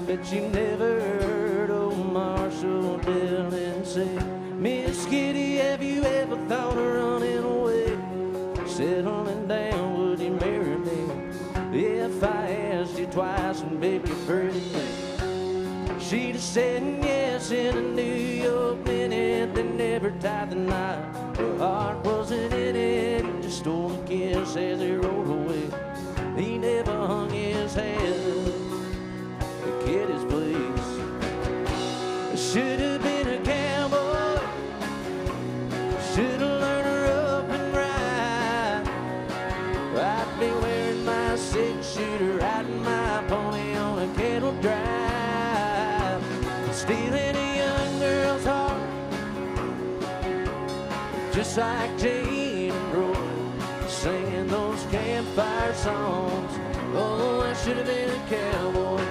bet you never heard old Marshall Dillon say, Miss Kitty, have you ever thought of running away? Settling down, would you marry me? If I asked you twice and begged you pretty me, she'd have said yes in a New York minute. They never tied the knot, her heart wasn't in it. He just stole a kiss as he rode away. He never hung his head. The kid is pleased. Should have been a cowboy, should have learned her up and ride. I'd be wearing my six-shooter, riding my pony on a cattle drive, stealing a young girl's heart, just like Jane and Roy, singing those campfire songs. Oh, I should have been a cowboy.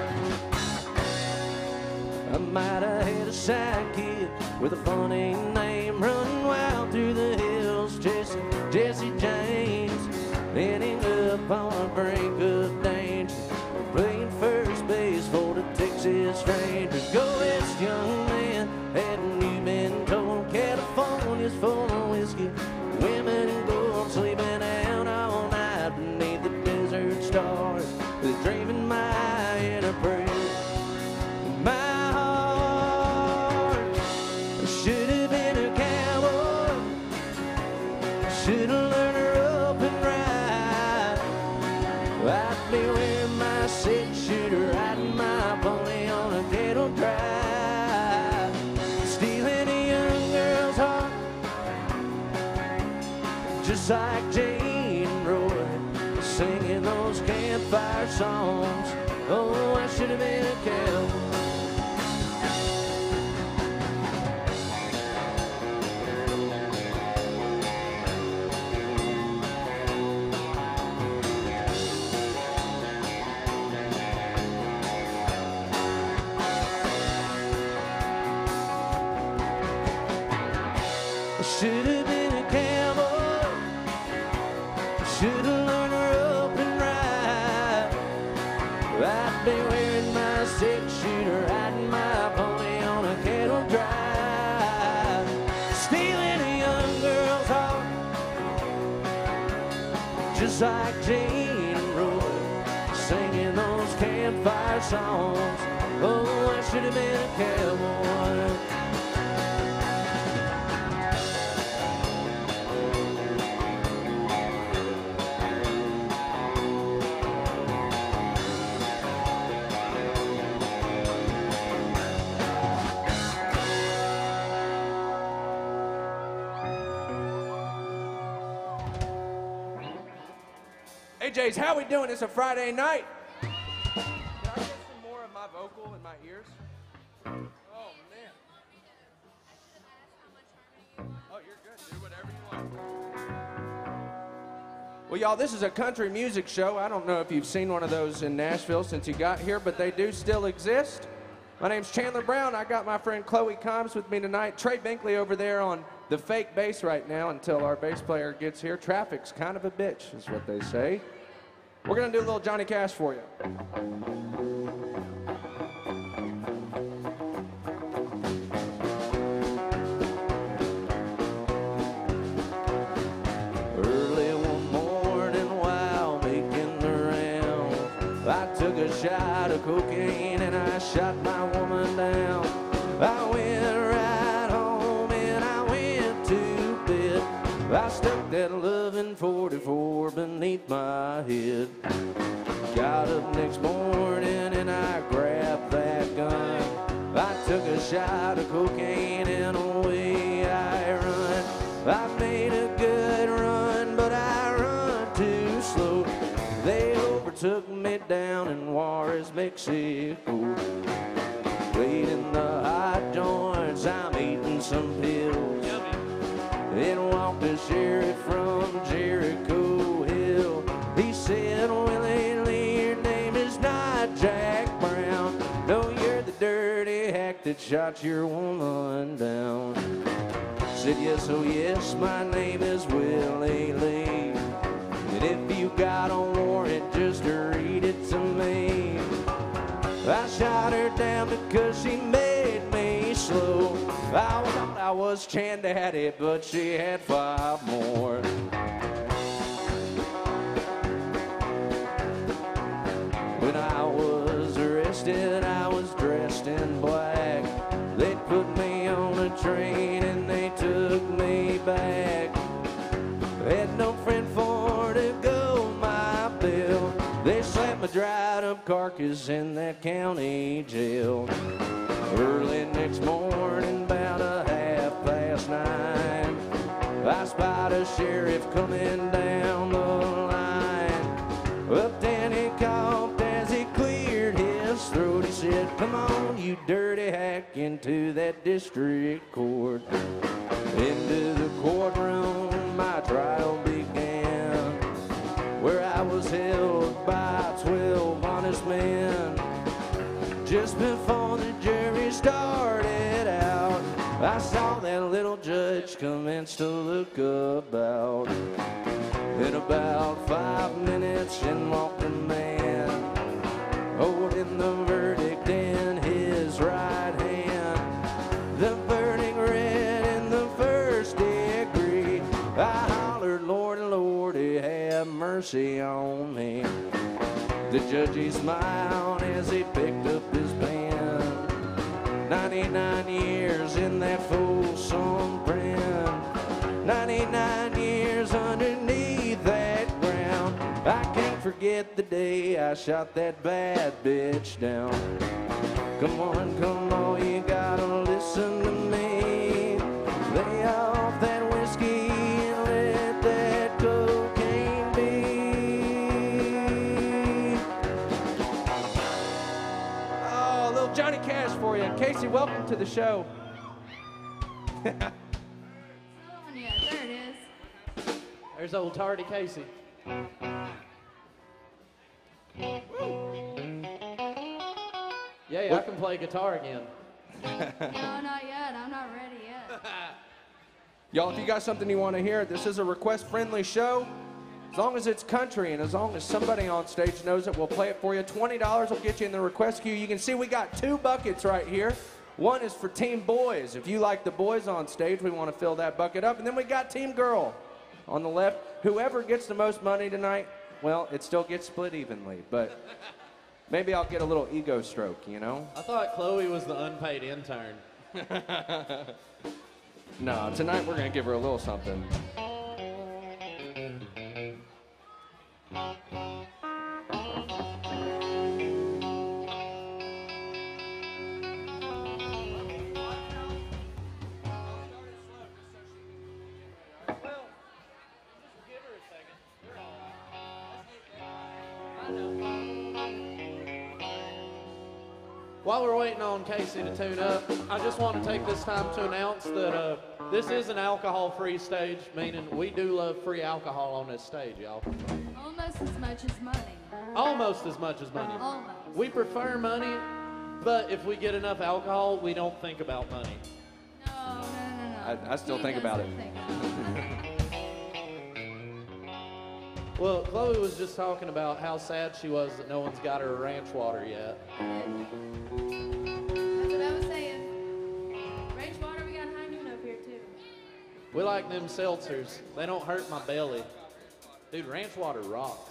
I might have had a sidekick with a funny name, running wild through the hills, Jesse James, ending up on the brink of danger, playing first base for the Texas Rangers. Go west, young man, hadn't you been told? California's full of whiskey, women and gold, sleeping out all night beneath the desert stars, with dreaming my inner prayer. My heart should have been a cowboy, should have learned her up and ride. I'd be wearing my six-shooter, riding my pony on a cattle drive, stealing a young girl's heart, just like Jane and Roy, singing those campfire songs. Oh, I should have been a cowboy. Should have been a cowboy, should have learned her up and ride. I'd be wearing my six-shooter, riding my pony on a cattle drive, stealing a young girl's heart, just like Jane and Roy, singing those campfire songs. Oh, I should have been a cowboy. Hey Jays, how we doing? It's a Friday night. Can I get some more of my vocal in my ears? Oh man. Oh, you're good. Do whatever you want. Well, y'all, this is a country music show. I don't know if you've seen one of those in Nashville since you got here, but they do still exist. My name's Chandler Brown. I got my friend Chloe Combs with me tonight. Trey Binkley over there on the fake bass right now until our bass player gets here. Traffic's kind of a bitch, is what they say. We're gonna do a little Johnny Cash for you. Early one morning while making the rounds, I took a shot of cocaine and I shot my woman down. I went right home and I went to bed. I stuck that loving 44 beneath my head. Got up next morning and I grabbed that gun. I took a shot of cocaine and away I run. I made a good run, but I run too slow. They overtook me down in Juarez, Mexico. Laid in the hot joints, I'm eating some pills. And walked a sheriff from Jericho Hill. He said, Willie Lee, your name is not Jack Brown. No, you're the dirty hack that shot your woman down. Said, yes, oh yes, my name is Willie Lee. And if you got a warrant, just read it to me. I shot her down because she made me slow. I thought I was Chandaddy, but she had 5 more. When I was arrested, I was dressed in black. They put me on a train and they took me back. Had no friend for to go my bill. They slapped my dried up carcass in that county jail. Early next morning, about 9:30, I spied a sheriff coming down the line. Up then he coughed as he cleared his throat. He said, "Come on, you dirty hack, into that district court." Into the courtroom my trial began, where I was held by 12 honest men. Just before the jury started out, I saw that little judge commence to look about. In about 5 minutes in walked a man, holding the verdict in his right hand. The verdict read in the first degree. I hollered, "Lordy, Lordy, have mercy on me." The judge, he smiled as he picked up his pen. 99 years in that Folsom prison, 99 years underneath that ground. I can't forget the day I shot that bad bitch down. Come on, you gotta listen to me. Lay off that whiskey and let that cocaine be. Oh, little Johnny Cash for you. Casey, welcome to the show. Yeah, there it is. There's old Tardy Casey. Yeah, I can play guitar again. No, not yet. I'm not ready yet. Y'all, if you got something you want to hear, this is a request-friendly show. As long as it's country and as long as somebody on stage knows it, we'll play it for you. $20 will get you in the request queue. You can see we got 2 buckets right here. One is for Team Boys. If you like the boys on stage, we want to fill that bucket up. And then we got Team Girl on the left. Whoever gets the most money tonight, well, it still gets split evenly. But maybe I'll get a little ego stroke, you know? I thought Chloe was the unpaid intern. No, tonight we're going to give her a little something. While we're waiting on Casey to tune up, I just want to take this time to announce that this is an alcohol-free stage, meaning we do love free alcohol on this stage, y'all. Almost as much as money. Almost as much as money. Almost. We prefer money, but if we get enough alcohol, we don't think about money. No. I still He think about doesn't it. think about it. Well, Chloe was just talking about how sad she was that no one's got her ranch water yet. That's what I was saying. Range water, we got high noon up here too. We like them seltzers. They don't hurt my belly. Dude, ranch water rocks.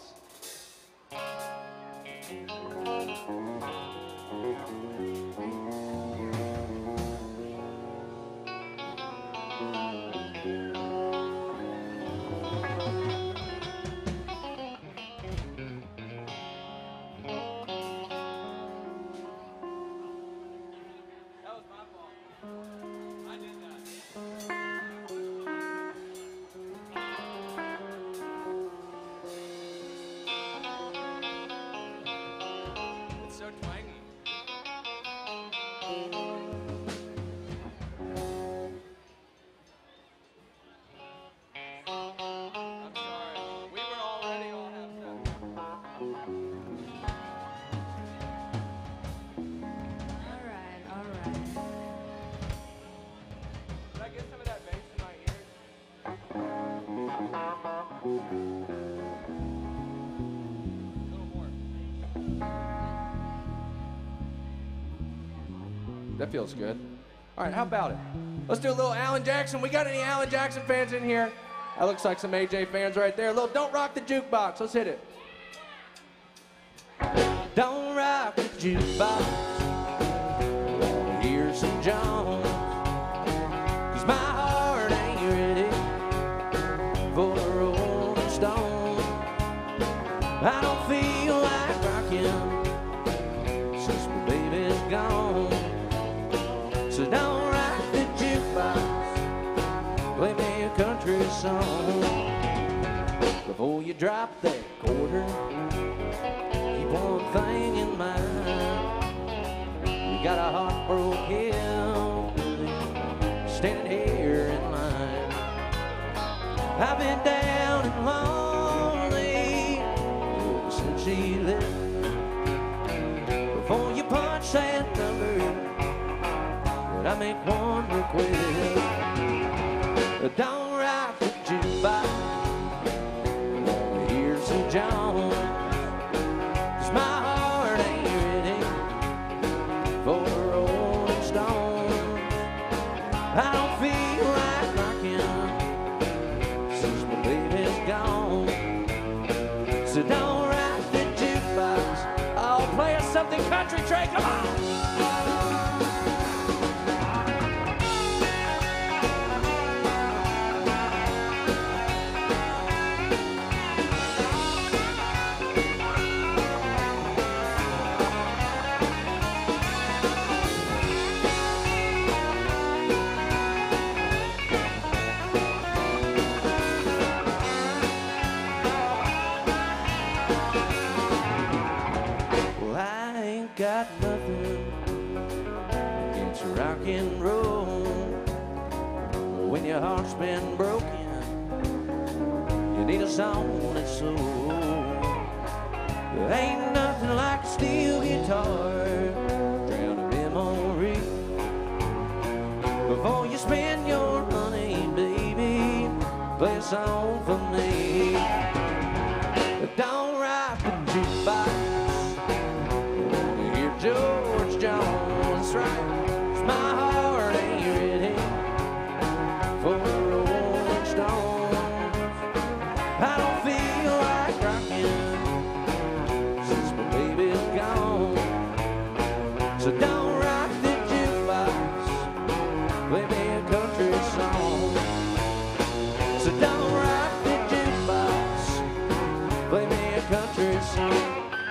That feels good. All right, how about it? Let's do a little Alan Jackson. We got any Alan Jackson fans in here? That looks like some AJ fans right there. A little Don't Rock the Jukebox. Let's hit it. Don't rock the jukebox. Here's some Jones. 'Cause my heart ain't ready for a Rolling Stone. I don't feel like rocking since my baby's gone. So don't rock the jukebox. Play me a country song. Before you drop that quarter, keep one thing in mind. We got a heartbroken hillbilly standing here in line. I've been down and lonely since she left. Before you punch that number, I make one request. Don't rock the jukebox. Here's some Jones. 'Cause my heart ain't ready for a Rolling Stone. I don't feel like rocking since my baby's gone. So don't rock the jukebox. I'll play us something country, Trey, come on! Got nothing against rock and roll. When your heart's been broken, you need a song that's soul. There ain't nothing like a steel guitar, drown a memory. Before you spend your money, baby, play a song for me. Don't rock the jukebox. George Jones, right? 'Cause my heart ain't ready for a Rolling Stone. I don't feel like rocking since my baby's gone. So don't rock the jukebox. Play me a country song. So don't rock the jukebox. Play me a country song.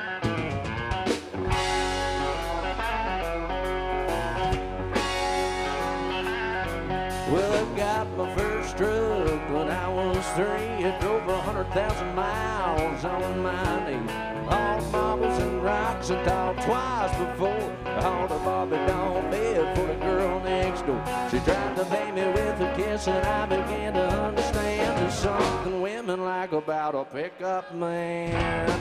Well, I got my first truck when I was 3. I drove 100,000 miles on my knee. All marbles and rocks and talked twice before. I hauled a Bobby doll bed for the girl next door. She tried to pay me with a kiss and I began to understand there's something women like about a pickup man.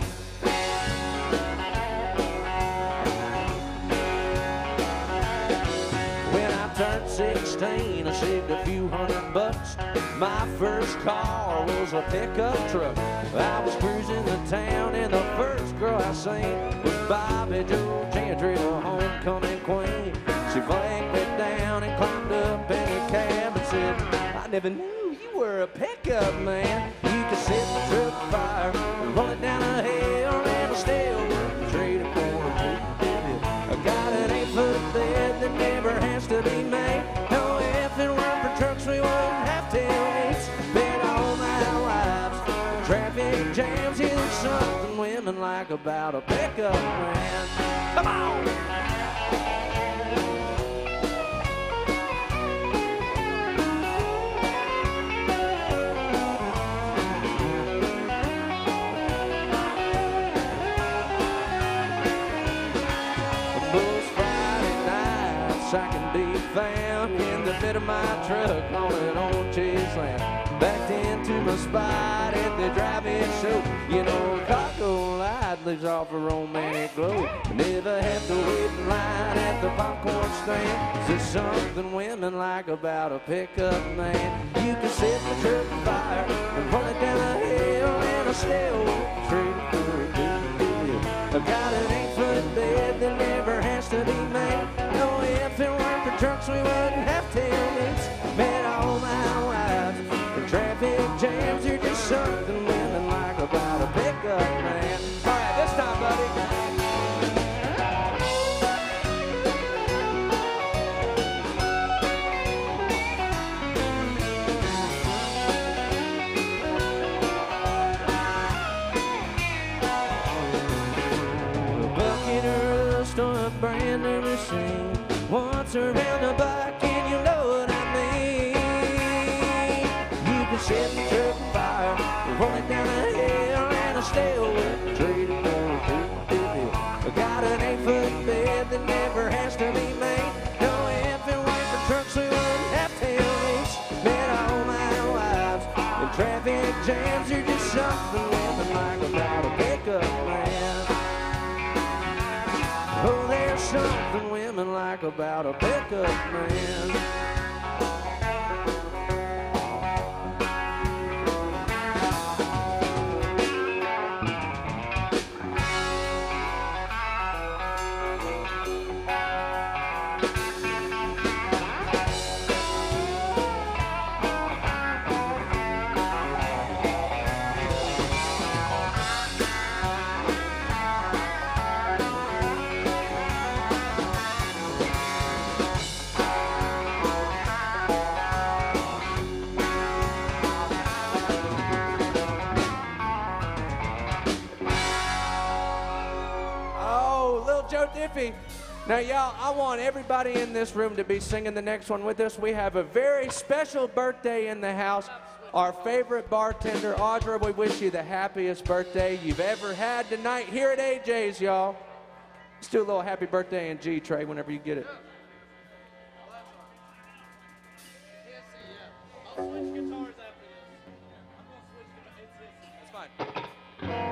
Turned 16, I saved a few $100. My first car was a pickup truck. I was cruising the town and the first girl I seen was Bobby Joe Gentry, the homecoming queen. She flagged me down and climbed up in a cab and said, I never knew you were a pickup man. You could set the truck fire and roll it down a hill and still wouldn't trade it for a big. I got an 8-foot bed that never has to be made. No, if it weren't for trucks, we wouldn't have tailgates. Been all my lives, traffic jams. Yeah, there's something women like about a pickup man. Come on! I can be found in the bed of my truck on an old chase land. Backed into my spot at the drive-in show. You know, Cargo Light lives off a romantic glow. Never have to wait in line at the popcorn stand. There's something women like about a pickup man. You can set the truck on fire and pull it down a hill, and I still won't trade it for a good deal. I've got an 8-foot bed that never has to be made. No, if it bounce around the block, and you know what I mean. You can set the truck on fire, roll it down the hill, and stay away. Trade it for a hill. I got an 8-foot bed that never has to be made. No if and wait for trucks, we wouldn't have tailgates. Met all my wives in traffic jams. You're just something women like about a pickup man. Oh, there's something women like about a pickup man. Now, y'all, I want everybody in this room to be singing the next one with us. We have a very special birthday in the house. Our favorite bartender, Audra, we wish you the happiest birthday you've ever had tonight here at AJ's, y'all. Let's do a little happy birthday in G, Trey, whenever you get it. I'll switch guitars after this. I'm going to switch guitars. That's fine.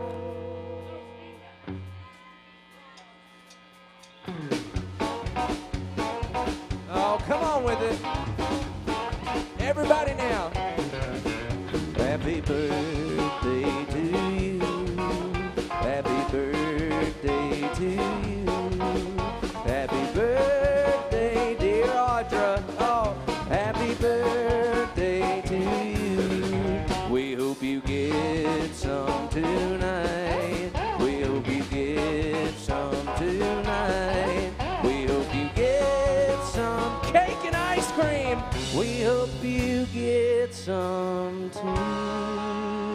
Oh, come on with it. Everybody now. Happy birthday to you. Happy birthday to you. Happy birthday, dear Audra. Oh, happy birthday to you. We hope you get some tonight. We hope you get some tonight. We hope you get some cake and ice cream. We hope you get some tonight.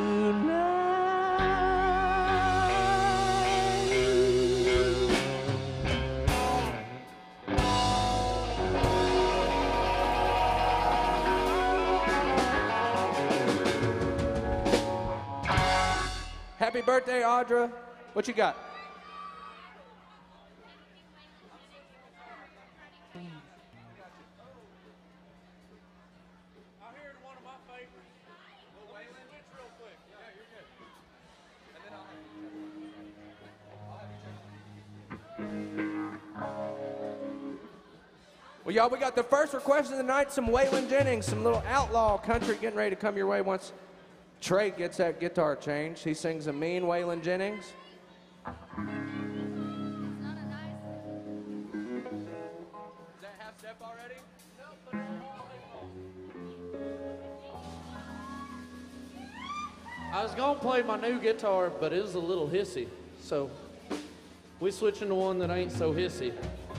Happy birthday, Audra. What you got? Well, y'all, we got the first request of the night, some Waylon Jennings, some little outlaw country getting ready to come your way once Trey gets that guitar changed. He sings a mean Waylon Jennings. It's not a nice. Is that half step already? I was going to play my new guitar, but it was a little hissy. So we switching to one that ain't so hissy.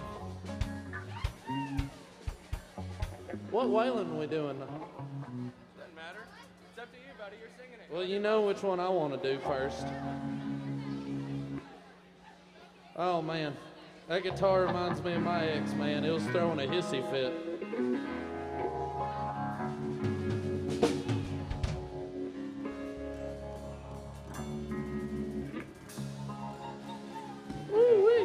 What Waylon we doing? Doesn't matter. It's up to you, buddy. You're singing it. Well, you know which one I want to do first. Oh, man. That guitar reminds me of my ex, man. It was throwing a hissy fit. Woo-wee.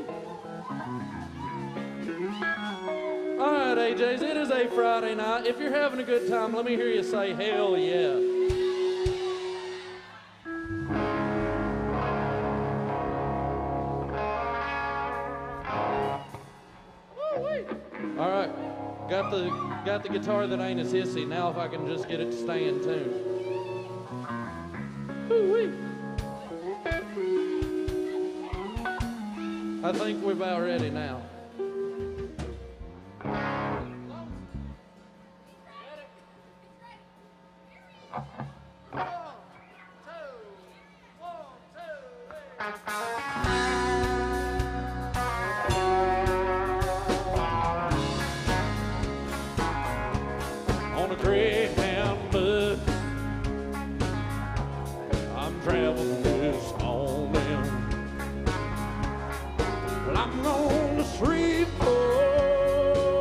All right, AJs, it is a Friday night. If you're having a good time, let me hear you say, hell yeah. All right, got the guitar that ain't as hissy. Now if I can just get it to stay in tune. Woo-wee. I think we're about ready now. On a Greyhound bus, I'm traveling this morning. Well, I'm on the 3-4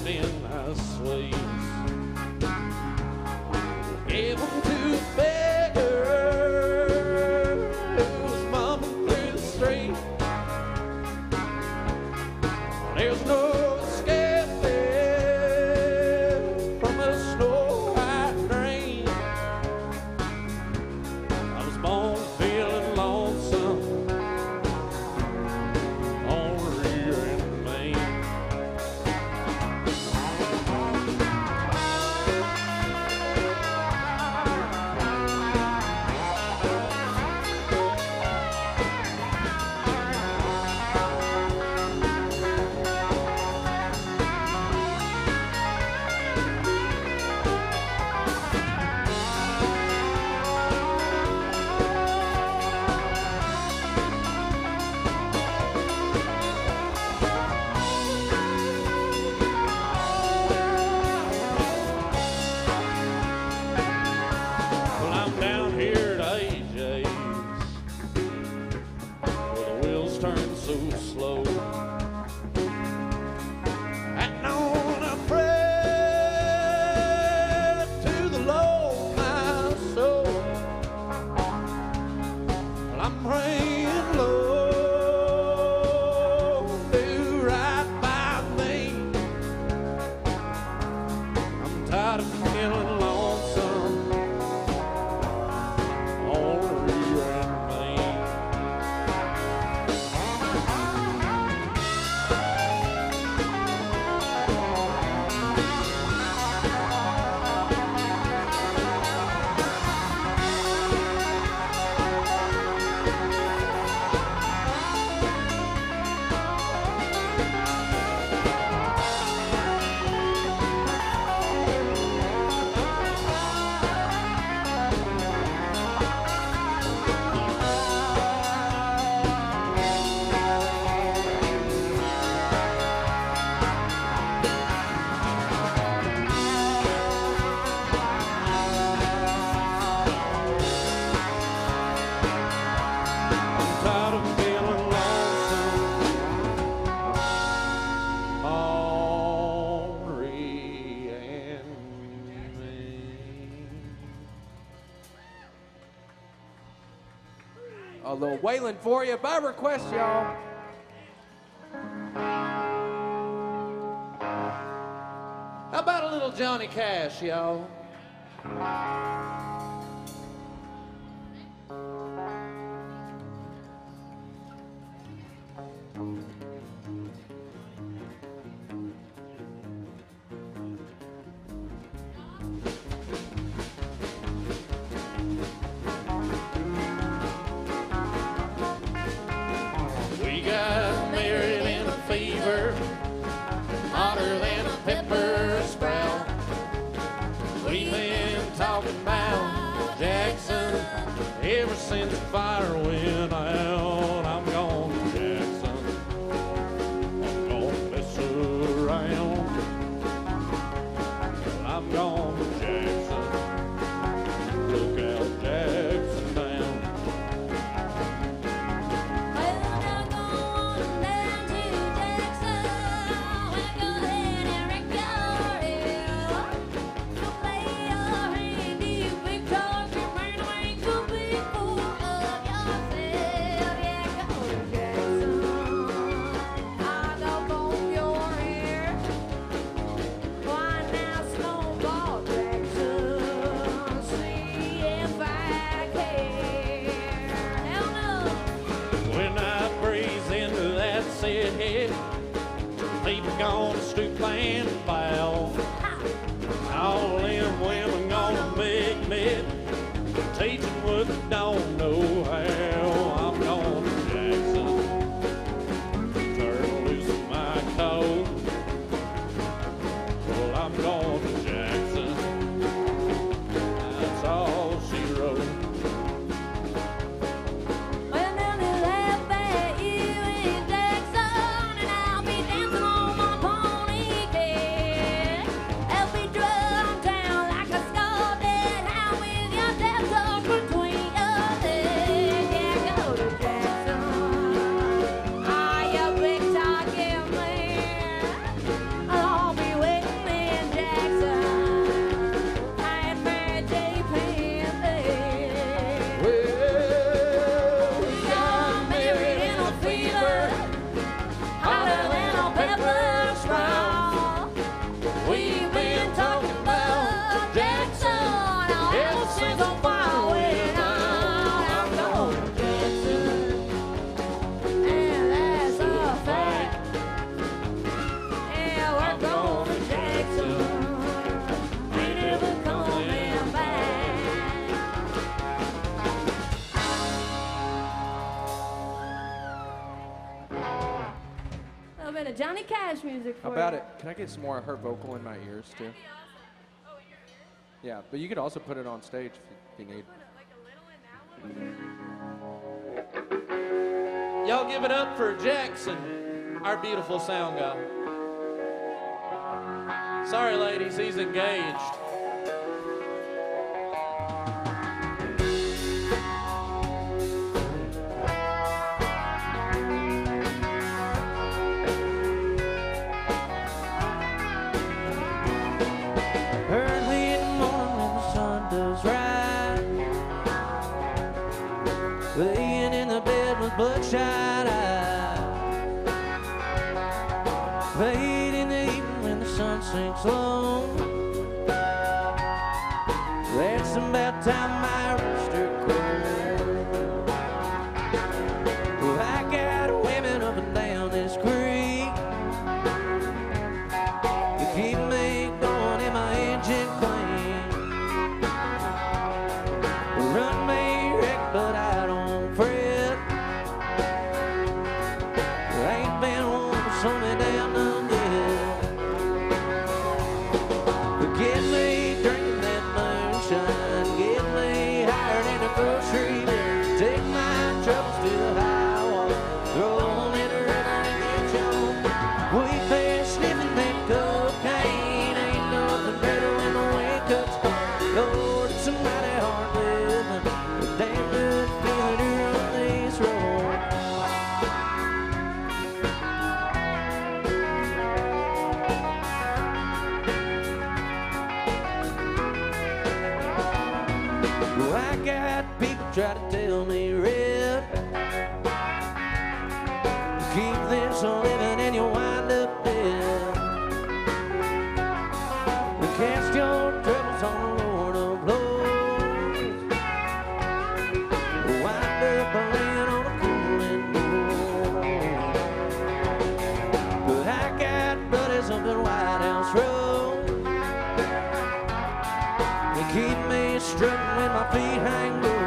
midnight sweets. Gave 'em to a beggar who was mumbling through the street. There's no escaping from a snow white dream. I was born feeling lonesome on the rear end of Maine. Well, I'm down here at AJ's where the wheels turn so slow. And on I pray to the Lord, my soul. Well, I'm praying, Lord, do right by me. I'm tired of feeling lonesome on the rear end of Maine. I'm tired of feeling lonesome on the rear end of Maine. A little Waylon for you by request, y'all. How about a little Johnny Cash, y'all? We got married in a fever, hotter than a pepper sprout. We've been talking about Jackson ever since the fire went out. I'm going to Jackson. I'm going to mess around. I'm going to Jackson. Look out, Jackson down. Well, now go on down to Jackson. We'll go ahead and record it. You'll play your handy because your man ain't too big for yourself. Yeah, go to Jackson. I know both your hair. Why now, Snowball Jackson? See if I care. Hell no. When I breeze into that city, people gonna stoop and bow. All them women gonna make me teaching what they don't know how. I'm going to Jackson, turn loose my coat. Well, I'm going to Jackson. That's all she wrote. Well, now they laugh at you in Jackson, and I'll be dancing on my pony kid. I'll be drunk down like a scalded hound with your tail tucked between your legs. Yeah, go to Jackson. Ah, you big talking man. I'll be waiting Spanish music for How about you. it? Can I get some more of her vocal in my ears too? Yeah, but you could also put it on stage if you need. Y'all give it up for Jackson, our beautiful sound guy. Sorry, ladies, he's engaged. Early in the morning when the sun does rise, laying in the bed with bloodshot eyes. Late in the evening when the sun sinks low, that's about time my rooster crows. Well, I got women up and down this creek to keep me going and my engine clean. Run me wreck, but I don't fret. There ain't been one to slow me down none yet. But get me drinking that moonshine, get me higher than a grocery bill. Take my troubles to the high wall, throw them in the river and get your. We've been sniffing that cocaine, ain't nothing better when the wind cuts cold. Lord, it's a mighty hard living, but damn good feeling to run these roads. Well, I got people try to tell me, Red, keep this on living and you'll wind up dead. Cast your troubles on the Lord of Lords, wind up laying on a cooling board. But I got buddies up in White House Road, they keep me strutting when my feet hang low.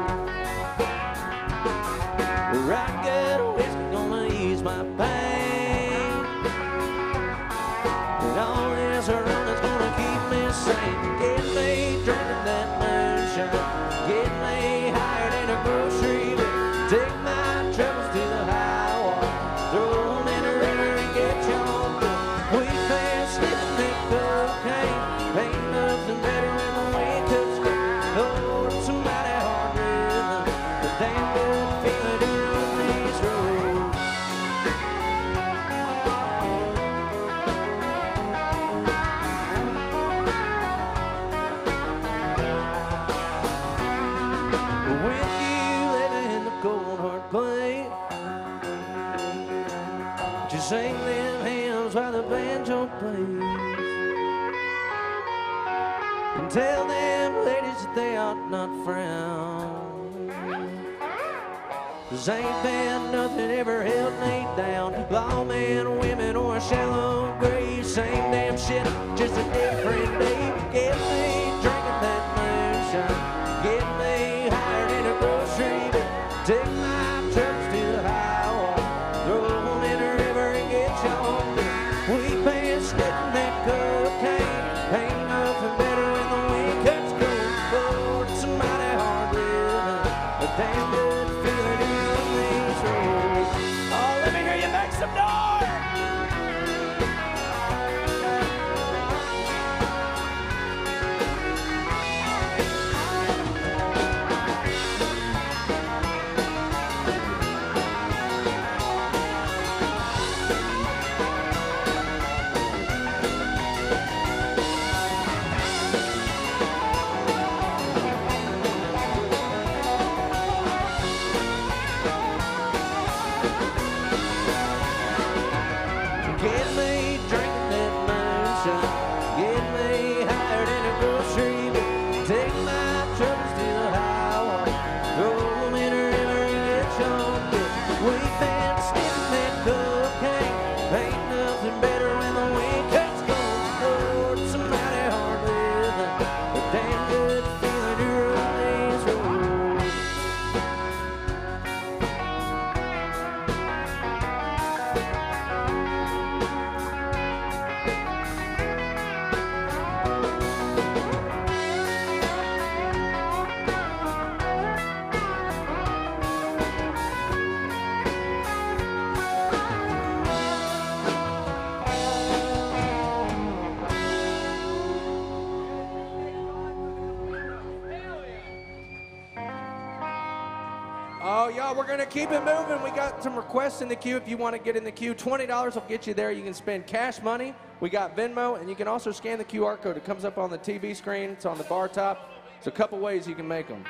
Right good whiskey gonna ease my pain, and all this around is gonna keep me sane. Get me drinking that moonshine, get me higher than a grocery bill. Take my troubles to the high wall, throw them in the river and get your bill. We've been sniffing that cocaine, ain't nothing better when the wind cuts cold. Lord, it's a mighty hard rhythm, but damn good feeling to run these roads. When you live in the cold hard place, just sing them hymns while the banjo plays, and tell them ladies that they ought not frown. 'Cause ain't been nothing ever held me down. Lawmen, women, or a shallow grave, same damn shit, just a different day. Get me drinking that moonshine, get me higher than a grocery bill. Take my troubles to the high wall, throw them in the river and get your bill. We've been sniffing that cocaine, ain't nothing better when the wind cuts cold. Lord, it's a mighty hard living, a damn good feeling to run these roads. Oh, let me hear you make some noise! y'all, we're gonna keep it moving. We got some requests in the queue. If you want to get in the queue, $20 will get you there. You can spend cash money. We got Venmo, and you can also scan the QR code. It comes up on the TV screen. It's on the bar top. There's a couple ways you can make them.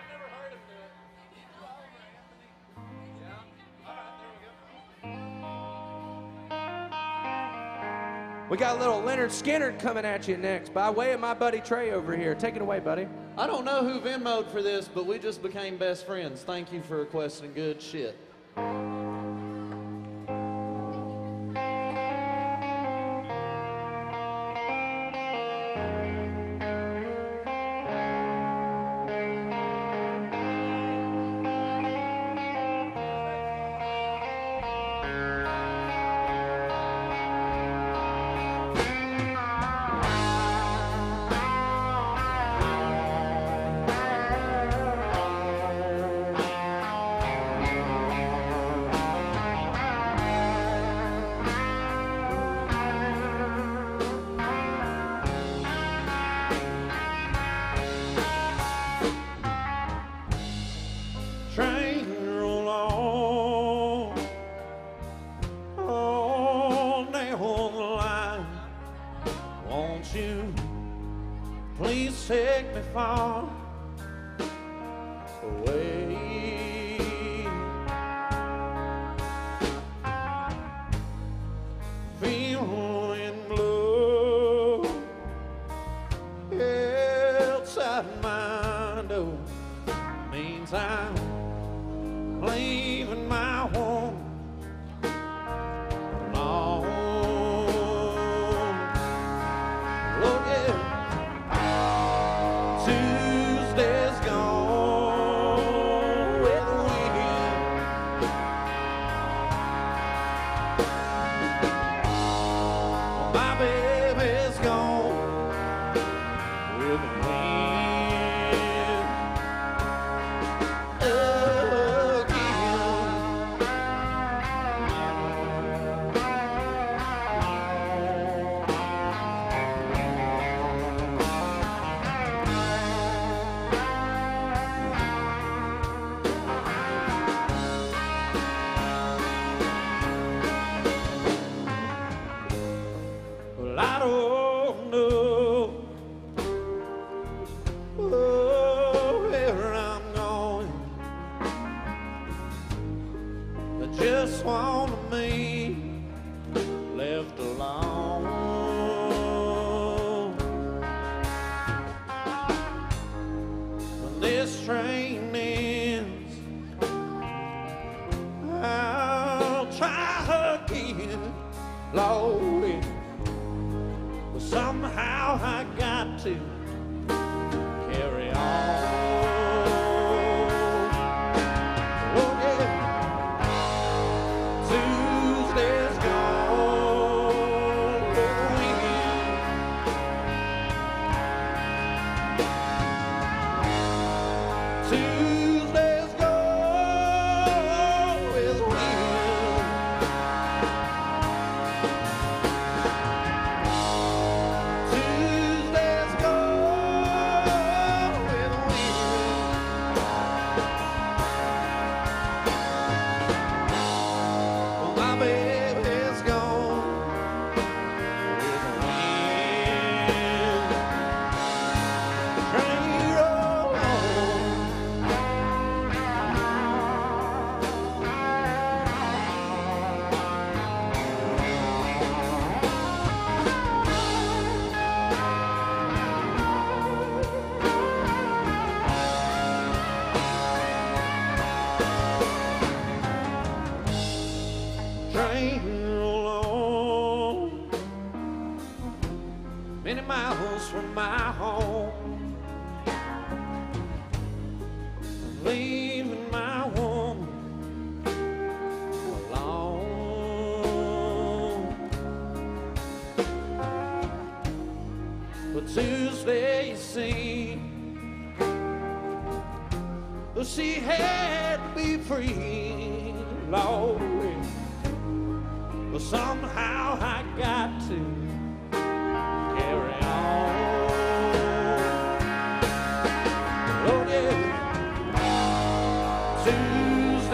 We got a little Leonard Skinner coming at you next by way of my buddy Trey over here. Take it away, buddy. I don't know who Venmo'd for this, but we just became best friends. Thank you for requesting good shit. She had to be free, Lord. But somehow I got to carry on. Oh yeah, Tuesday.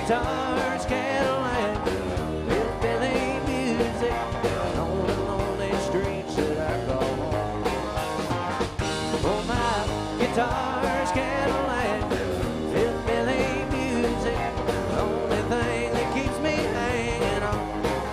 guitars, Cadillac, hillbilly music on the lonely streets that I call home. Oh, my guitars, Cadillac, hillbilly music, the only thing that keeps me hanging on.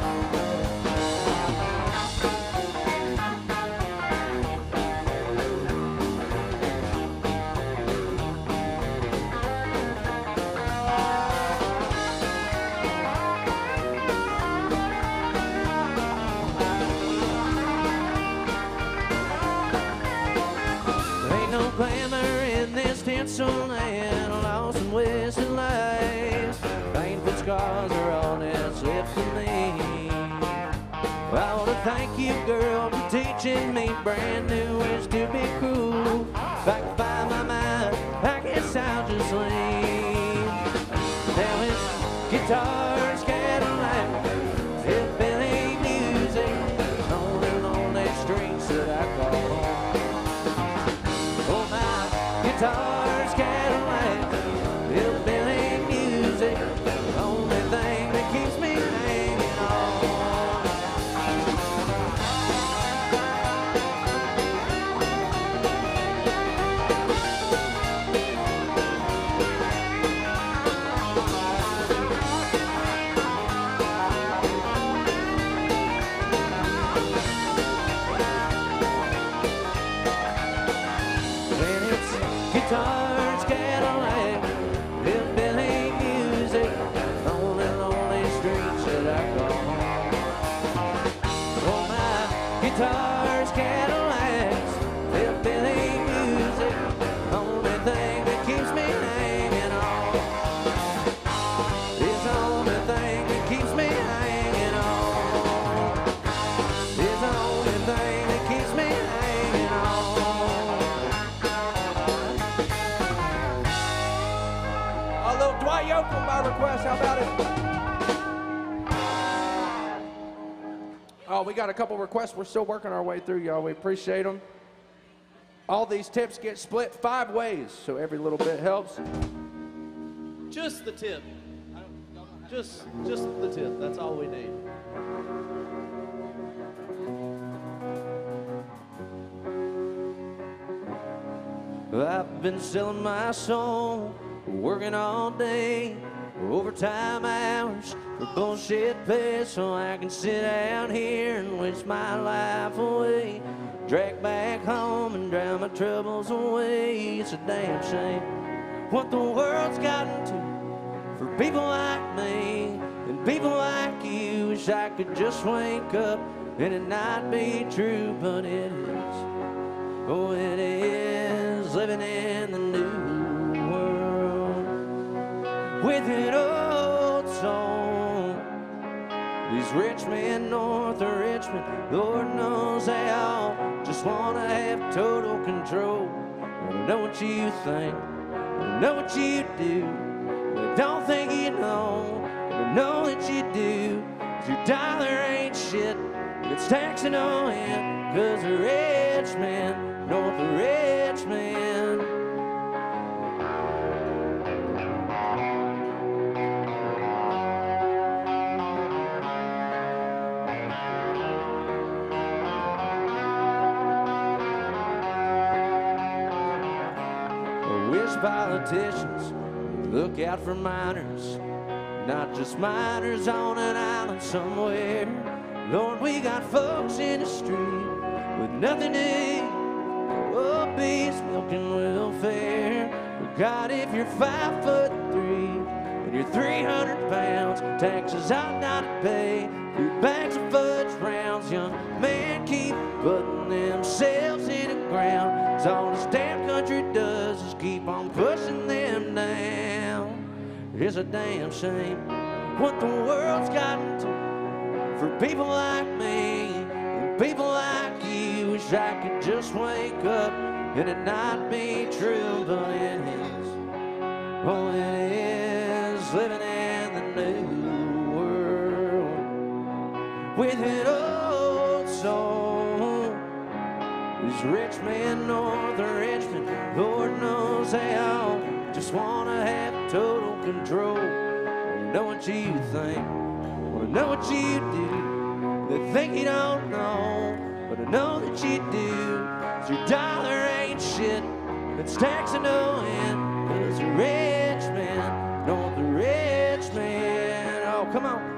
Ain't no glamour in this tinsel land, lost in western life. Painful scars are all that's left for me. I want to thank you, girl, for teaching me brand new ways to be cool. If I can find my mind, I guess I'll just leave. Now it's guitars, Cadillac, hillbilly music on the lonely streets that I call home. Oh, my guitars, Cadillac, hillbilly music, the only thing that keeps me hanging on. And it's guitars, Cadillac, hillbilly music on the lonely streets that I call home. Oh, my guitars, Cadillacs, hillbilly music, the only thing that keeps me hanging on. It's the only thing that keeps me hanging on. It's the only thing that keeps me hanging on. A little Dwight Yoakam by request. How about it? Oh, we got a couple requests. We're still working our way through, y'all. We appreciate them. All these tips get split 5 ways, so every little bit helps. Just the tip. Just the tip. That's all we need. I've been selling my soul, working all day, overtime hours for bullshit pay, so I can sit out here and wish my life away. Drag back home and drown my troubles away. It's a damn shame what the world's gotten to for people like me and people like you. Wish I could just wake up and it not be true, but it is. Oh, it is living in the new world with an old song. These rich men north of Richmond, Lord knows they all just want to have total control. I don't know what you think, I don't know what you do, I don't think you know, I don't know that you do. 'Cause your dollar ain't shit, it's taxing on him. 'Cause the rich man, north of Richmond, I wish politicians would look out for minors, not just minors on an island somewhere. Lord, we got folks in the street with nothing to eat, obese, milk and welfare. But God, if you're 5'3" and you're 300 pounds, taxes ought not to pay. 3 bags of fudge rounds, young men keep putting themselves in the ground. 'Cause all this damn country does is keep on pushing them down. It's a damn shame what the world's gotten to for people like me and people like you. Wish I could just wake up and it not be true, but it is. Oh, it is living in the new world with an old soul. These rich men north of Richmond, Lord knows they all just want to have total control. Wanna know what you think, wanna know what you do. They think you don't know, but I know that you do. 'Cause your dollar ain't shit, it's taxing no end. 'Cause a rich man, know the rich man. Oh, come on.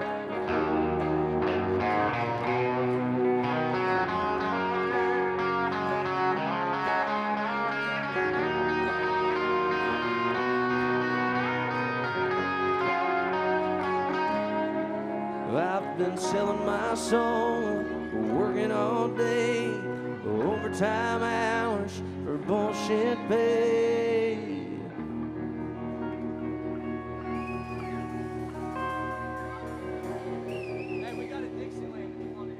I've been selling my soul, working all day, overtime hours for bullshit pay. Hey, we got a Dixieland.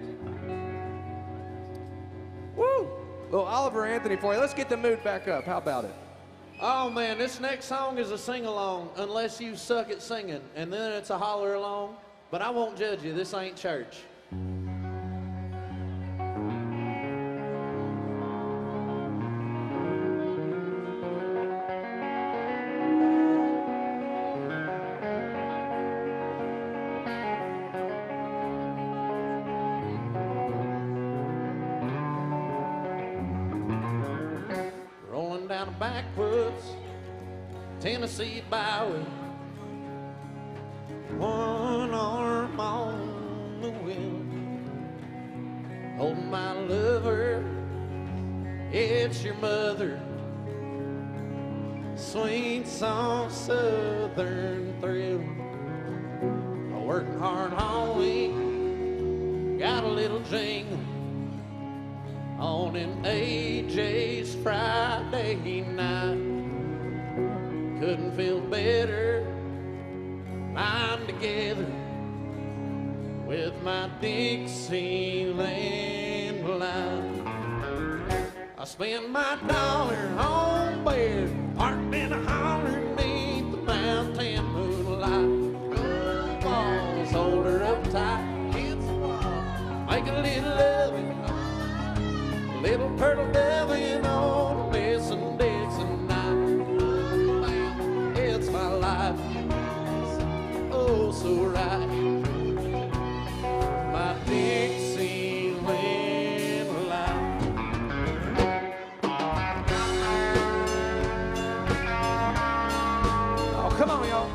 Woo! Little Oliver Anthony for you. Let's get the mood back up. How about it? Oh man, this next song is a sing-along unless you suck at singing, and then it's a holler-along. But I won't judge you. This ain't church. Rolling down the backwoods, Tennessee byway. One arm on the wheel, holding my lover, it's your mother. Sweet song, southern thrill. Working hard all week, got a little jingle on an AJ's Friday night. Couldn't feel better. I'm together with my Dixieland line. I spend my dollar on bed, parked in a holler beneath the mountain moonlight. Gold balls, hold her up tight, kids, make a little loving, little turtle doving on a missing Dixon night. It's my life. Oh, so right, my Dixieland life. Oh, come on, y'all.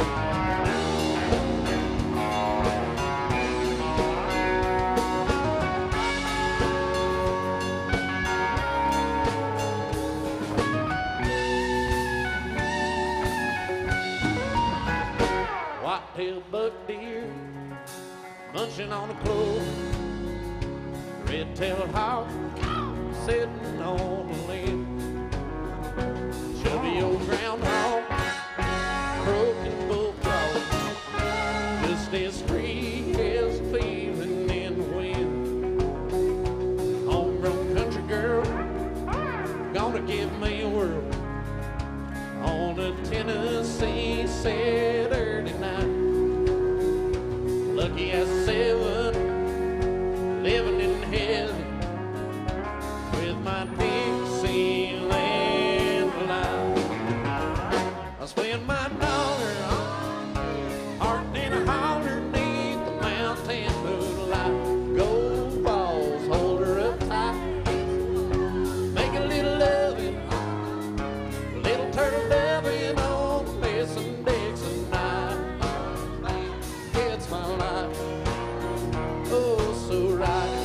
White-tailed buck deer munching on the clover, red-tailed hawk sitting on the limb, chubby old groundhog, broken bullfrog, just as free as feeling in the wind. Homegrown country girl, gonna give me a whirl on a Tennessee Saturday night. Lucky as 7, living in heaven with my Dixieland life. I spend my dollar on parked in a holler beneath the mountain moonlight. Gold balls, hold her up tight, make a little loving, little turtle doving on the missing Dixon night. It's my life, oh so right,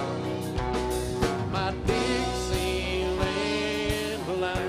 my Dixieland life.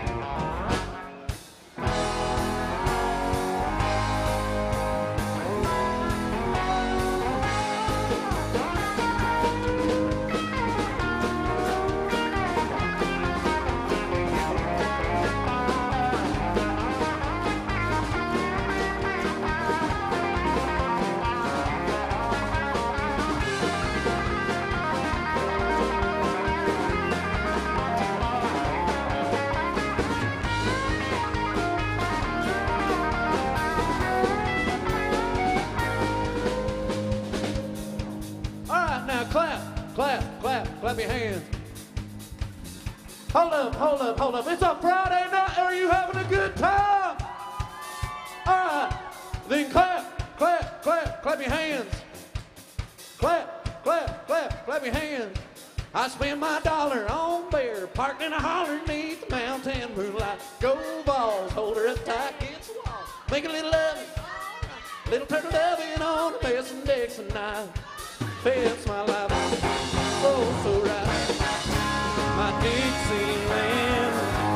Clap your hands. Hold up. It's a Friday night. Are you having a good time? All right. Then clap clap your hands. Clap, clap, clap, clap your hands. I spend my dollar on beer, parked in a holler beneath the mountain moonlight. Go balls, hold her up tight against the wall. Make a little loving, little turtle loving on the best and Dixon night. Fits my life, oh so right. My Dixieland.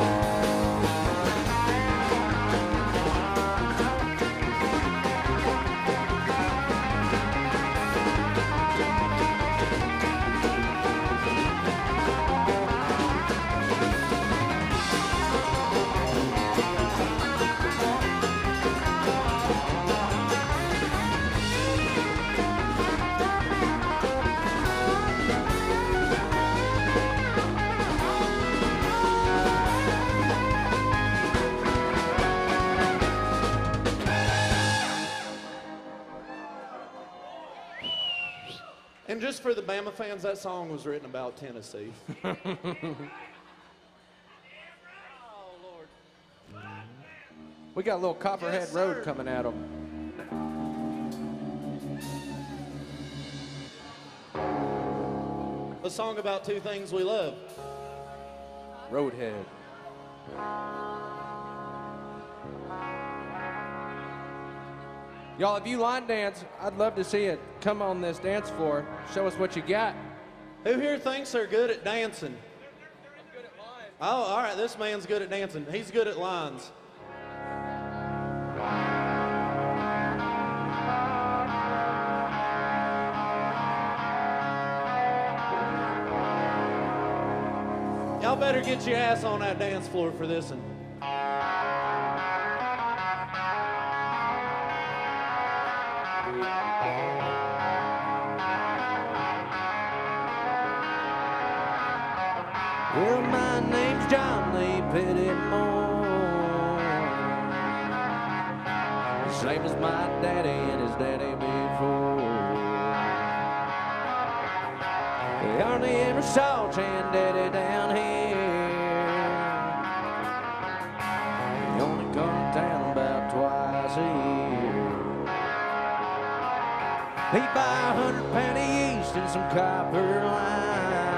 And just for the Bama fans, that song was written about Tennessee. We got a little Copperhead Yes, Road sir. coming at them. A song about two things we love. Roadhead. Y'all, if you line dance, I'd love to see it. Come on this dance floor. Show us what you got. Who here thinks they're good at dancing? Oh, all right, this man's good at dancing. He's good at lines. Y'all better get your ass on that dance floor for this one. Well, my name's John Lee Pettymore, same as my daddy and his daddy before. They hardly ever saw Chan Daddy down here. He only come to town about twice a year. He'd buy 100 pound of yeast and some copper line.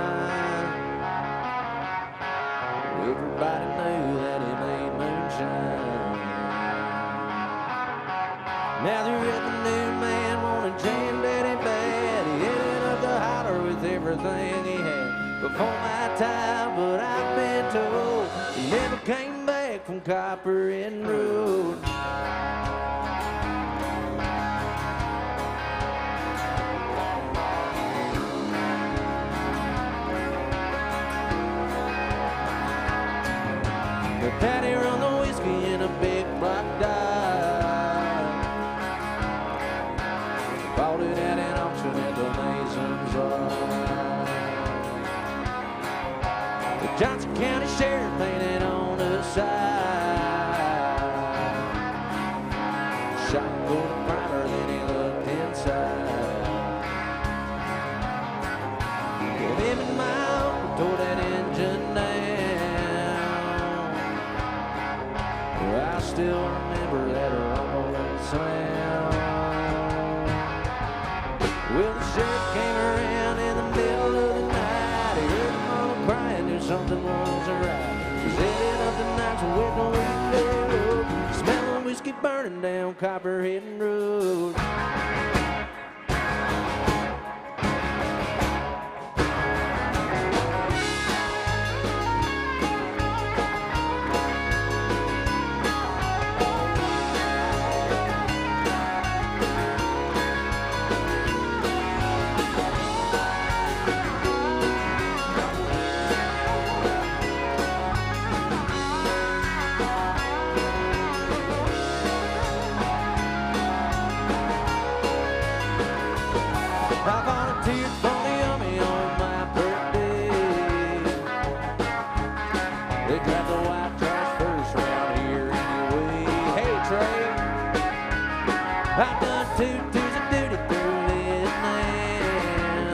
Everybody knew that he made moonshine. Now the revenue man wanted Chan Daddy bad. He ended up the holler with everything he had before my time, but I've been told he never came back from Copperhead Road. But Daddy run the whiskey in a big black dive. Bought it at an auction at the Mason's Eye. The Johnson County Sheriff painted on the side. Shotgun primer, then he looked inside. Well, him and my uncle tore that engine down. I still remember that rumbling sound. Well, the sheriff came around in the middle of the night. He heard the mama crying, knew something was right. He's headed up the night to wait no window, smelling whiskey burning down Copperhead Road. I volunteered for the Army on my birthday. They drive the white trash first round here anyway. Hey Trey, I've done 2 tours of duty through Vietnam,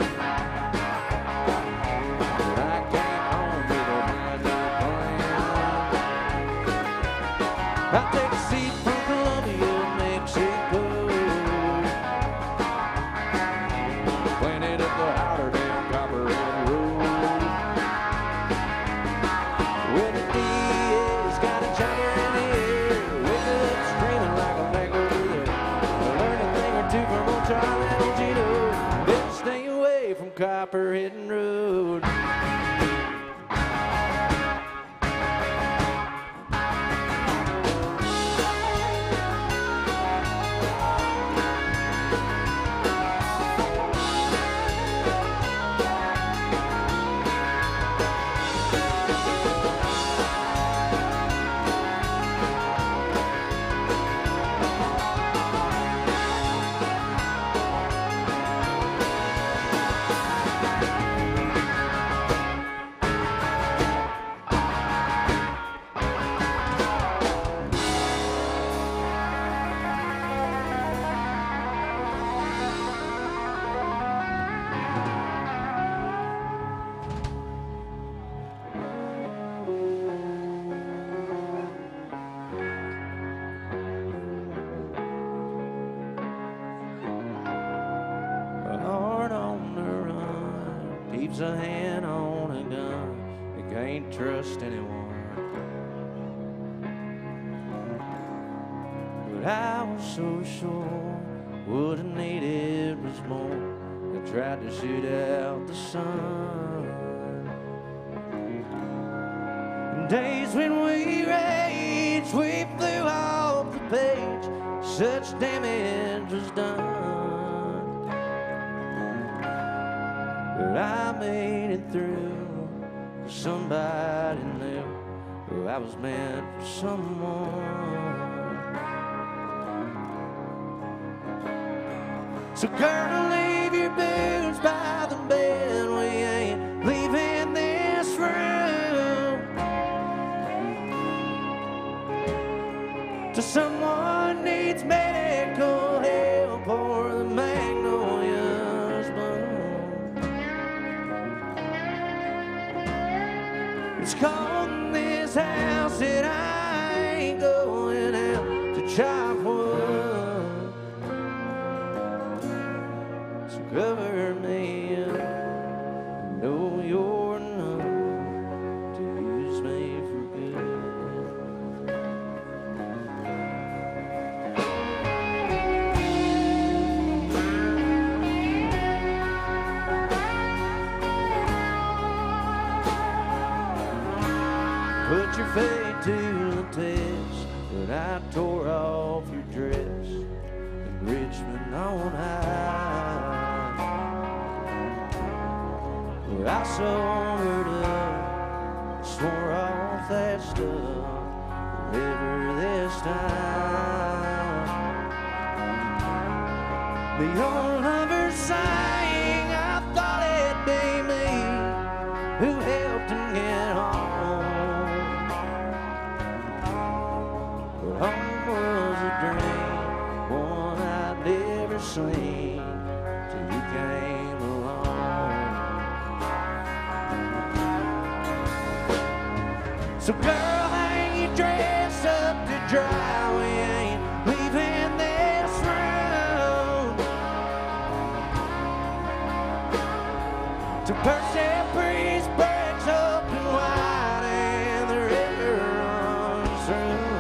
but I came home with a brand new plan. I take a seat from Colombia, Mexico. Charlie, don't you know? Better stay away from Copper Hidden Road. Keeps a hand on a gun, you can't trust anyone. But I was so sure what I needed was more. I tried to shoot out the sun. And days when we raged, we flew off the page, such damage was done. But I made it through, somebody knew I was meant for someone. So girl, leave your boots by the bed, we ain't leaving this room till someone needs medical help or the magnolias bloom. It's cold in this house that I ain't going out to chop wood. So cover me up, know you're enough to use me for good. Put your fate to the test when I tore off your dress in Richmond on high. Well, I sobered up, swore off that stuff, never this time. The old lover sang, I thought it'd be me who helped him get home. Home was a dream, one I'd never seen till you came along. So girl, hang your dress up to dry, we ain't leaving this room till Percy Priest breaks open wide and the river runs through.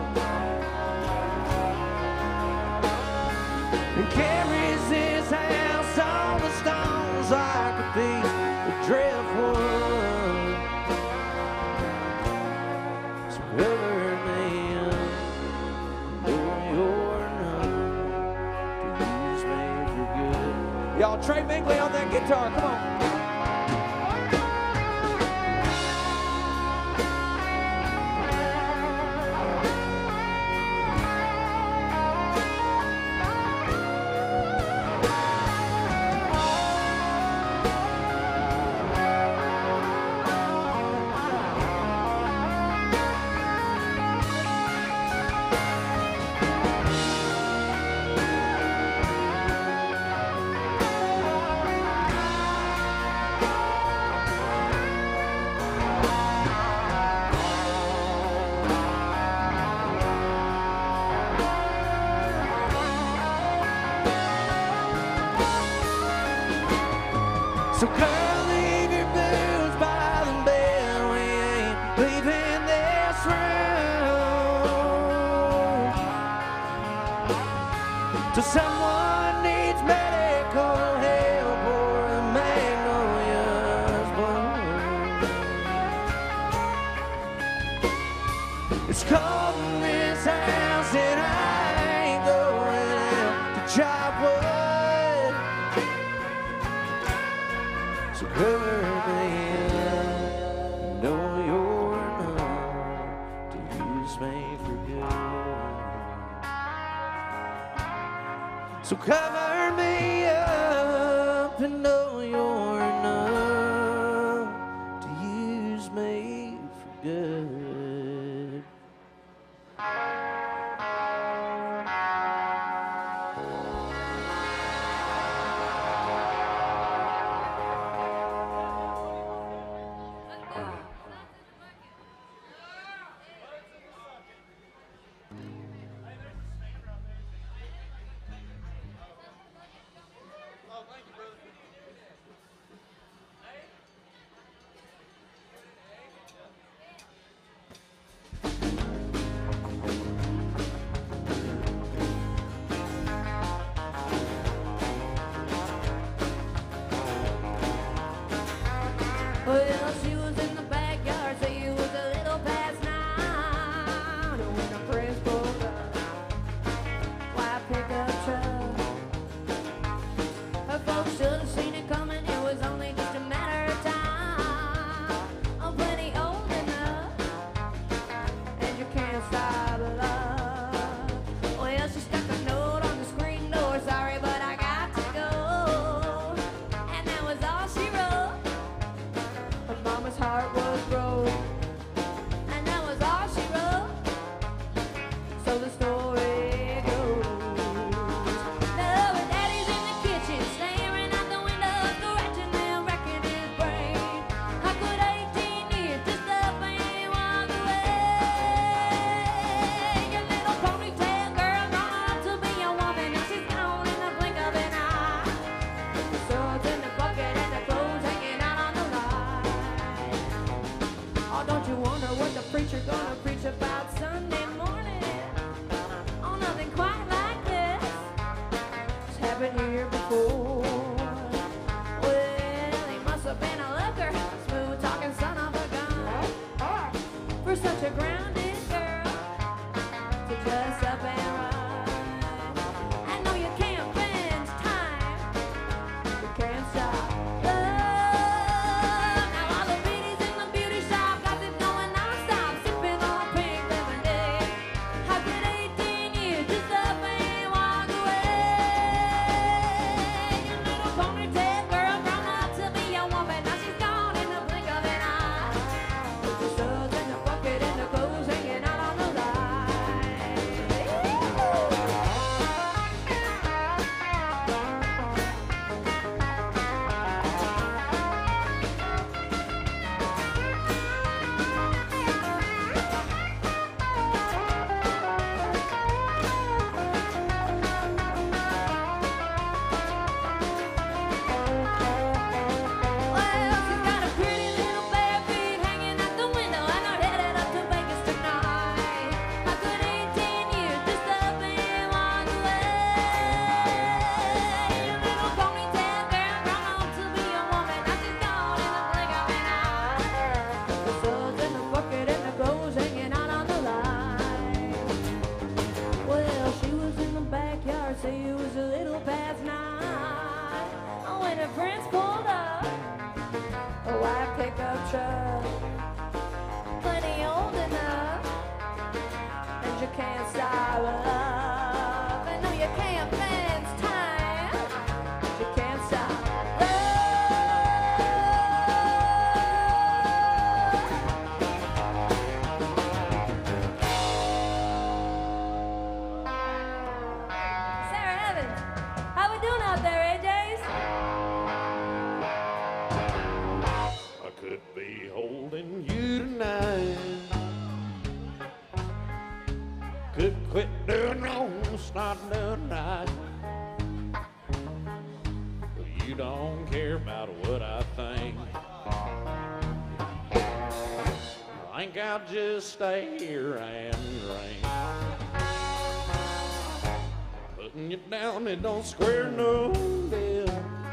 And carries this house on the stones like a piece of driftwood. So cover me up, know you're enough to use me for good. Y'all, Trey Binkley on that guitar, come on. So girl, leave your boots by the bed, we ain't leaving this room till someone needs which I would. So cover me up, know you're enough to use me for good. So cover me up and know you're enough to use me for good. Well, she was in the backyard, so it was a little past 9 when the press pulled up. White pickup truck. Her folks should have seen it coming. It was only just a matter of time. I'm plenty old enough, and you can't stop love. Well, she stuck a note on the screen door. Sorry, but I got to go. And that was all she wrote. Her mama's heart was broke, and that was all she wrote. So the story goes. Now her daddy's in the kitchen, staring out the window, scratching and wrecking his brain. How could 18 years just up and walk away? Your little ponytail girl grown up to be a woman, and she's gone in the blink of an eye. The swords in the bucket and the clothes hanging out on the line. Oh, don't you wonder what the preacher gonna preach about Sunday morning? Oh, nothing quite like this. It's happened here before. Well, he must have been a looker, smooth talking son of a gun. For such a grounded girl to dress up and run. I know you can't bend time, you can't stop love. Now all the biddies in the beauty shop got it going non-stop, sipping on pink lemonade. How could 18 years just up and walk away? Your little ponytail girl grown up to be a woman, now she's gone in the blink of an eye. With the suds in the bucket and the clothes hanging out on the line. Well, she's got a pretty little bare feet hanging out the window, and are headed up to Vegas tonight. How could 18 years just up and walk away? Your little ponytail girl grown up to be a woman, now she's gone in the blink of an eye. The suds in the bucket and the clothes hanging out on the line. Well, she was in the backyard, say it was a little past 9 when her prince pulled up a white pickup truck. Plenty old enough, and you can't stop love. I know you can't bend time, but you can't stop Sarah Evans, how we doing out there, AJs? I could be holding you tonight. Could quit doing wrong, start doing right. But you don't care about what I think. I think I'll just stay here and drink. Putting you down, it don't square no deal.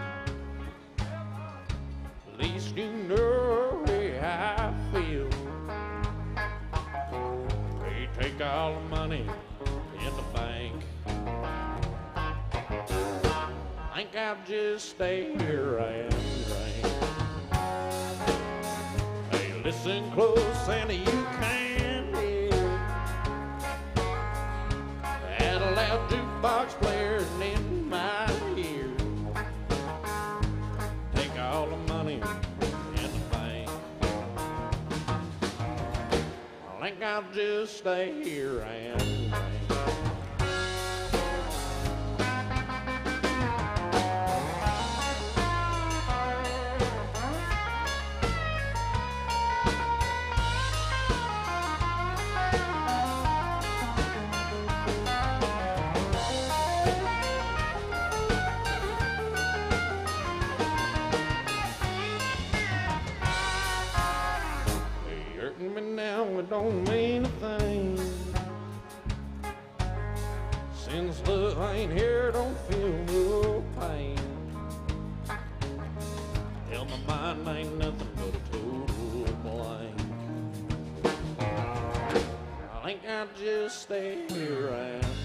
At least you know how I feel. They take all the money in the bank. think I'll just stay here and drink. Hey, listen close and you can hear that loud jukebox player in my ear. Take all the money in the bank. I think I'll just stay here and drink. It don't mean a thing. Since love ain't here, don't feel no pain. Hell, my mind ain't nothing but a total blank. I think I'll just stay here and drink.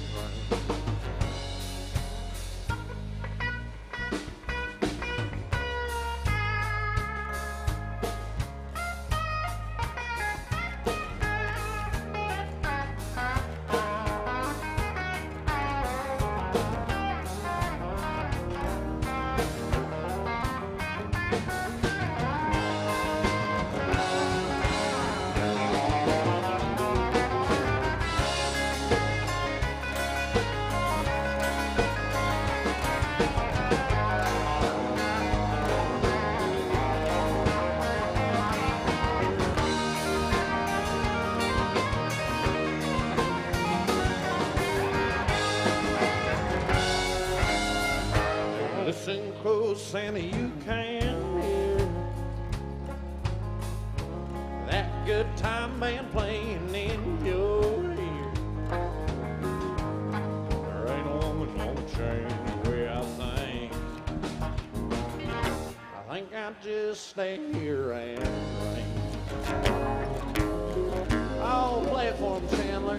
Listen close and you can hear that good time band playing in your ear. There ain't a woman gonna change the way I think. I think I'll just stay here and drink. Oh, play it for him, Chandler.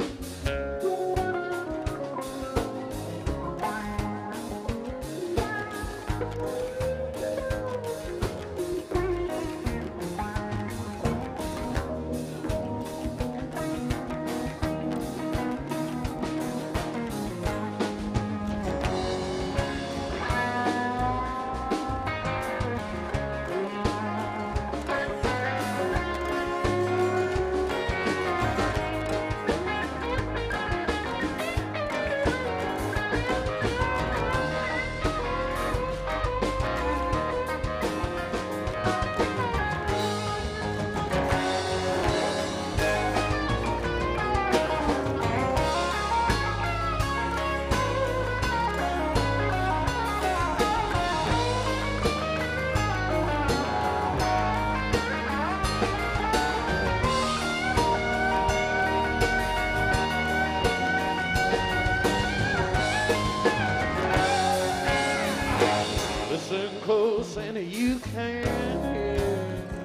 Listen close and you can hear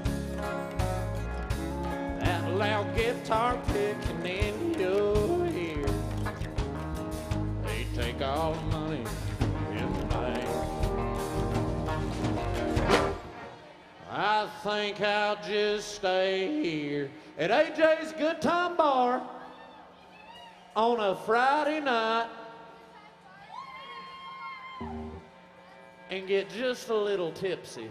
that loud guitar picking in your ear. They take all the money in the bank. I think I'll just stay here at AJ's Good Time Bar on a Friday night and get just a little tipsy.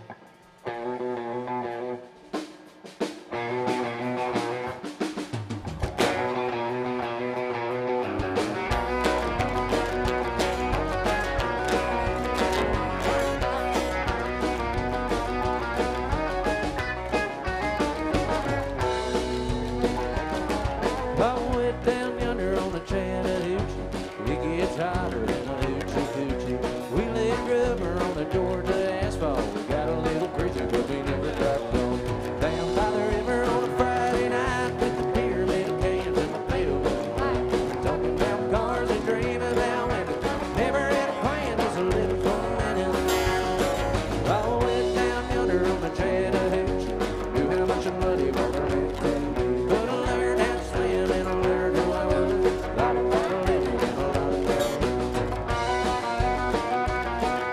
I went down yonder on the Chattahoochee. It gets hotter than a hoochie coochie. We laid rubber on the Georgia asphalt. We got a little crazy, but we never dropped off. Down by the river on a Friday night with the pyramid of cans and the Play-Doh pipe. Talking about cars and dreaming about women. Never had a plan, just living for a minute. I went down yonder on the Chattahoochee. Knew how much money was I had to be. But I learned how to swim and I learned who I was. A lot of living and a lot of travel.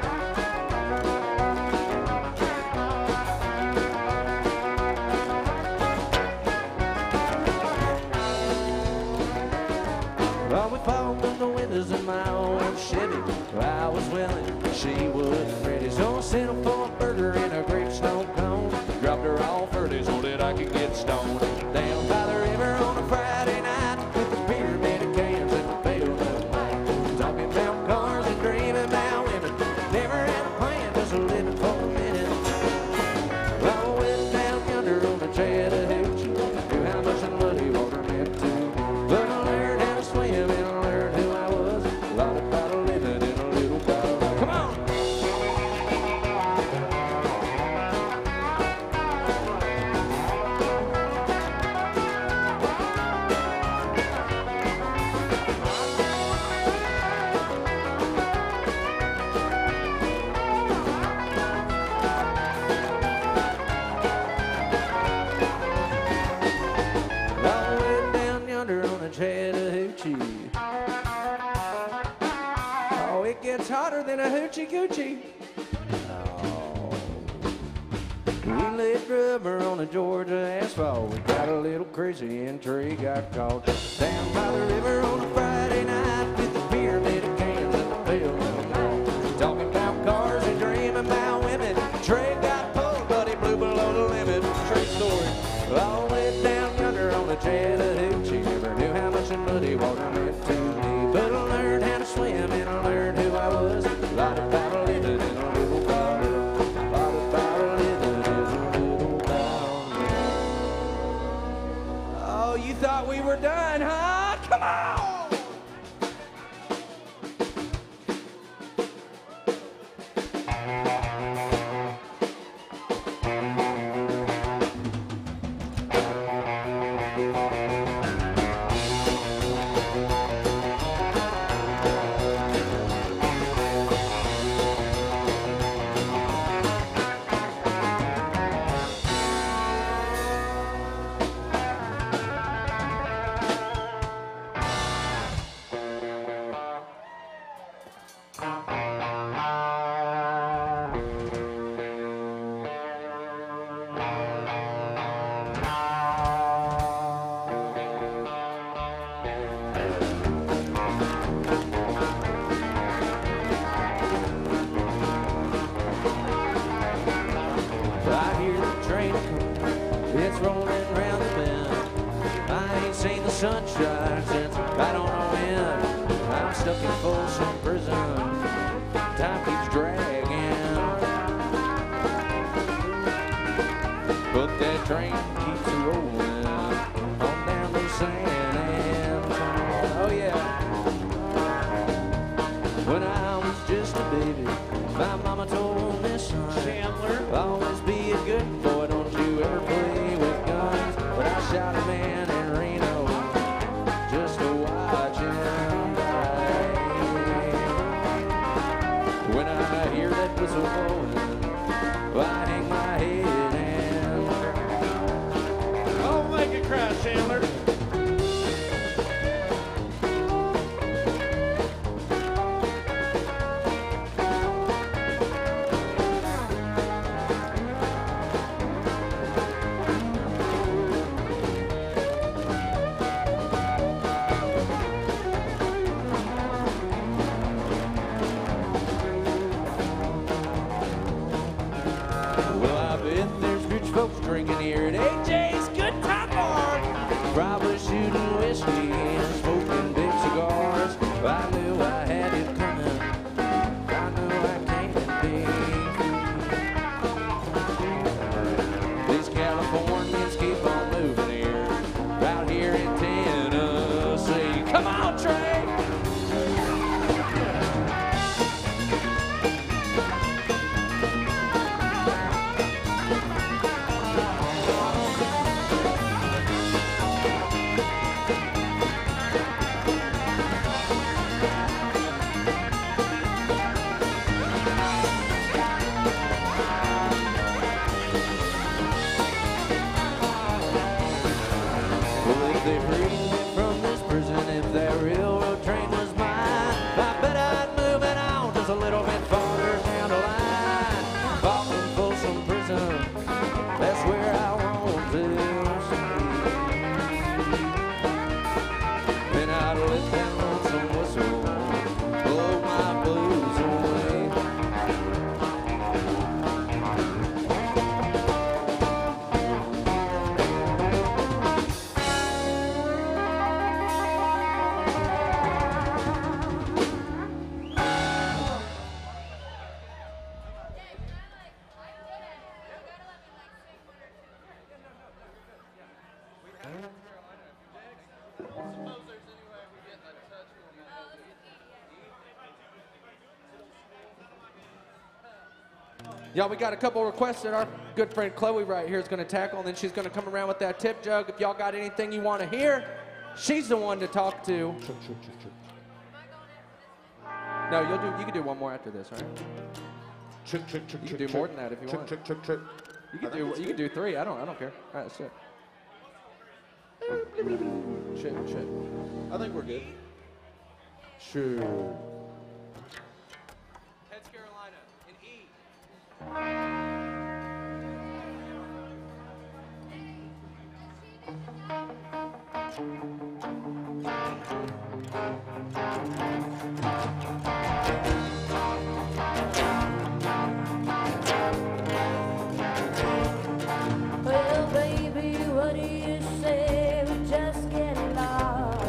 I was willing, she wasn't ready. So I sent her for a burger and a great snow cone. Dropped her off early so that I could get stoned. Down by the river on a Friday night with the pyramid cans and the pail of light. Talking about cars and dreaming about women. Never had a plan, just living for a minute. I went down yonder on the Chattahoochee. Knew how much the muddy water meant to me. But I learned how to swim and I learned who I was. A lot about living in a little boat. Come on! I went down yonder on the Chattahoochee. Oh, it gets hotter than a hoochie coochie. Oh. We laid rubber on the Georgia asphalt. We got a little crazy and Trey got caught. Down by the river on a Friday night with the pyramid of cans and the pail of light. Talking about cars and dreaming about women. Trey got pulled, but he blew below the limit. Trey story. All the way down yonder on the Chattahoochee. Never knew how much the muddy water meant to me. But I learned how to swim and I learned who I was. A lot about living in a little boat. A lot about living in a little boat. Oh, you thought we were done, huh? Come on! I hear the train coming, it's rolling round the bend. I ain't seen the sunshine since I don't know when. I'm stuck in Folsom Prison, time keeps dragging. But that train keeps rolling on down to San Antonio. Oh yeah. When I was just a baby, my mama told me, son, Chandler. always be a good boy, don't you ever play with guns. But I shot a man in Reno just to watch him die. When I hear that whistle blowing, I hang my head and cry. Oh, make it cry, Chandler. Well, Y'all, we got a couple requests that our good friend Chloe right here is going to tackle, and then she's going to come around with that tip jug. If y'all got anything you want to hear, she's the one to talk to. No, you can do one more after this, all right? You can do more than that if you want. You can do 3. I don't care. All right, that's it. Shit. I think we're good. Sure. Heads Carolina in E. Well, baby, what do you say we just get lost?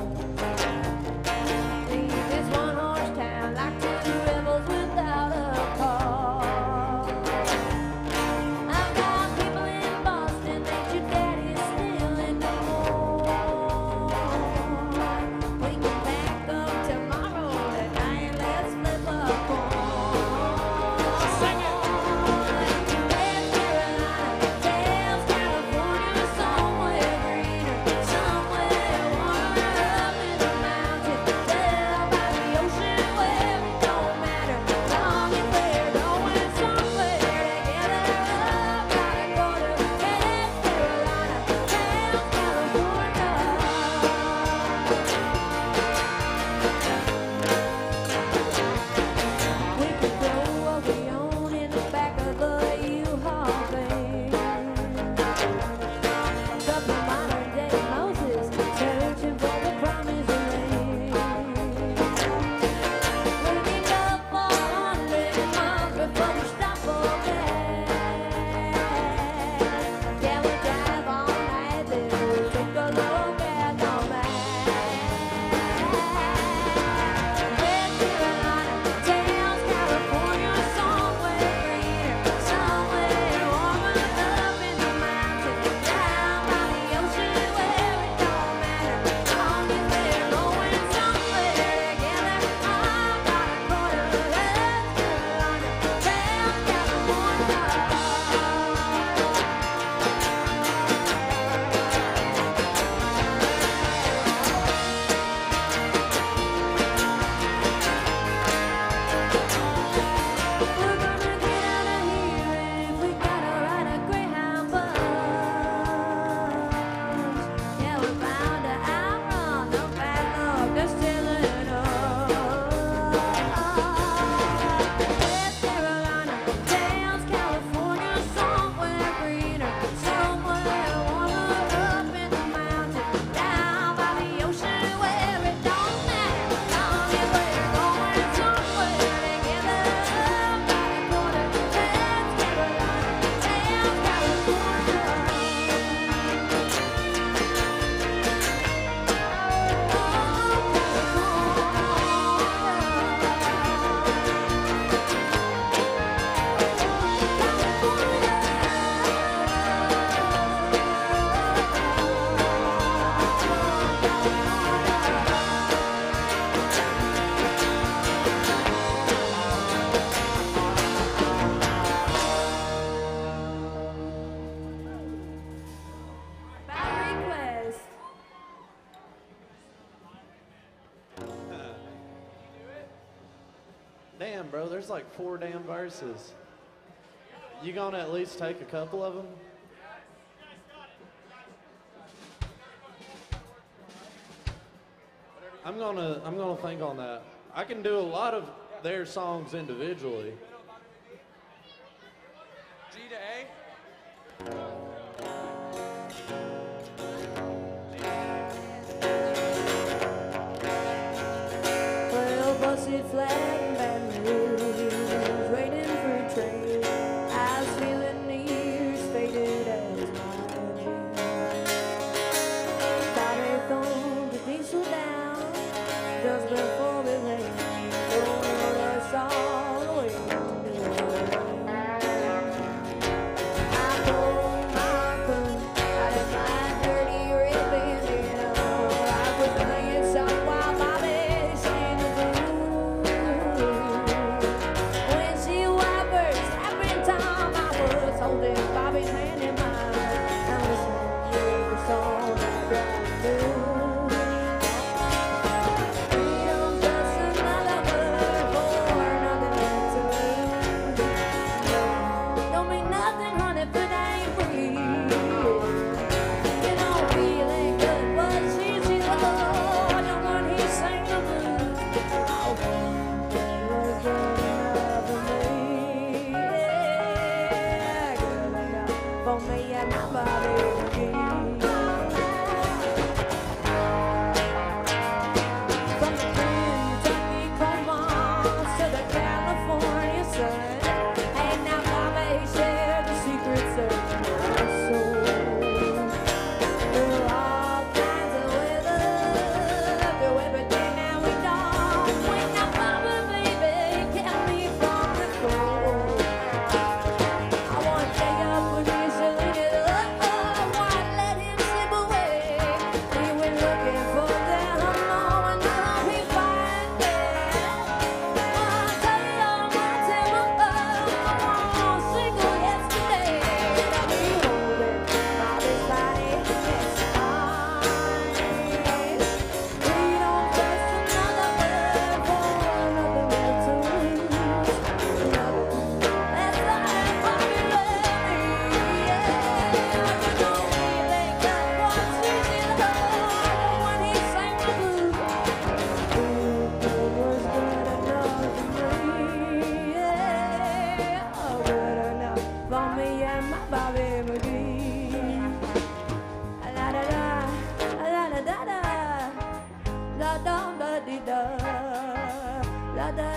Leave this one horse town like 2 rebels without a cause. I've got people in Boston that your daddy's still in the war. We can back up tomorrow tonight, let's flip a coin. Sing it! Damn, bro, there's like 4 damn verses. You gonna at least take a couple of them? I'm gonna think on that. I can do a lot of their songs individually. G to A. Well, busted flag and Baton Rouge, waiting for a train. I was feeling the years faded as my dreams. Thought I thought the diesel down just before we left. Rode us all the way to New Orleans. I pulled my gun out of my dirty red bandana. I was playing some while Bobby sang the blues.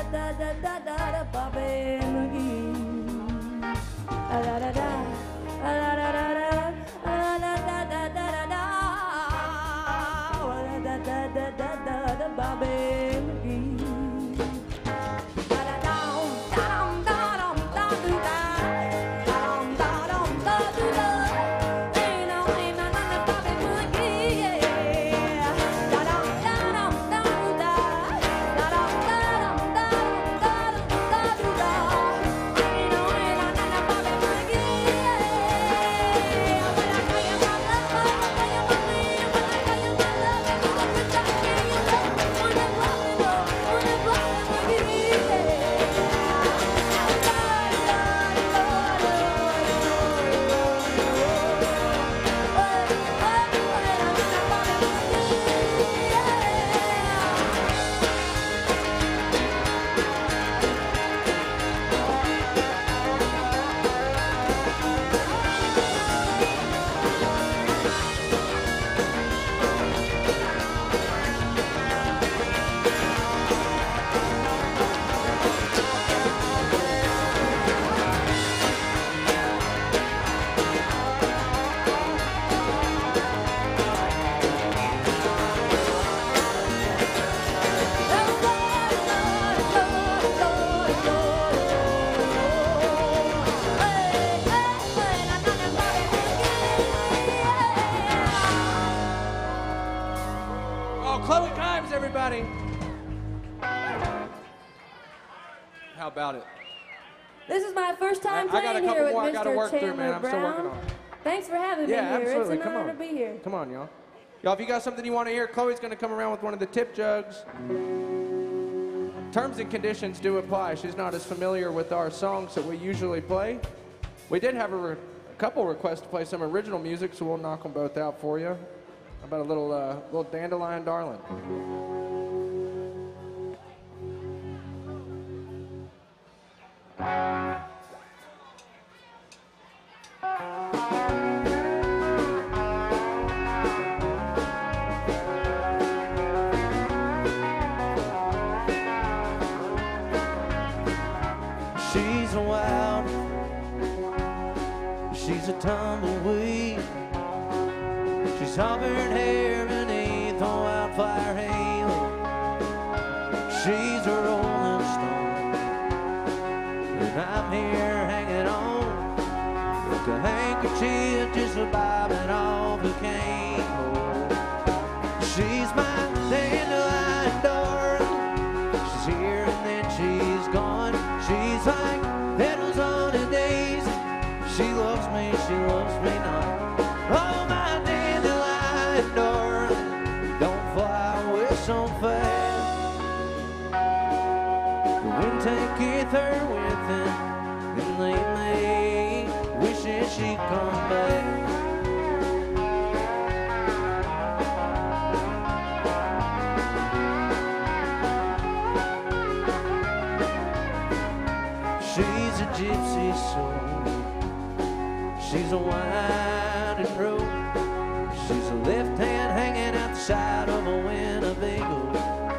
da da da da da Bobby McGee. Da da da da da da da da da da da da da da da da da da Bobby McGee. Chloe Kimes, everybody. How about it? This is my first time I got a playing couple here more I with gotta Mr. work through, Chandler man. I'm still working Brown. on it. Thanks for having Yeah, me here. absolutely. It's an Come honor on. to be here. Come on, y'all. Y'all, if you got something you want to hear, Chloe's going to come around with one of the tip jugs. Terms and conditions do apply. She's not as familiar with our songs that we usually play. We did have a couple requests to play some original music, so we'll knock them both out for you. How about a little Dandelion Darling? She's a wild, she's a tumbleweed. She's auburn hair beneath a wildfire halo. She's a rolling stone, and I'm here hanging on like a handkerchief just bobbing off a cane. She's my dandelion darling. She's here and then she's gone. She's like petals on a daisy. She loves me not. Oh, my dandelion darling, don't fly away so fast. The wind taketh her with him, and leave me wishing she'd come back. She's a gypsy soul. She's a winding road. She's a left hand hanging out the side of a Winnebago.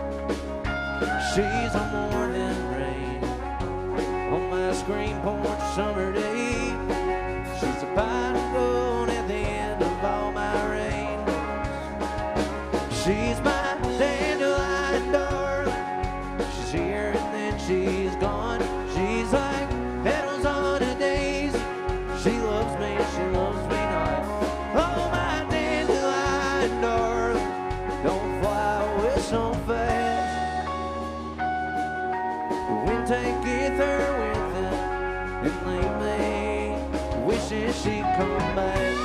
She's a morning rain on my screen porch summer day. She's a pine road at the end of all my rainbows. She's my dandelion darling. She's here and then she's gone. She's like petals on a daisy. She loves me not. Oh, my dandelion darling, don't fly away so fast. The wind taketh her with it, and leave me wishing she'd come back.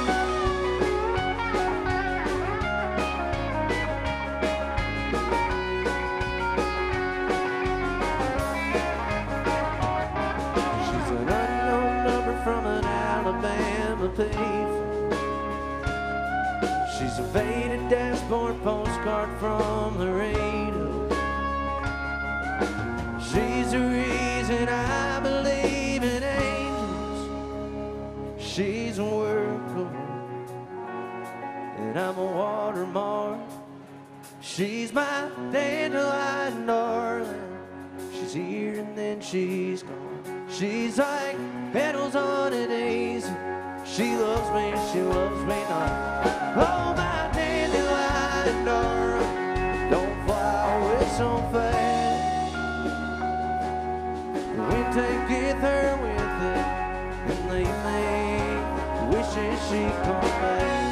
From an Alabama payphone. She's a faded dashboard postcard from the radio. She's the reason I believe in angels. She's a workhorse, and I'm a watermark. She's my dandelion darling. She's she's here and then she's gone. She's like petals on a daisy. She loves me not. Oh, my dandelion darling, don't fly away so fast. The wind taketh her with it, and the evening wishes she'd come back.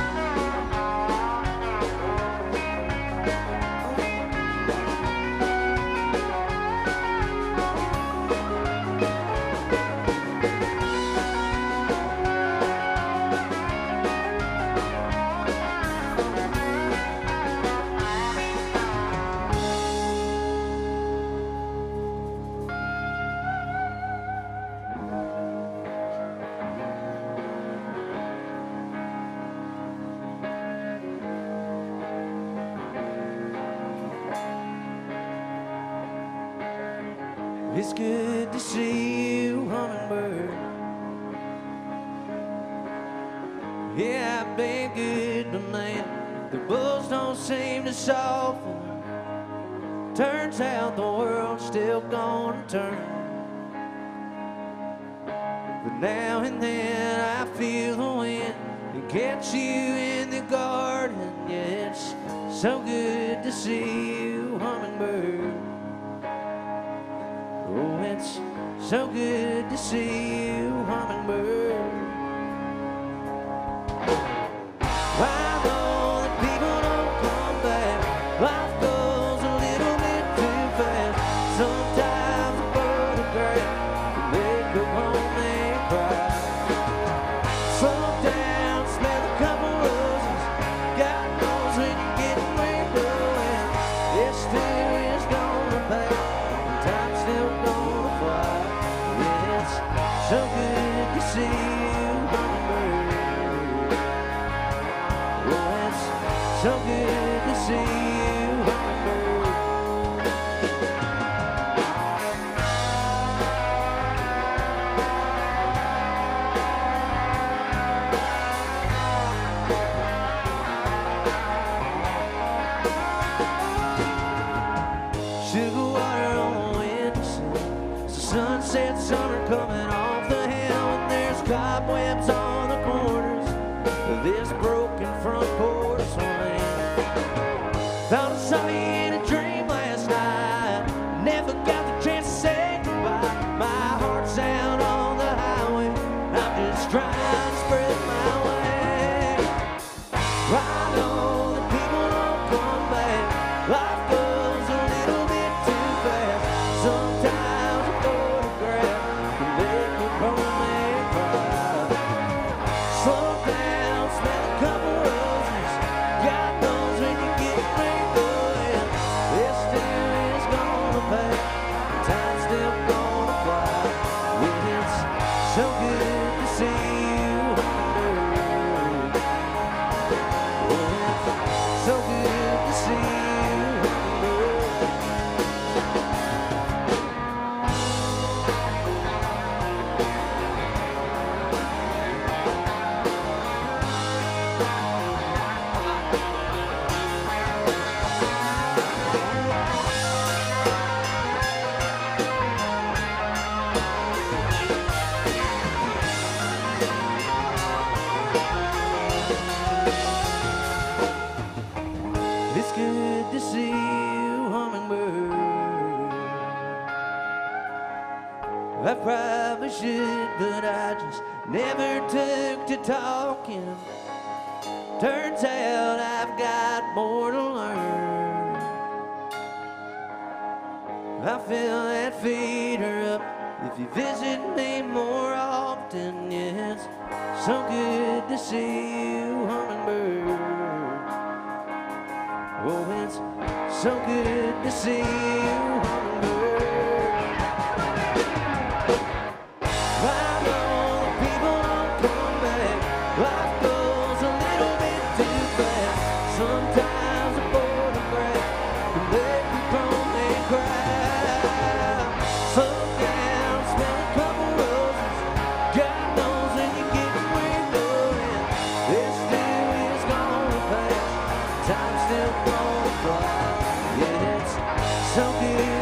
It's good to see you, hummingbird. Yeah, I've been good to man. The bulls don't seem to soften. Turns out the world's still gonna turn. But now and then I feel the wind and catch you in the garden. Yeah, it's so good to see you, hummingbird. Oh, it's so good to see you, hummingbird. I know that people don't come back. Life goes a little bit too fast. Sometimes a photograph can make a home and cry. Slow down, smell a couple roses. God knows when you're getting where you're going. This too is gonna pass. Time's still gonna fly. Yeah, it's so good to see you, hummingbird. Oh, it's so good to see you, hummingbird. Sugar water on the windowsill. It's the sunset summer coming off the hill, and there's cobwebs on the corners of this broken front porch swing. Thought I saw you in a dream last night. Never got the chance to say goodbye. My heart's out on the highway. I'm just trying to spread my wings. I know that people don't come back. Life goes a little bit too fast. Sometimes a photograph can make me home and cry. Slow down, smell a couple roses. God knows when you get where you're going. This too is gonna pass. Time's still gonna fly. Yeah, it's so good to see you, hummingbird. Oh, it's so good to see you, hummingbird. It's good to see you, hummingbird. I probably should, but I just never took to talking. Turns out I've got more to learn. I feel that feet are up if you visit me more often. Yes, so good to see you, hummingbird. Oh, it's so good to see you, hummingbird. I know that people don't come back. Life goes a little bit too fast. Sometimes a photograph can make me groan and cry. Slow down, smell a couple roses. God knows when you get where you're going. This too is gonna pass. Time's still gonna fly. Yeah, it's so good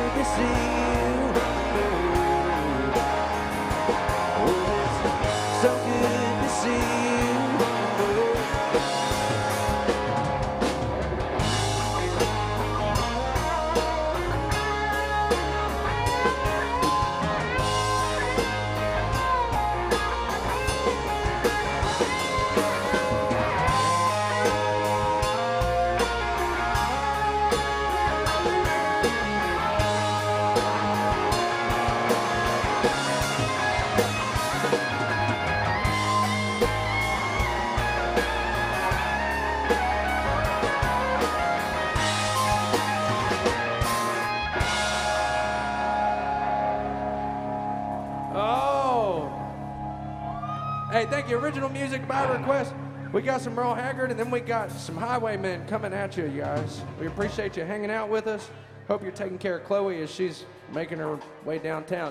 Hey, thank you. Original music by request. We got some Merle Haggard, and then we got some Highwaymen coming at you guys. We appreciate you hanging out with us. Hope you're taking care of Chloe as she's making her way downtown.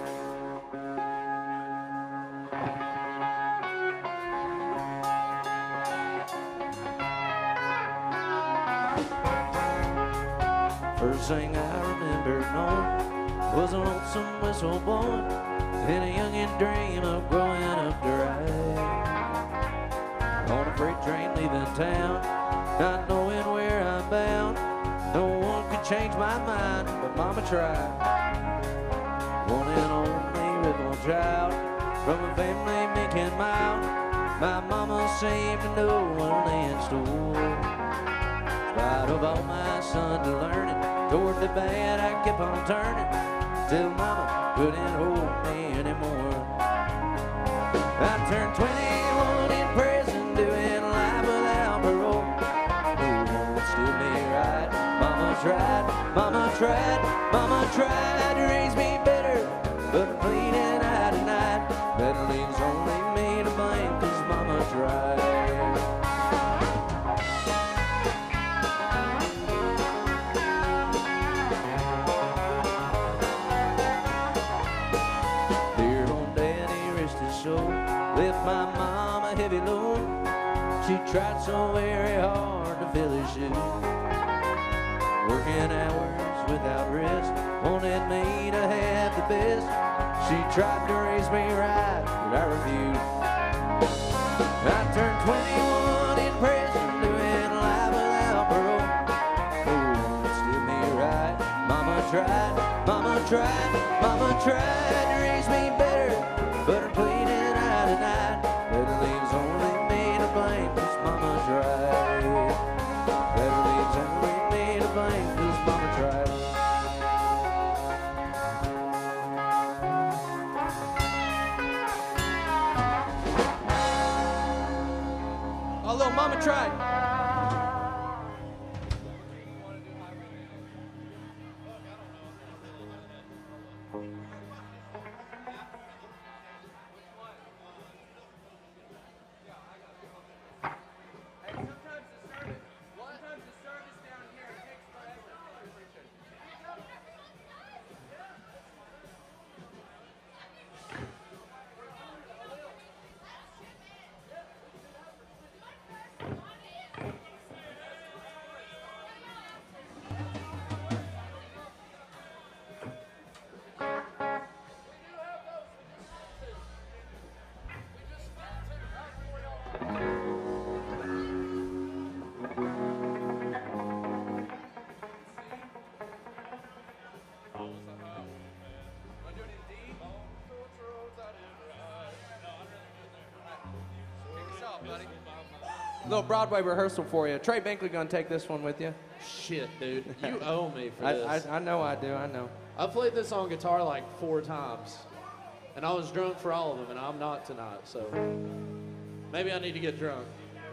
First thing I remember knowing was a lonesome whistle blowing and a youngin' dream of growing up to ride on a freight train leaving town, not knowing where I'm bound. No one could change my mind, but Mama tried. One and only rebel child from a family meek and mild. My mama seemed to know one land store. In spite of all my son to learning, toward the bad I kept on turning, till Mama couldn't hold me anymore. I turned 21 in prison, doing life without parole. Who won't steal me right? Mama tried to raise me better, but I'm bleeding out at night. That leaves only me to blame, 'cause Mama tried. Left my mom a heavy load. She tried so very hard to fill her shoes, working hours without rest, wanted me to have the best. She tried to raise me right, but I refused. I turned 21 in prison, doing life without parole. Oh, steal me right. Mama tried to raise me better, but I'm bleeding out at night. That leaves only me to blame, 'cause Mama tried. That leaves only me to blame, 'cause Mama tried. Although Mama tried. Little Broadway rehearsal for you. Trey Binkley gonna take this one with you. Shit, dude. You owe me for this. I know I do, I know. I played this on guitar like 4 times. And I was drunk for all of them, and I'm not tonight, so maybe I need to get drunk.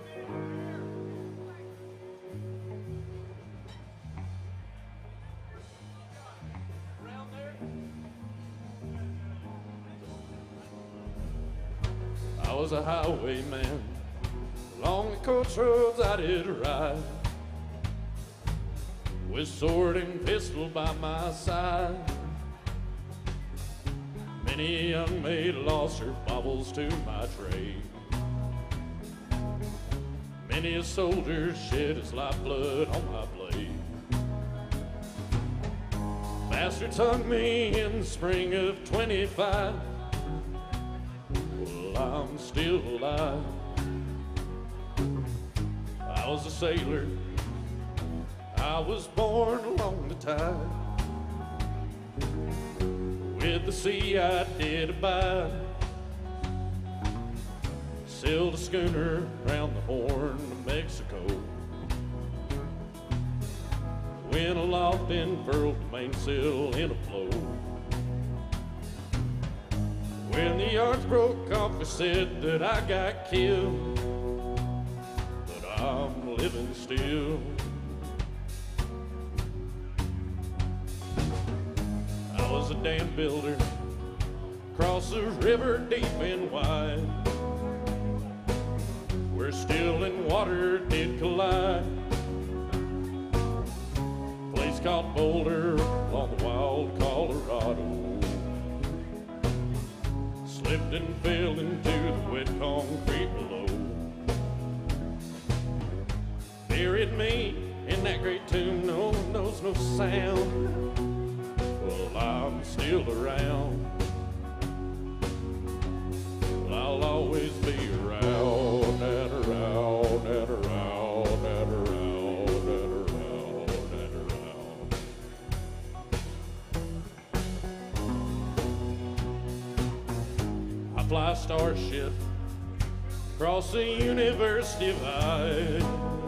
I was a highwayman. Along the coach roads I did ride, with sword and pistol by my side. Many a young maid lost her baubles to my trade. Many a soldier shed his lifeblood on my blade. Bastards hung me in the spring of 25. Well, I'm still alive. I was a sailor, I was born along the tide. With the sea I did abide, sailed a schooner round the Horn of Mexico. Went aloft and furled the mainsail in a flow. When the yards broke off, they said that I got killed, but I'm living still. I was a dam builder, across the river deep and wide. where still and water did collide. Place called Boulder on the wild Colorado. Slipped and fell into the wet concrete below. Buried me in that great tomb, no one knows no sound. Well, I'm still around. Well, I'll always be around and around and around and around and around and around. I fly a starship across the universe divide.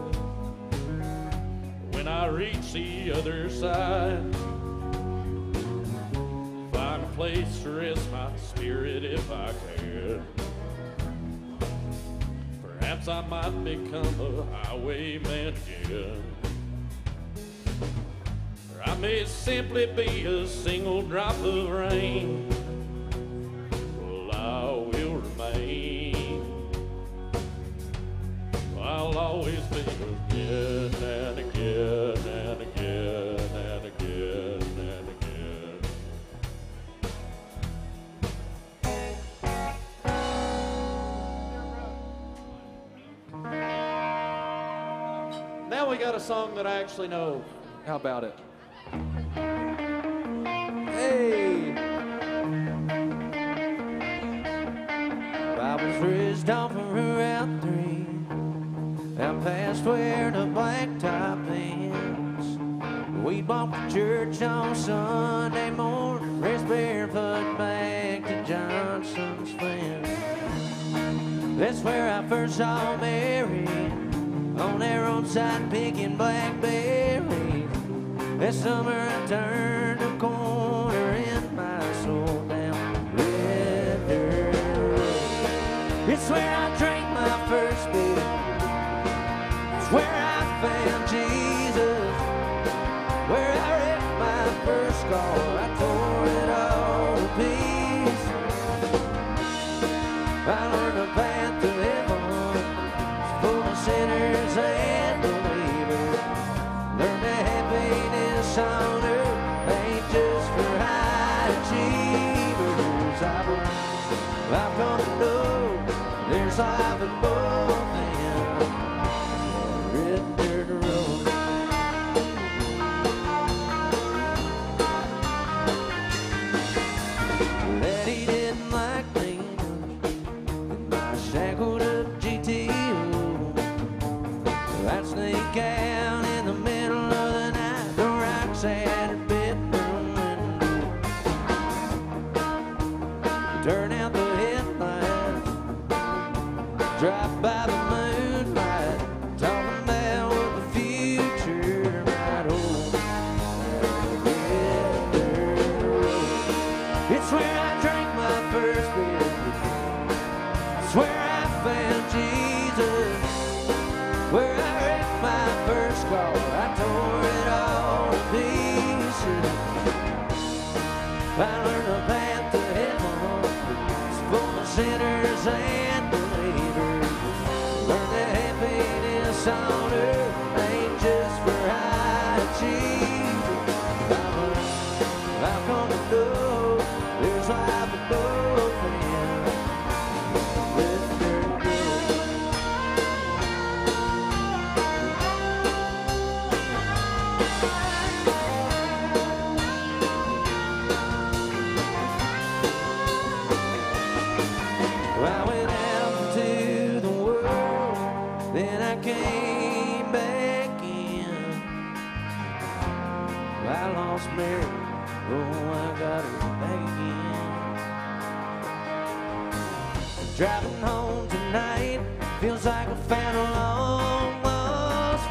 When I reach the other side, find a place to rest my spirit if I can. Perhaps I might become a highwayman again. Or I may simply be a single drop of rain. Well, I will remain. I'll always be again and again and again and again and again. Now we got a song that I actually know. How about it? Hey! I was raised off of Route 3, out past where the blacktop ends. We'd walk to church on Sunday morning, rest barefoot back to Johnson's fence. That's where I first saw Mary, on that roadside picking blackberries. That summer I turned a corner in my soul down Red Dirt Road. It's where I drank my first beer. It's where I found Jesus. Where I wrecked my first scar. I tore it all to pieces. I learned the path to heaven. It's full of sinners and believers. Learned the happiness on earth ain't just for high achievers. I've come to know there's life in both ends. Red dirt road. Daddy didn't like me in my shackled up GTO. I'd sneak out in the middle of the night, the rocks at her bedroom window. Turn out the headlights, drive by the moonlight, talking about what the future might hold. Red dirt road. It's where I drank my first beer. It's where I found Jesus. Where I wrecked my first scar. I tore it all to pieces. I learned the path to heaven. It's full of sinners and believers. Learn the happiness on earth ain't just for high achievers. I've come to know there's life in both ends. Red dirt road. I went out into the world, then I came back in. I lost Mary, oh, I got her back again. Driving home tonight feels like I found a long lost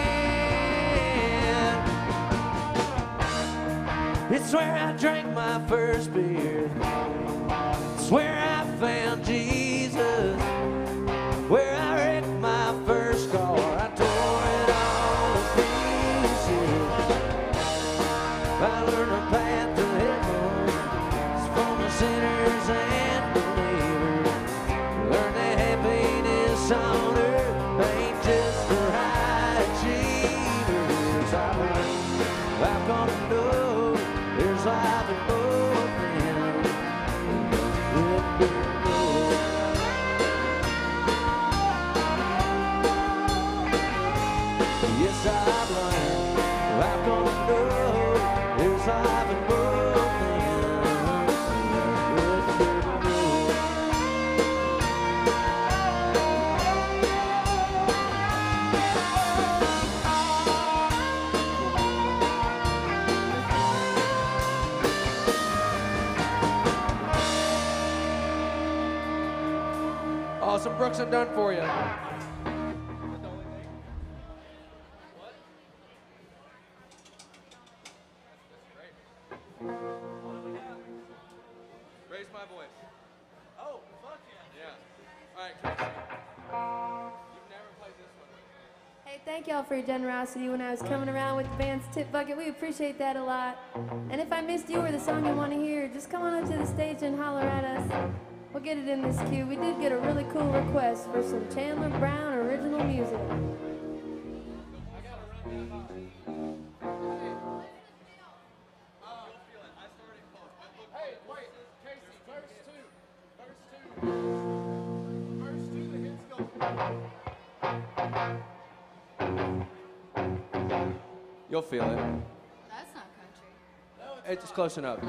friend. It's where I drank my first beer. It's where I found Jesus. Where I wrecked my first car. I tore it all to pieces. I learned the path to heaven. It's from the sinners and believers. Learn the happiness on earth. awesome. Brooks, I'm done for you. Raise my voice. Oh, fuck yeah. Yeah. All right, Casey. You've never played this one. Hey, thank y'all for your generosity when I was coming around with the band's tip bucket. We appreciate that a lot. And if I missed you or the song you want to hear, just come on up to the stage and holler at us. We'll get it in this queue. We did get a really cool request for some Chandler Brown original music. You'll feel it. That's not country. It's close enough.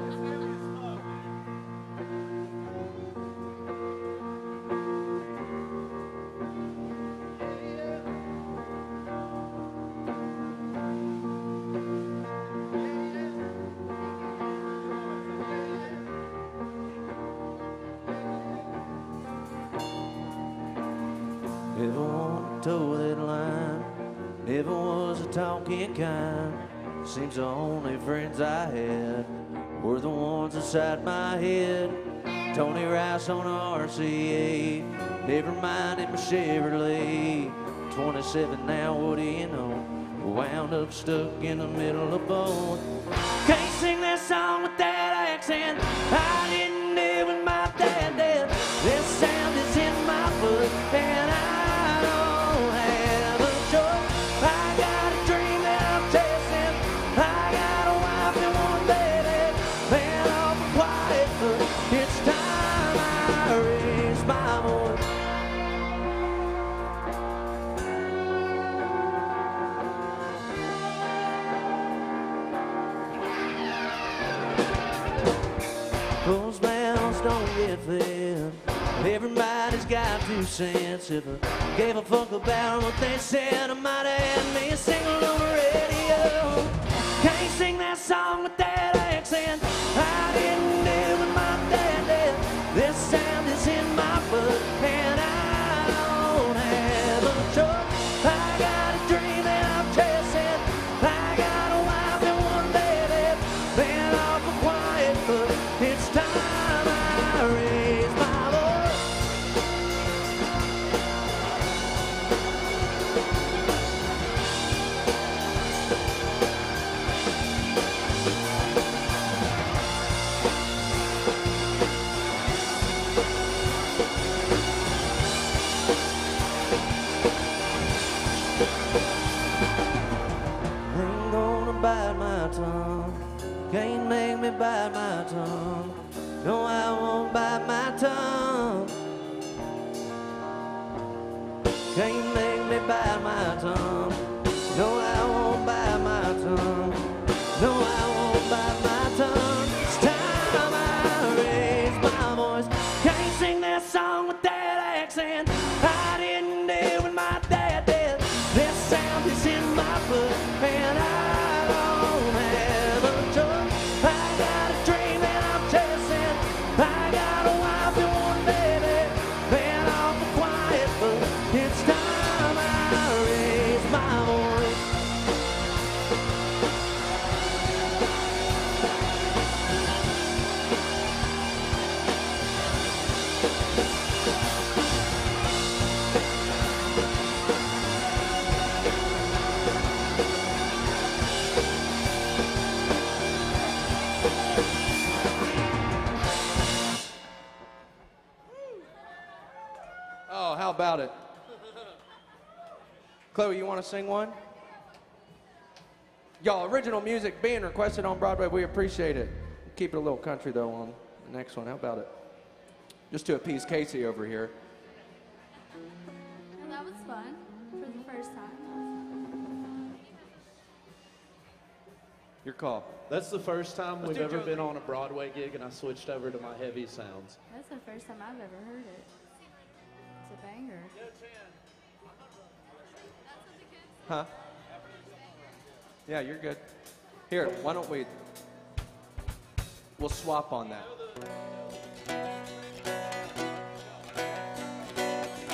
Never wanted to toe that line, never was a talking kind. Seems the only friends I had were the ones inside my head. Tony Rice on a RCA, never minded my Chevrolet. 27 now, what do you know? Wound up stuck in the middle of both. Can't sing that song with that accent. I didn't live with my dad dead. This sound is in my blood, and I don't have a choice. I got a dream that I'm chasing. I got a wife and one baby. Man, I'm quiet, but it's time I raise my voice. Those mouths don't get fed. Everybody's got 2 cents. If I gave a fuck about what they said, I might have had me a single on the radio. Can't sing that song with that accent. I didn't live with my dad dead. This sound is in my blood, and I don't have a choice. I got a dream that I'm chasing. I got a wife and one baby. Been awful quiet, but it's time I raise my voice. Ain't gonna bite my tongue. Can't make me bite my tongue. No, I won't bite my tongue. Can't make me bite my tongue. No, I won't bite my tongue. No, I won't bite my tongue. It's time I raise my voice. Can't sing that song with that accent. I didn't live with my dad dead. This sound is in my blood, and I don't have a choice. I got a dream that I'm chasing. I got a wife and one baby. Been awful quiet, but it's time I raise my voice. Oh, how about it? Chloe, you want to sing one? Y'all, original music being requested on Broadway. We appreciate it. Keep it a little country, though, on the next one. How about it? Just to appease Casey over here. Well, that was fun for the first time. Your call. That's the first time we've ever been on a Broadway gig, and I switched over to my heavy sounds. That's the first time I've ever heard it. It's a banger. Huh? Yeah, you're good. Here, why don't we'll swap on that.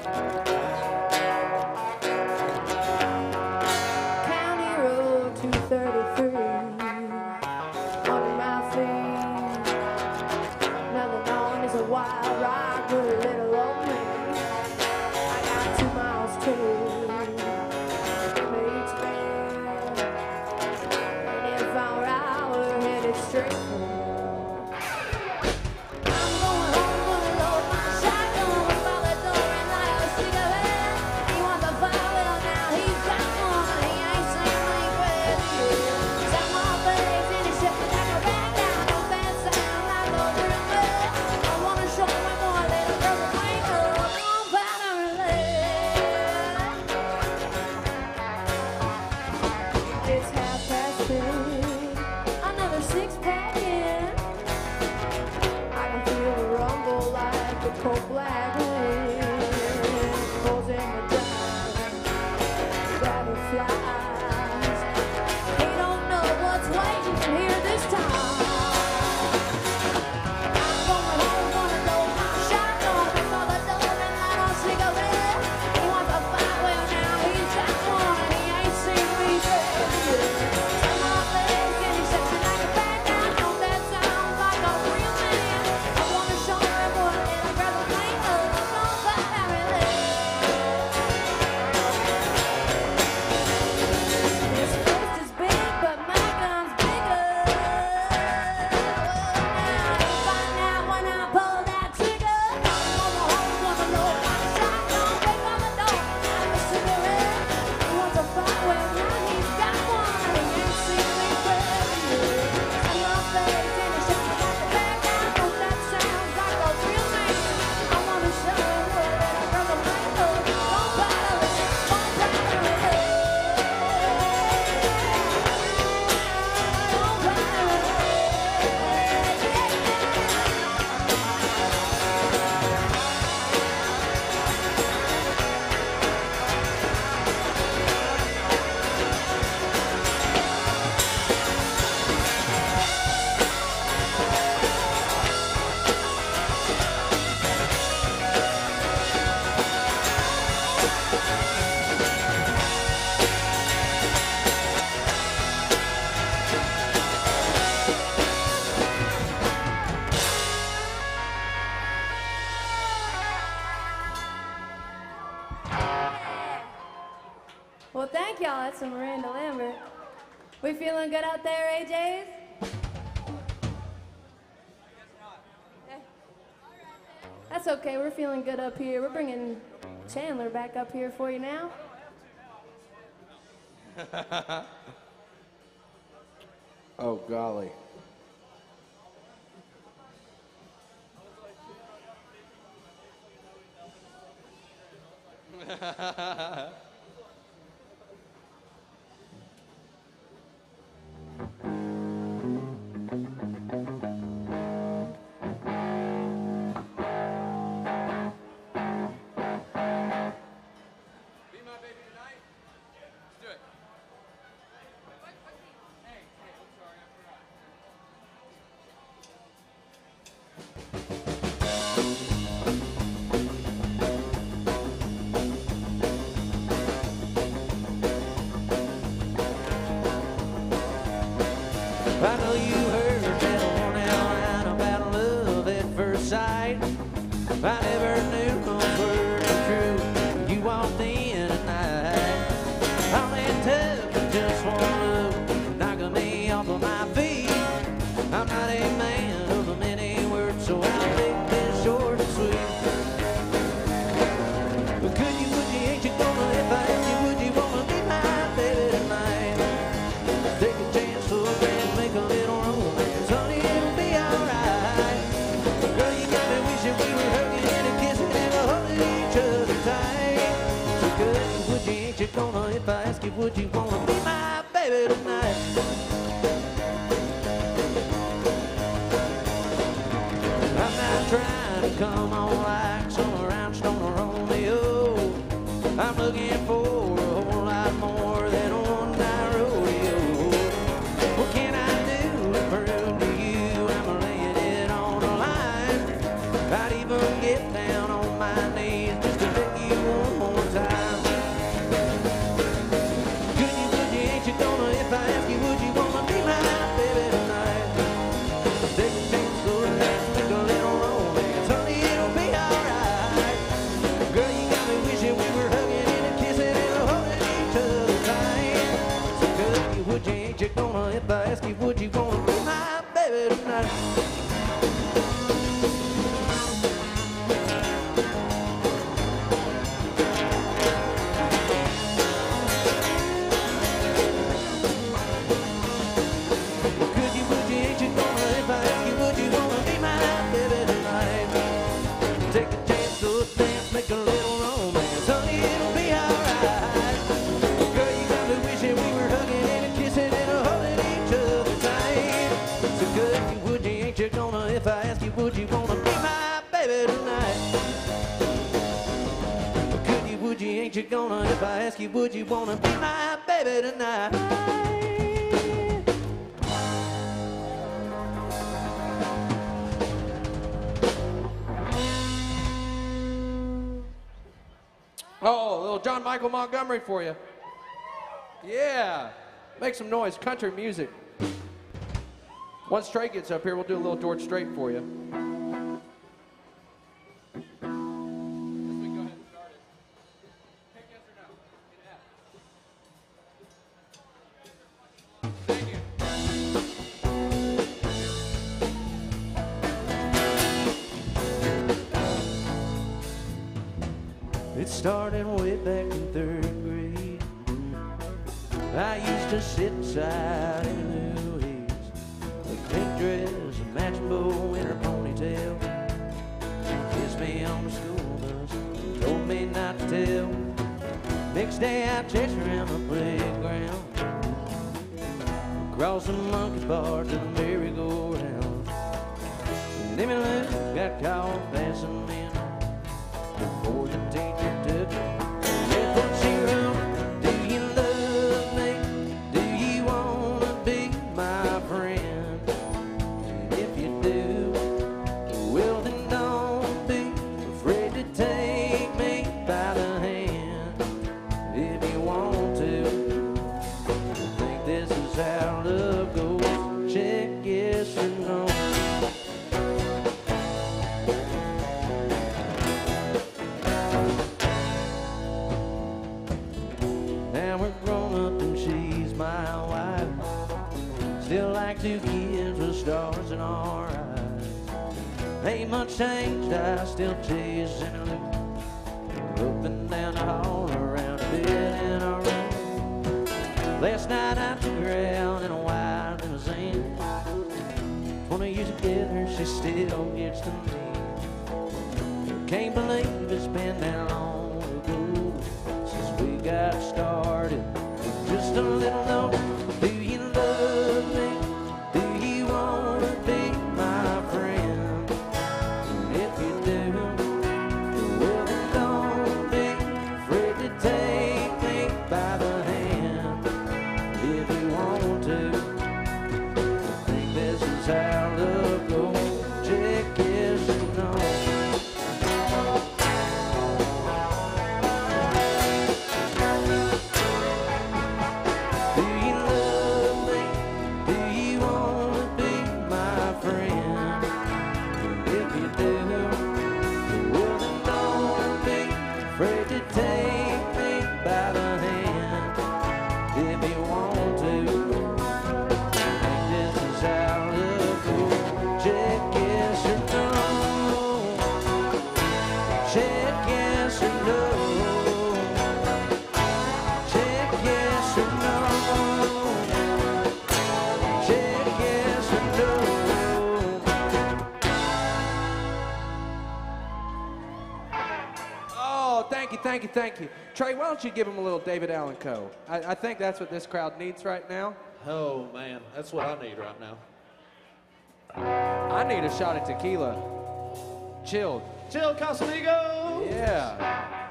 County Road 233, under my feet. Nothing known as a wild ride, but a little old me. I got 2 miles to each bend, and if I'm right, we're headed straight for. I'm going home, gonna load my shotgun, by the door and light a cigarette. He wants a fire, well now he's got one. He ain't seen me crazy. Set my face and he shut me like a rag down. Don't that sound like a real man? I wanna show him more little girls that wake up on battery lead. It's 2:30, another 6-pack in. I can feel the rumble like the cold black wind pulls in the dark. Gravity flies. He don't know what's waiting here this time. I'm going home, gonna load my shotgun before the door and light a cigarette. He wants a fight, well now he's got one. He ain't seen me crazy. Set my face and he sets me like a bad guy. Don't that sound like a real man? I wanna show him what little girls are playing up on battery lead. This fist is big, but my gun's bigger. Now you'll find out when I pull that trigger. I'm going home, gonna load my shotgun, break on the door, light a cigarette. He wants a fight, well now he's got one. He ain't seen me crazy. And my face and he shut me like a bad guy. Don't that sound like a real man? I wanna show him what little girls are playing up on battery lead. Well, thank y'all. That's some Miranda Lambert. We feeling good out there, AJs? That's okay. We're feeling good up here. We're bringing Chandler back up here for you now. Oh, golly. I know you heard that one line about love at first sight. I never knew those were true. You walked in at night. All that took was just one look, knocking me off of my feet. I'm not a man of many words, so I'll make this short and sweet. But could you, would you, ain't you gonna, if I asked you, would you wanna be my baby tonight? Take a chance for a grand, make a little romance, honey, it'll be alright. Girl, you got me wishing we were hugging and kissing and holding each other tight. So could you, would you, ain't you gonna, if I ask you, would you wanna be my baby tonight? I'm not trying to come on like some rhinestone Romeo. I'm looking for a whole lot more than one night rodeo. What can I do to prove to you I'm laying it on the line? I'd even get down on my knees just to beg you Ain't you gonna, if I ask you, would you wanna be my baby tonight? Oh, a little John Michael Montgomery for you. Yeah. Make some noise, country music. Once Trey gets up here, we'll do a little George Strait for you. It started way back in 3rd grade. I used to sit beside Louise, a pink dress, a matching bow in her ponytail. She kissed me on the school bus, told me not to tell. Next day I chased her around the playground, across the monkey bar to the merry-go-round. And Emmy Lou got caught passing men before the teacher took her. That's what she wrote. Do you love me? Do you wanna be my friend? And if you do, well then don't be afraid to take me by the hand. If you want to, I think this is how love goes. Check yes or no. Still like 2 kids with stars in our eyes. Ain't much changed, I still chasing Lou, up and down the hall, around a bed in our room. Last night I took her out in a white limousine. 20 years together, she still gets to me. Can't believe it's been that long ago since we got started. Just a little note. Do you love me? Do you wanna be my friend? And if you do, well then don't be afraid to take me by the hand. If you want to, I think this is how love goes. Check yes or no. Thank you. Trey, why don't you give him a little David Allan Coe? I think that's what this crowd needs right now. Oh, man, that's what I need right now. I need a shot of tequila. Chilled. Chilled Casamigos! Yeah.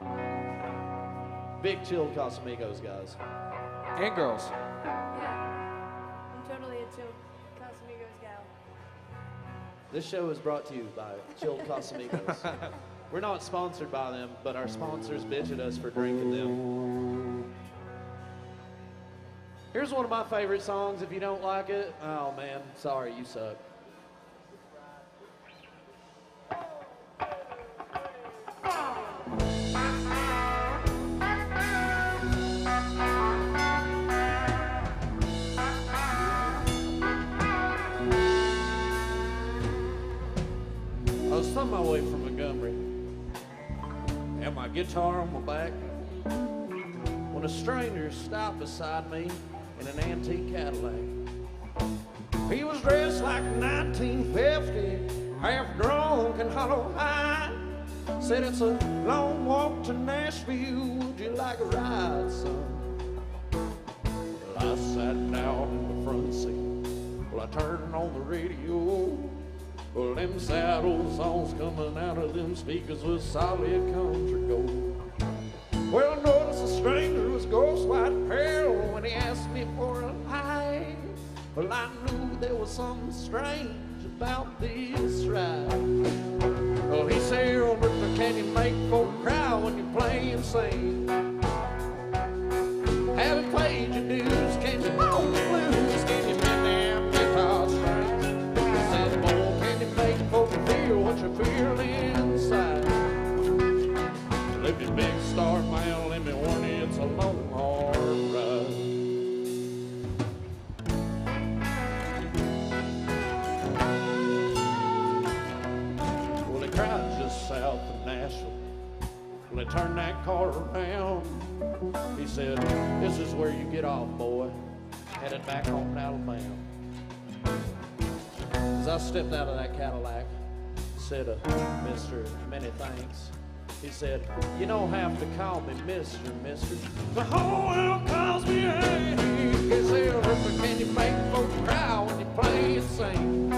Big chilled Casamigos, guys. And girls. Yeah. I'm totally a chill Casamigos gal. This show is brought to you by Chilled Casamigos. We're not sponsored by them, but our sponsors bitch at us for drinking them. Here's one of my favorite songs. If you don't like it, oh man, sorry, you suck. I was on my way from Montgomery, and my guitar on my back, when a stranger stopped beside me in an antique Cadillac. He was dressed like 1950, half drunk and hollow eyed. Said, it's a long walk to Nashville, would you like a ride, son? Well, I sat down in the front seat, well, I turned on the radio. Well, them saddle songs coming out of them speakers was solid country gold. something strange about this ride. Oh, he said, Robert, can you make folk cry when you play and sing? Have you paid your dues? Can you moan the blues? Can you mend them guitar strings? He said, boy, can you make folk feel what you feel inside? If you're a big star man, let me warn you, it's a long, hard ride. Well, the crowd's just south of Nashville. Well, they turned that car around. He said, this is where you get off, boy. Headed back home to Alabama. As I stepped out of that Cadillac, said, Mr. Many thanks. He said, you don't have to call me mister. The whole world calls me Hank. He said, Ripper, can you make folks cry when you play and sing?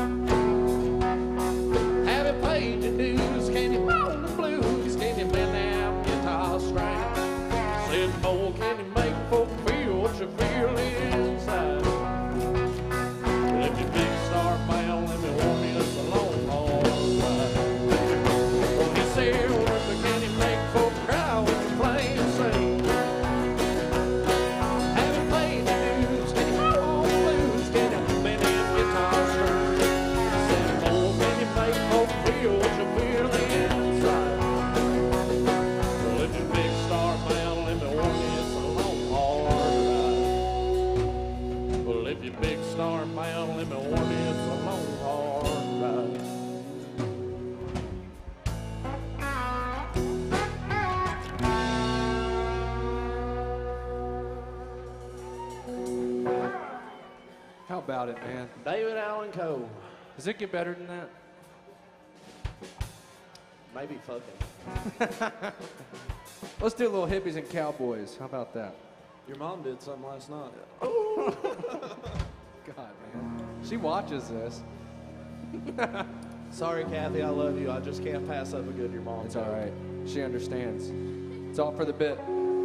Have you paid your dues? Can you moan the blues? Can you bend that guitar string? Said, boy, can you make folks feel what you feel inside? If you're big star man, let me warn you, it's a long, hard ride. Oh, he said, can you make folk cry when you play and sing? Have you played the dues? Can you moan the blues? Can you bend that guitar string? Said, oh, can you make folk feel what you feel inside? Well, if you're a big star man, let me warn you, it's a long, hard ride. Well, if you're a big star man, let me warn you, it's a long, hard ride. How about it, man? David Allen Coe. Does it get better than that? Maybe fucking. Let's do a little hippies and cowboys. How about that? Your mom did something last night. God, man. She watches this. Sorry, Kathy, I love you. I just can't pass up a good your mom. It's all right. She understands. It's all for the bit.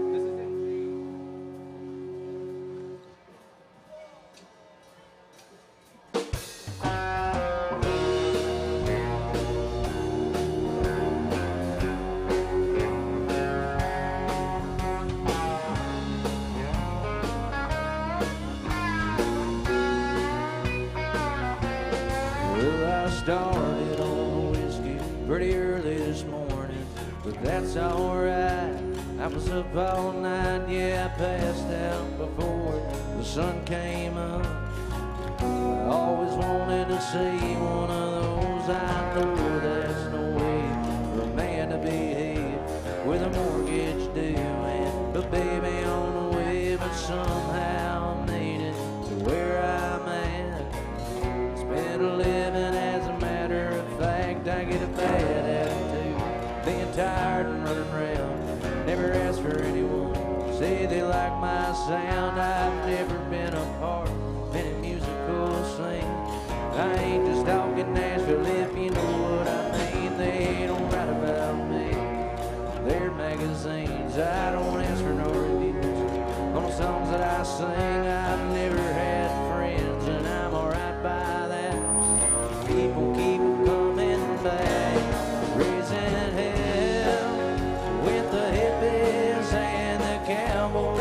Started on whiskey pretty early this morning, but that's alright. I was up all night, yeah, I passed out before the sun came up. I always wanted to see one of those. I know there's no way for a man to behave with a mortgage due, and a baby on the way, but somehow I made it to where I'm at. Spent a living as a matter of fact. I get a bad attitude, being tired and running around. Never ask for anyone, say they like my sound. I've never been a part of any musical scene. I ain't just talking Nashville, if you know what I mean. They don't write about me, they're magazines. I don't ask for no reviews on the songs that I sing. I've never had friends, and I'm alright by that. People keep coming back, raising hell with the hippies and the cowboys.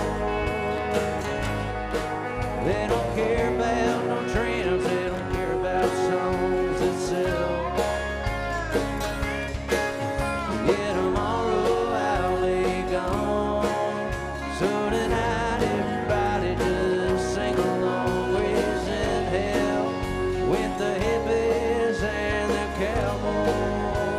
They don't care about no trends, they don't care about songs that sell. Yeah, tomorrow I'll be gone, so tonight everybody just sing along, raising hell with the hippies and the cowboys.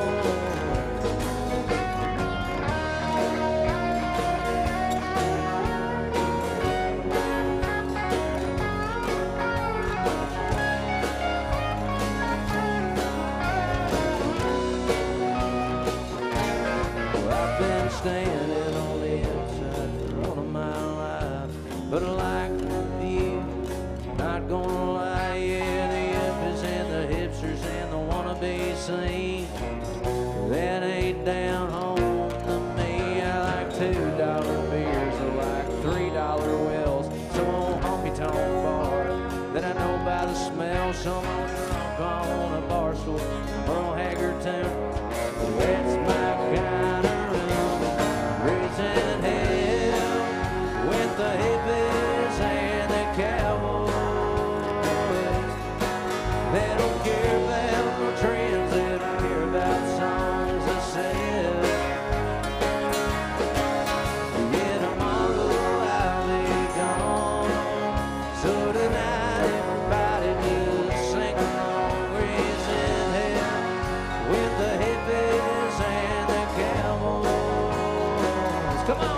Well, I've been standing on the outside for all of my life, but I like the view, not gonna lie, yeah, the hippies and the hipsters and the wannabe scene, that ain't down home to me. I like $2 beers, I like $3 wells, some old honky-tonk bar that I know by the smell. Some on drunk on a bar stool, Merle Haggard tune. That's my kind of room. Raising hell with the hippies and the cowboys. They don't care about no trends, they don't care about songs that said, yeah, tomorrow I'll be gone. So tonight everybody just sing along, raising hell with the hippies and the cowboys. Come on!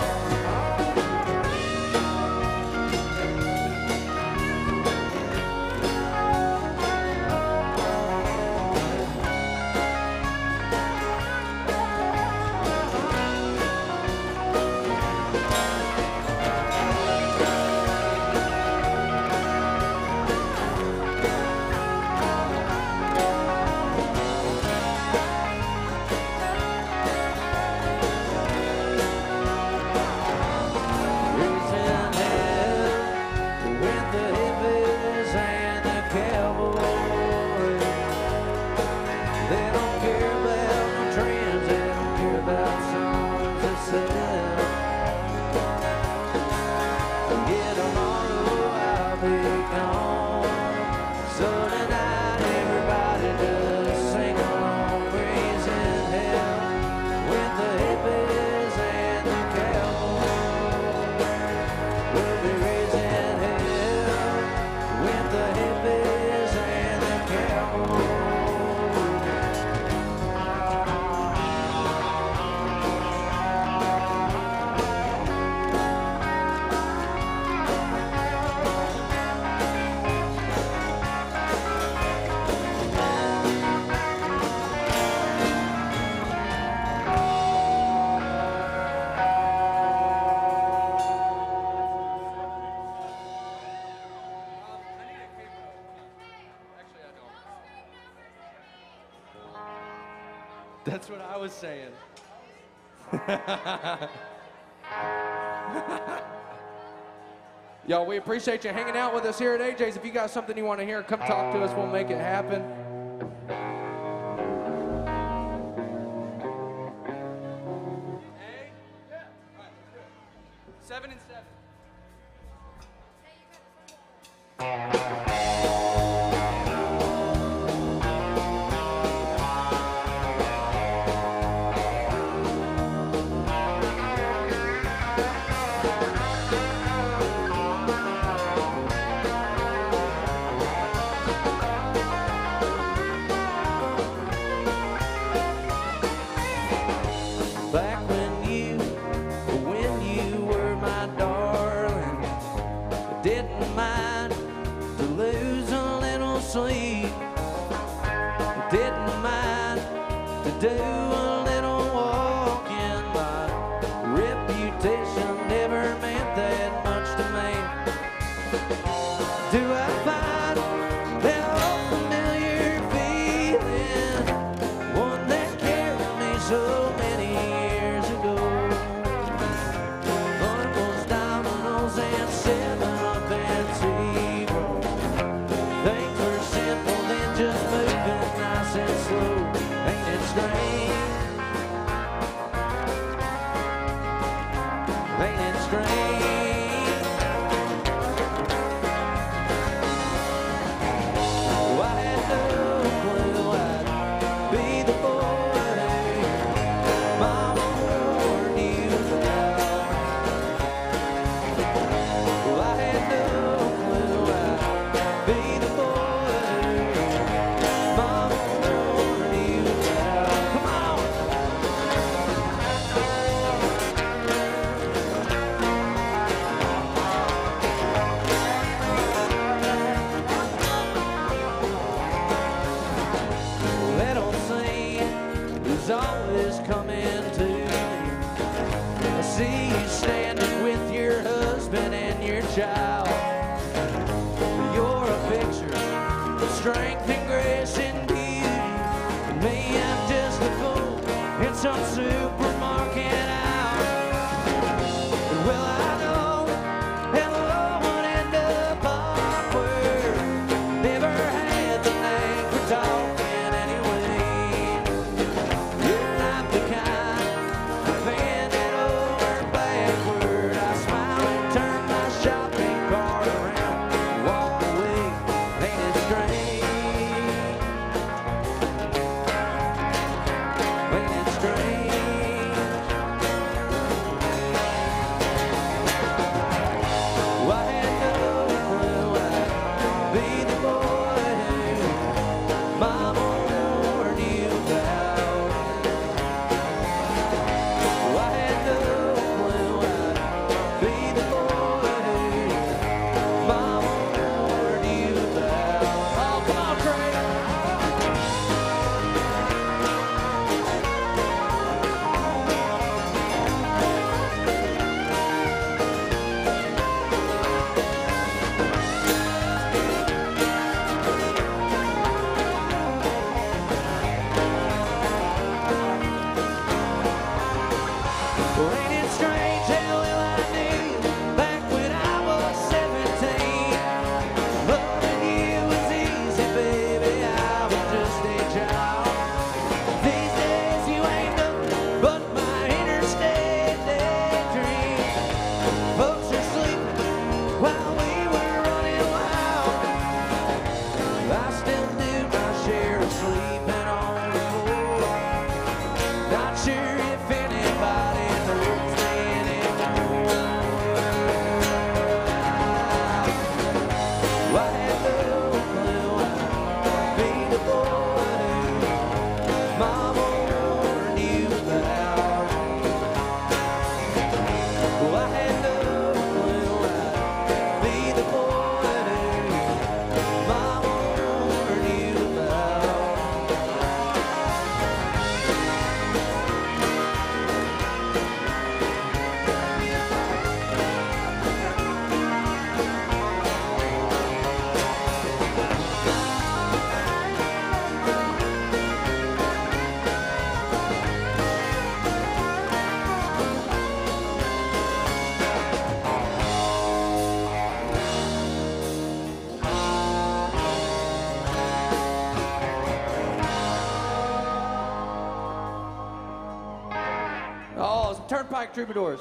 Raising hell with the hippies and the cowboys. They don't care about no trends, they don't care about songs that sell. Yeah, tomorrow I'll be gone. So tonight everybody just sing along, raising hell with the hippies and the cowboys. We'll be raising hell with the hippies and the cowboys. That's what I was saying. Y'all, we appreciate you hanging out with us here at AJ's. If you got something you want to hear, come talk to us. We'll make it happen. Hey? Yeah. All right, let's do it. 7 and 7. Back when you were my darling, I didn't mind to lose a little sleep. I didn't mind to do a little walking. My reputation never meant that much to me. Do I find that old familiar feeling, one that carried me so many years ago? Marbles, dominoes, and 7-Up and zero. Things were simple, then just moving nice and slow. Ain't it strange? Ain't it strange? I had no clue I'd be the boy Mama warned you about. I had no clue I'd be the boy Mama warned you about. Come on! That old scene is always coming to me. I see you standing with your husband and your child. You're a picture of strength and grace and beauty. And me, I'm just a fool in some supermarket out. Well, I know that love would end up awkward. strange how well I knew you back when I was 17. Loving you was easy, baby, I was just a child. These days you ain't nothing but my interstate daydream. Folks are sleeping while we were running wild. I still do my share of sleeping on the floor. Not sure if anybody knows me anymore. I had no clue I'd be the boy who Mama warned you about. I had no clue I'd be the boy who Mama warned you about. Oh, Turnpike Troubadours.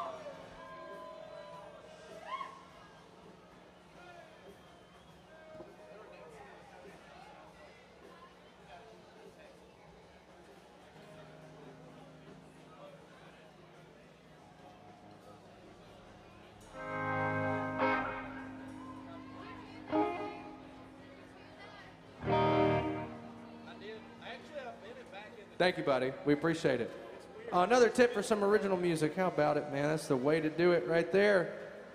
Thank you, buddy. We appreciate it. Another tip for some original music. How about it, man? That's the way to do it right there.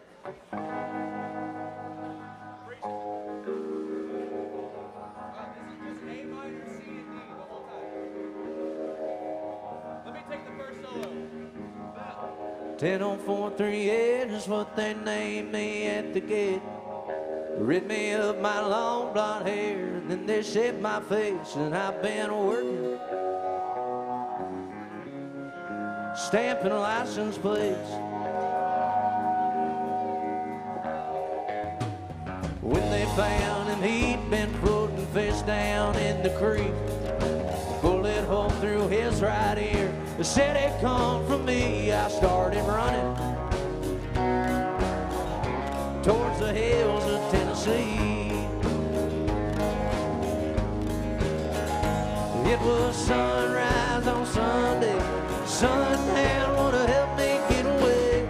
A minor, C, and D the whole time. Let me take the first solo. 10 on 438 is what they named me at the gate. Rid me of my long blonde hair, then they shaved my face, and I've been working, stamping license plates. When they found him, he'd been floating face down in the creek. Bullet hole through his right ear. They said it come from me. I started running towards the hills of Tennessee. It was sunrise on Sunday. Sundown would have helped me get away.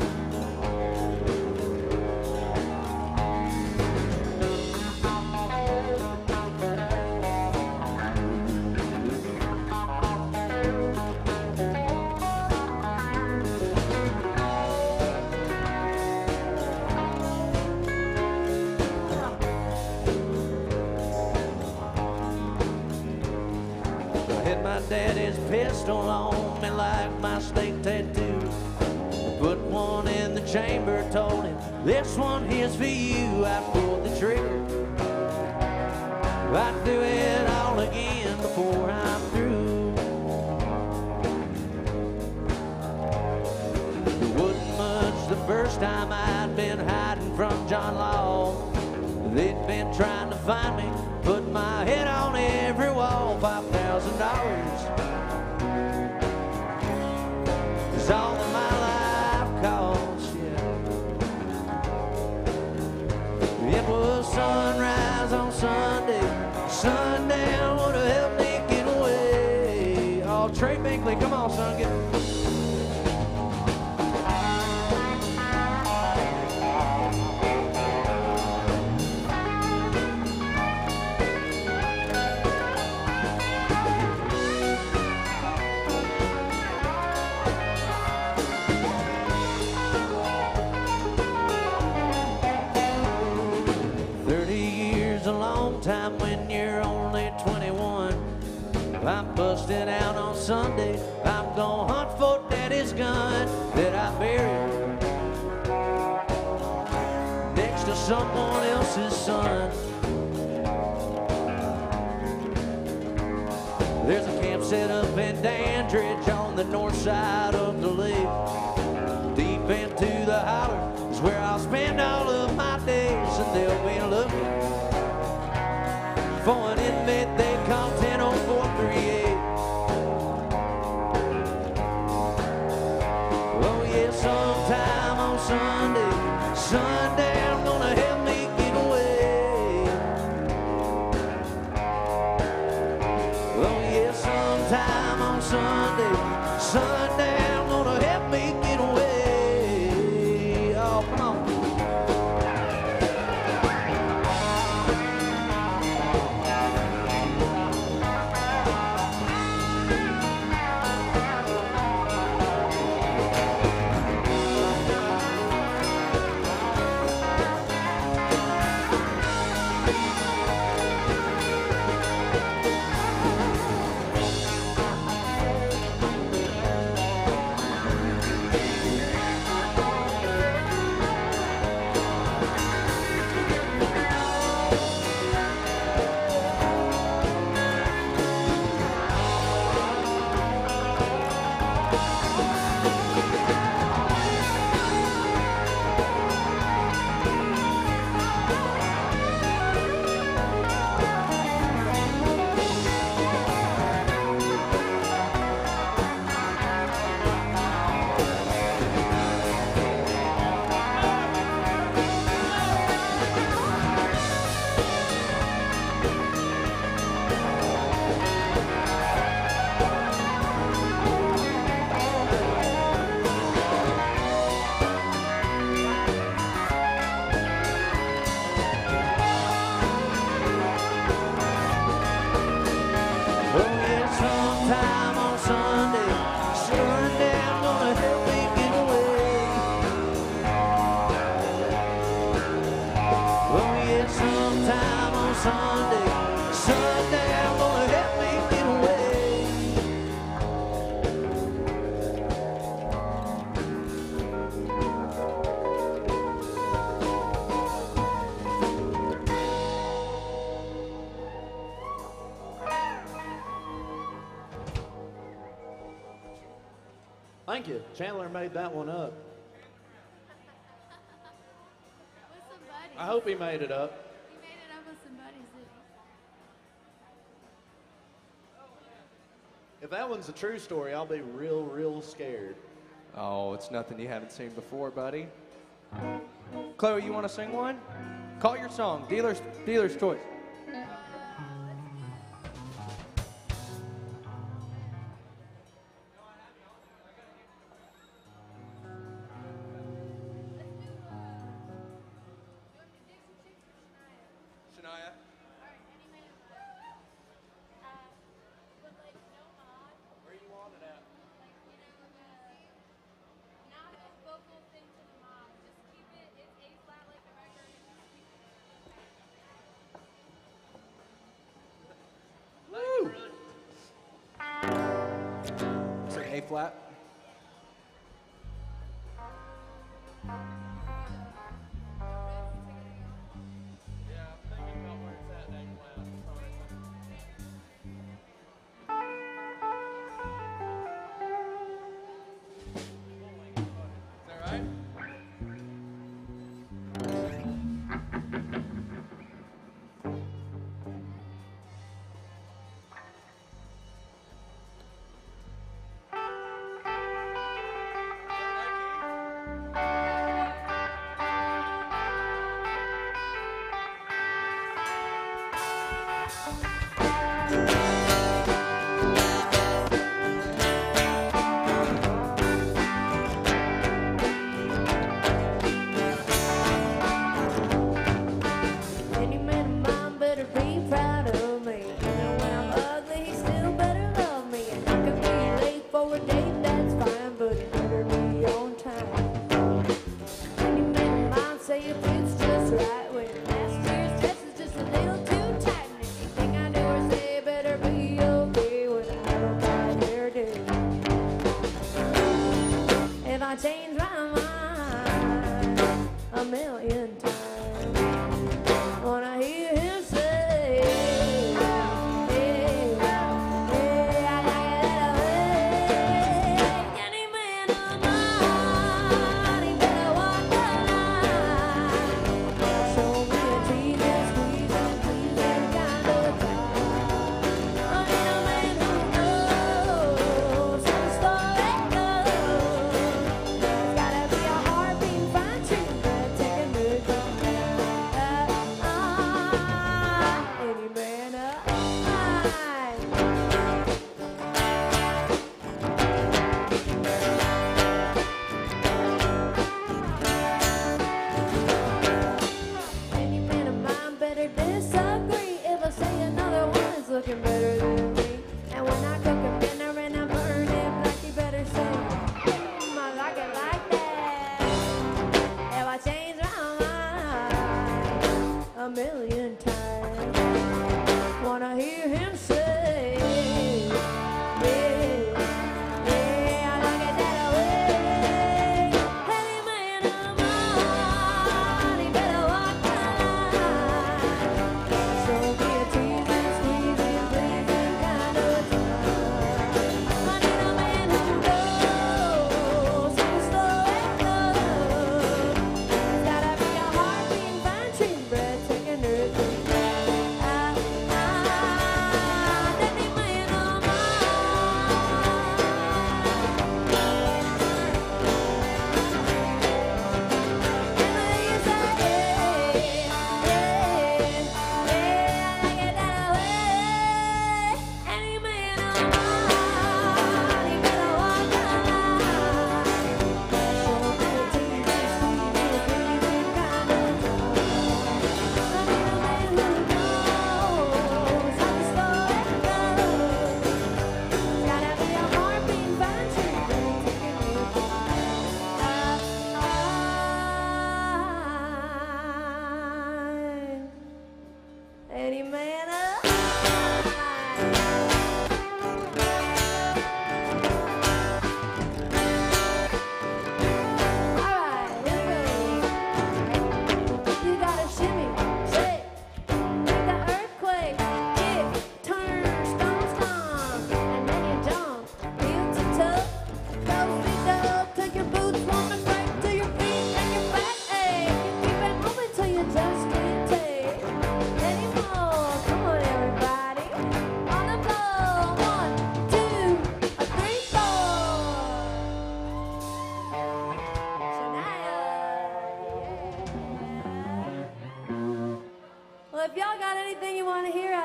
I had my daddy's pistol on me like my state tattoo. Put one in the chamber, told him, this one here's for you. I pulled the trigger. I'd do it all again before I'm through. It wasn't much the first time I'd been hiding from John Law. They'd been trying to find me, put my head on every wall. $5,000 is all that my life cost, yeah. It was sunrise on Sunday. Sundown would have helped me get away. Oh, Trey Binkley, come on, son, get it. 30 years a long time when you're only 21. I'm busting out on Sunday. I'm gonna hunt for Daddy's gun that I buried next to someone else's son. There's a camp set up in Dandridge on the north side of the lake. Thank you. Chandler made that one up. With some buddies. I hope he made it up. He made it up with some buddies, didn't he? If that one's a true story, I'll be real, real scared. Oh, it's nothing you haven't seen before, buddy. Chloe, you want to sing one? Call your song, Dealer's Choice. Shania? Where you want it at? Woo! Sing A flat. Yeah, I'm thinking about where it's at in A flat. Is that right? Any man of mine better be proud of me. Even when I'm ugly, he still better love me. And I could be late for a date, that's fine, but it better be on time. Any man of mine say it fits just right when last year's dress is just a little too tight. And anything I do or say better be okay when I have a bad hairdo. If I change my mind a million times, when I hear him say, any man of mine, he better walk the line. Show me a tease and squeeze and please and kind of time. I need a man who knows how the story goes. There's gotta be a heartbeat, fine-tuned, breathtaking, good.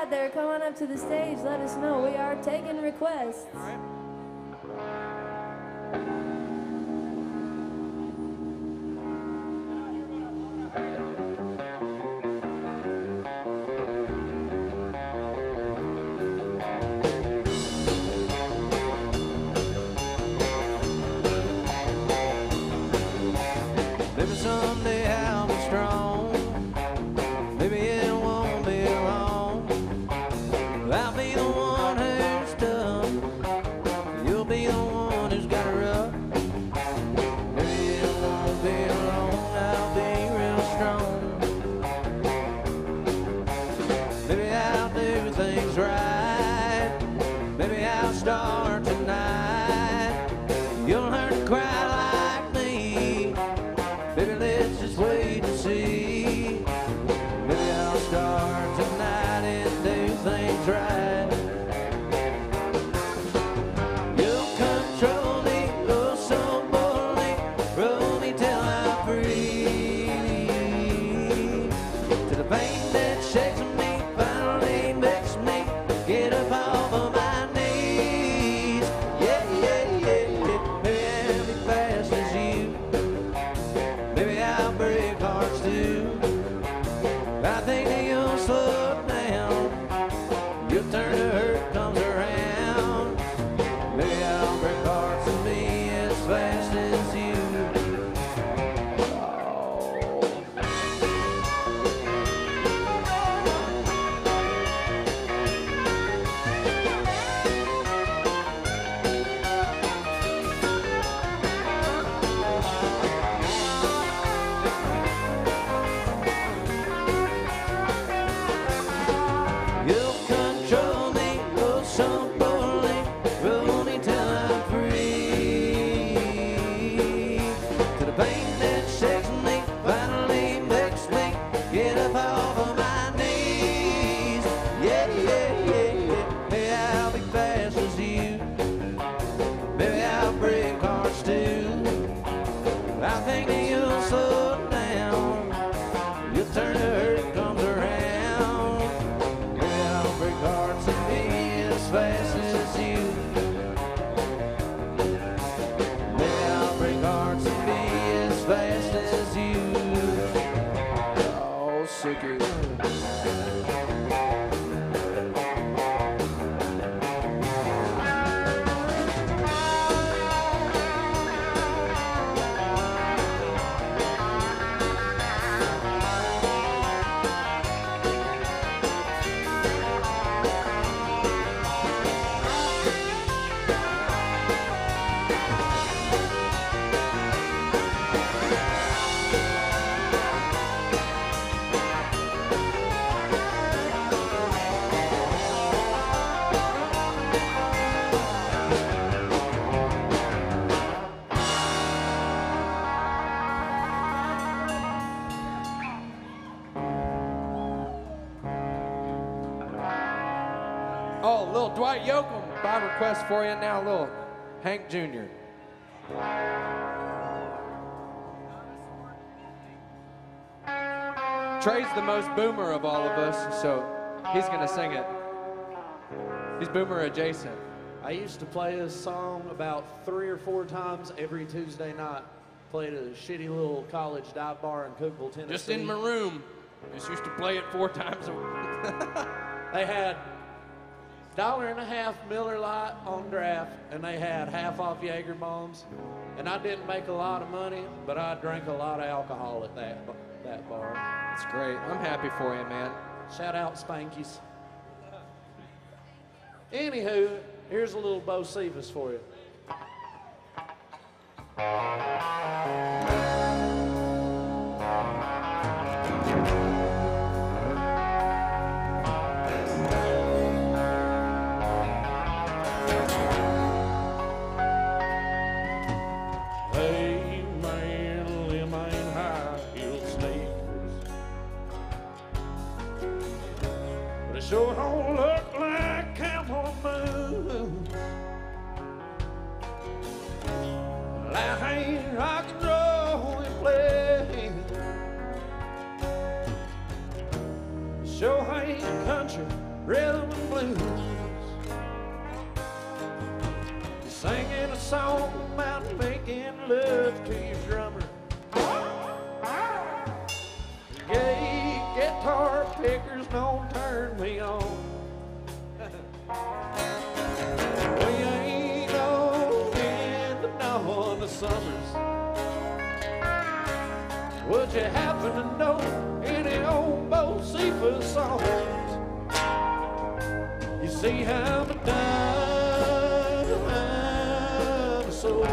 out there, come on up to the stage. Let us know. We are taking requests. All right. Maybe someday I'll be strong. Maybe it won't be long. I'll be the one who's tough. You'll be the one who's got it rough. Maybe it won't be long. I'll be real strong. Maybe I'll do things right. Maybe I'll start tonight. You'll learn to cry like me. Baby, let's just wait and see. Maybe I'll start tonight and do things right. You'll control me, oh so boldly, roll me till I'm free. To the pain that shakes me, finally makes me get up off of my knees. Yeah, yeah, yeah, yeah. Maybe I'll be fast as you. Maybe I'll break hearts too. I think that you'll slow down. You'll turn to hurt comes around. Maybe I'll break hearts and be as fast as you. You'll control me, oh so boldly, roll me till I'm free. To the pain that shakes me, finally makes me get up off of my knees. Yeah, yeah, yeah, yeah. Maybe I'll be fast as you. Maybe I'll break hearts too. I think that you'll slow down. You'll turn to hurt comes around. Maybe I'll break hearts and be as fast as you. Maybe I'll break hearts and be as fast as you. Oh, Suki. Oh, little Dwight Yoakam, by request for you now, little Hank Jr. Trey's the most boomer of all of us, so he's gonna sing it. He's boomer adjacent. I used to play this song about 3 or 4 times every Tuesday night. Played at a shitty little college dive bar in Cookeville, Tennessee. Just in my room. Just used to play it 4 times a week. They had $1.50 Miller Lite on draft, and they had half off Jaeger bombs. And I didn't make a lot of money, but I drank a lot of alcohol at that bar. That's great. I'm happy for you, man. Shout out Spankies. Anywho, here's a little Bo Cephas for you. Hey man, them ain't high-heel sneakers, but it sure don't look like cowboy boots. I ain't rock and roll Would you happen to know any old Bo Cephas songs? You see, I'm a dinosaur.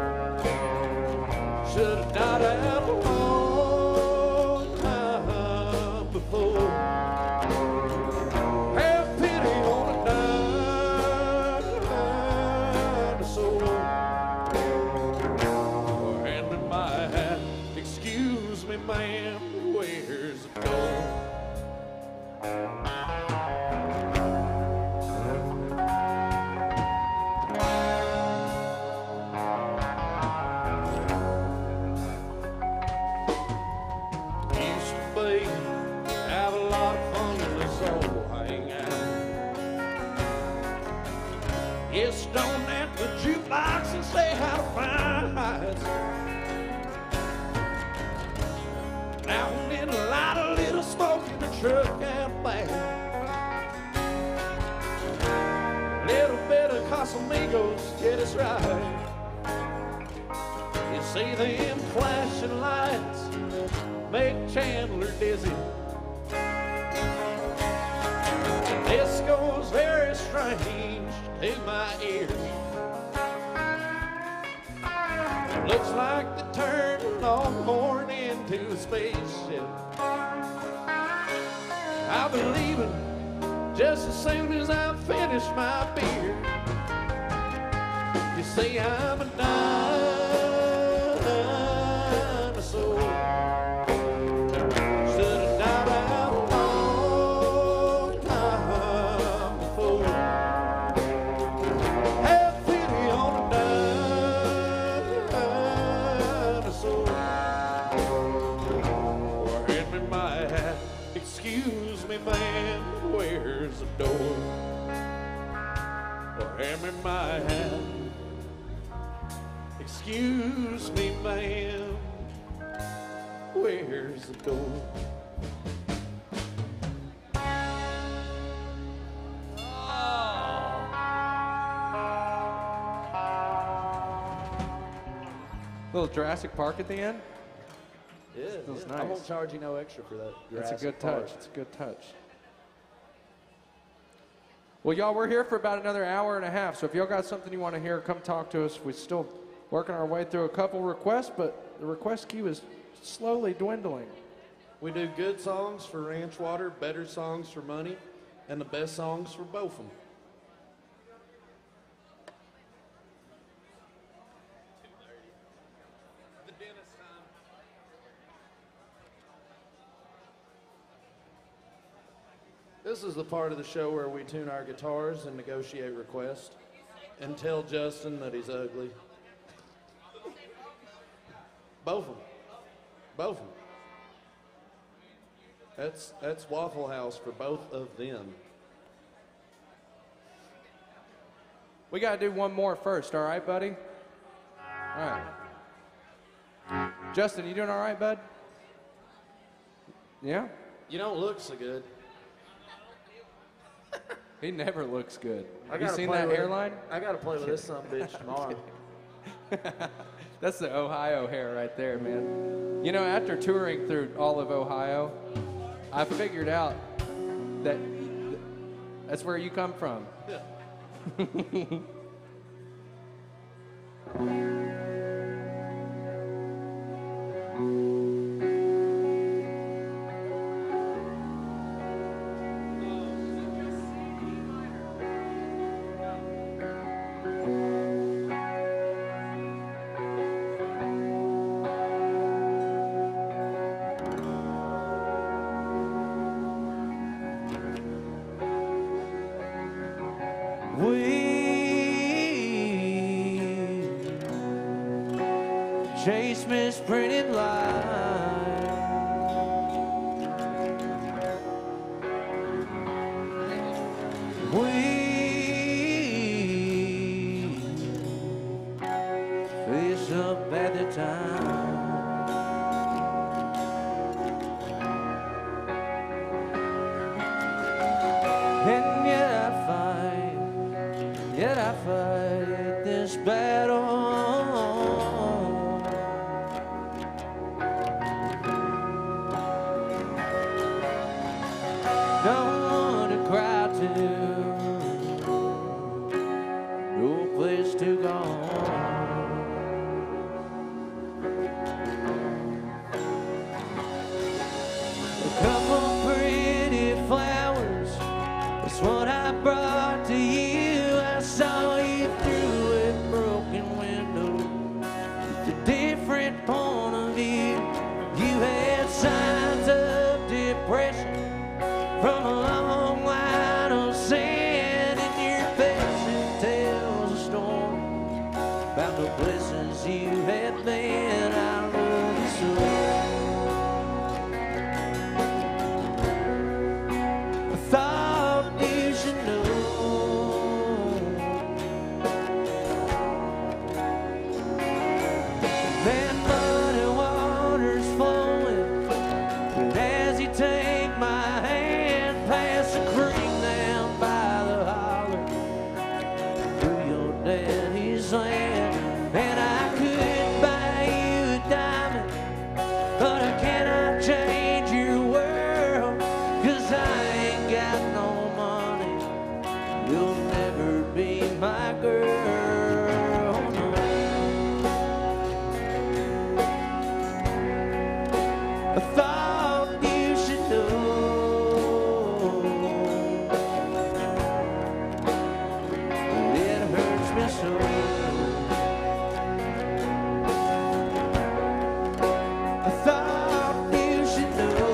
Should have died out a long time before. Have pity on a dinosaur. Hand me my hat. Excuse me, ma'am. Where's the door? Have a lot of fun in this old hangout. Yes, don't at the jukebox and say how to find. Now and then a lot of little smoke in the truck out back. Little bit of Casamigos, get us right. You see them flashing lights make Chandler dizzy. The disco's very strange to my ears. Looks like they turned a Longhorn into a spaceship. I'll be leaving just as soon as I finish my beer. You see, I'm a dinosaur. Excuse me, ma'am, where's the door? Or hand me my hat. Excuse me, ma'am, where's the door? Little Jurassic Park at the end. Yeah, Feels I nice. won't charge you no extra for that. That's a good Jurassic Park. touch. It's a good touch. Well, y'all, we're here for about another hour and a half, so if y'all got something you want to hear, come talk to us. We're still working our way through a couple requests, but the request queue is slowly dwindling. We do good songs for ranch water, better songs for money, and the best songs for both of them. This is the part of the show where we tune our guitars and negotiate requests and tell Justin that he's ugly. Both of them. Both of them. That's Waffle House for both of them. We got to do one more first, all right, buddy? All right. Justin, you doing all right, bud? Yeah? You don't look so good. He never looks good. I Have you gotta seen play that with hairline? I gotta play with this son of a bitch tomorrow. That's the Ohio hair right there, man. You know, after touring through all of Ohio, I figured out that that's where you come from. Yeah. Chase misprinted lies. We face up at the time. And yet I fight this battle. I thought you should know. It hurts me so. I thought you should know.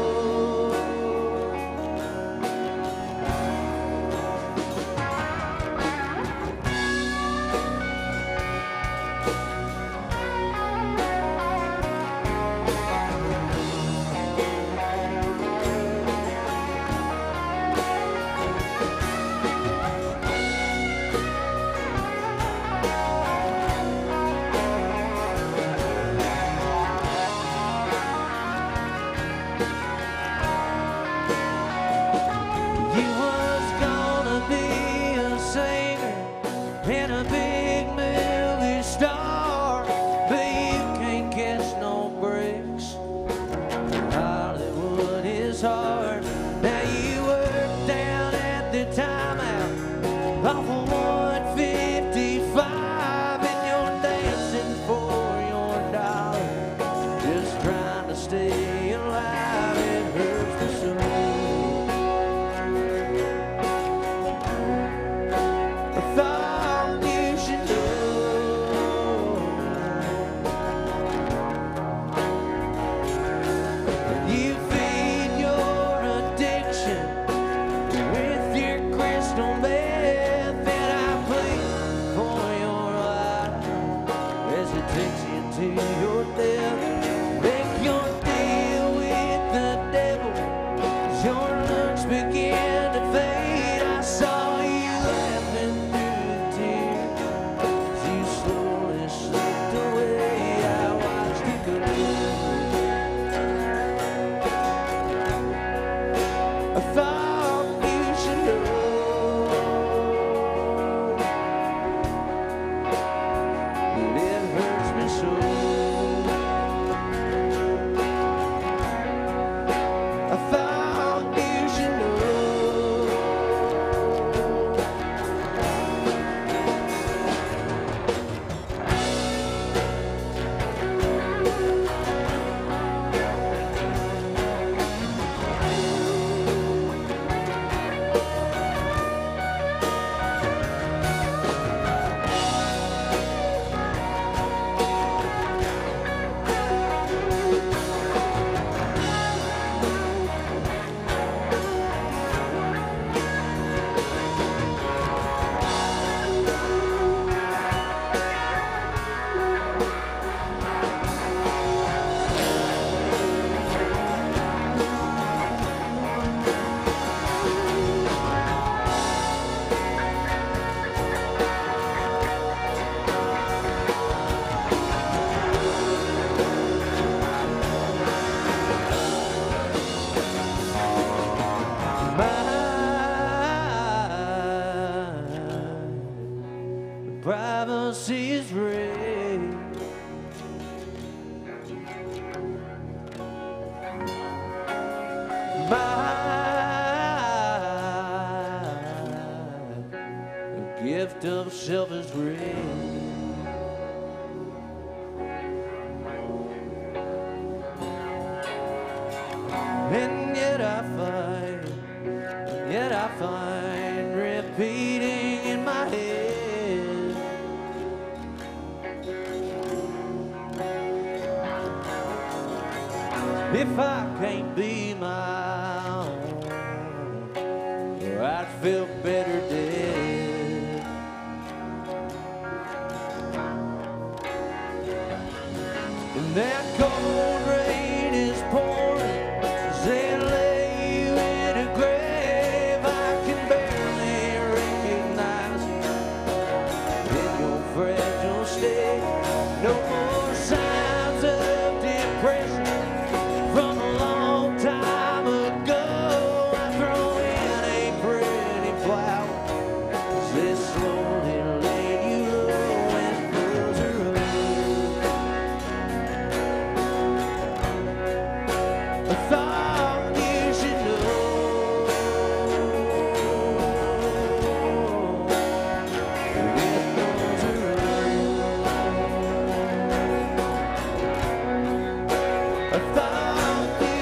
You was gonna be a singer and a big movie star, but you can't catch no breaks. Hollywood is hard. Now you work down at the timeout off of 155, and you're dancing for your dollar, just trying to stay alive. It hurts me so. I thought you should know. You feed your addiction with your crystal meth, and I plead for your life as it takes you to your death. Make your deal with the devil as your looks begin to fade. I saw you laughing through the tears as you slowly slipped away. I watched you go. I thought you should know. But it hurts me so. I thought you should know. My privacy is real. My gift of self is real. And yet I find repeating in my head. If I can't be my own, I'd feel better dead. And that cold rain is pouring as they lay you in a grave. I can barely recognize you in your fragile state. No more signs of depression from a long time ago. I throw in a pretty flower as they slowly lay you low and fills her up. I thought you should know. It fills her up. I thought you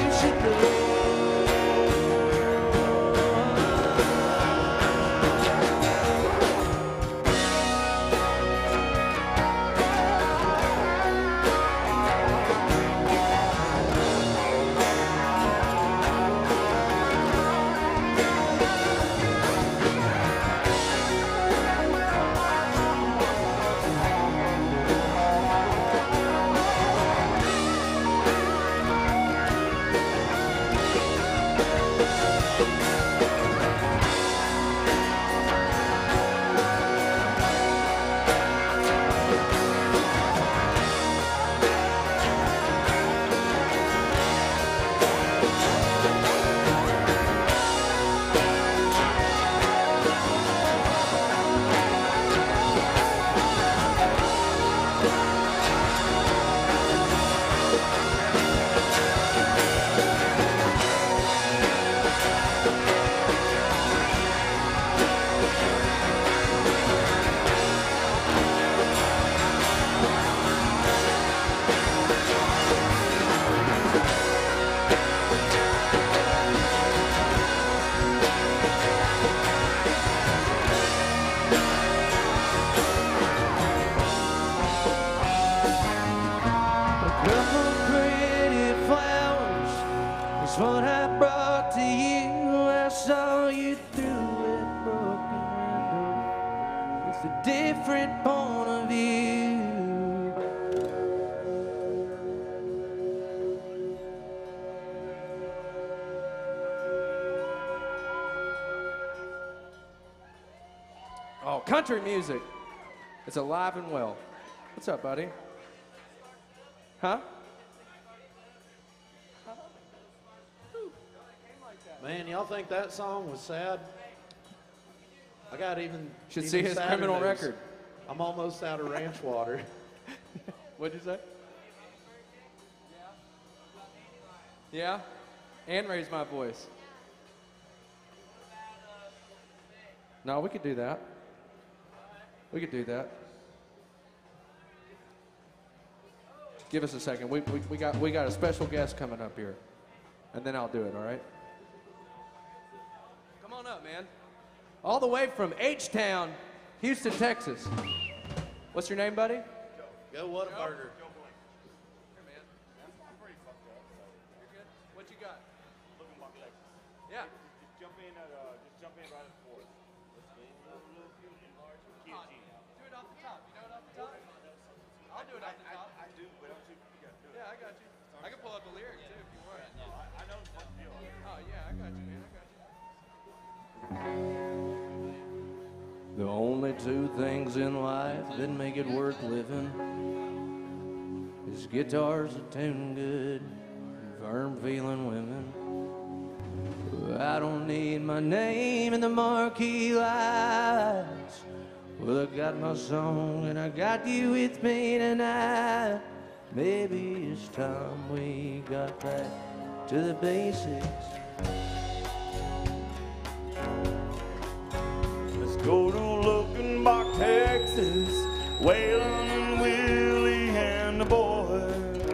That's what I brought to you. I saw you through that broken window with a different point of view. Oh, country music. It's alive and well. What's up, buddy? Huh? Man, y'all think that song was sad? I got even Should even see his sadder criminal news. record. I'm almost out of ranch water. What'd you say? Yeah? And raise my voice. No, we could do that. We could do that. Give us a second. We got a special guest coming up here. And then I'll do it, all right? Come on up, man. All the way from H-Town, Houston, Texas. What's your name, buddy? Go Whataburger. Here, man. You're good? What you got? Yeah. Just jump in right at the fourth. Do it off the top. You know it off the top? I'll do it off the top. I do, but I'm too, you gotta do it. Yeah, I got you. I can pull up a lyric too if you want. No, I know the fucking deal. Oh yeah, I got you, man. I got you. The only two things in life that make it worth living is guitars that tune good and firm feeling women. I don't need my name in the marquee lights. Well, I got my song and I got you with me tonight. Maybe it's time we got back to the basics. Let's go to Lookenbach, Texas, Waylon and Willie and the boys.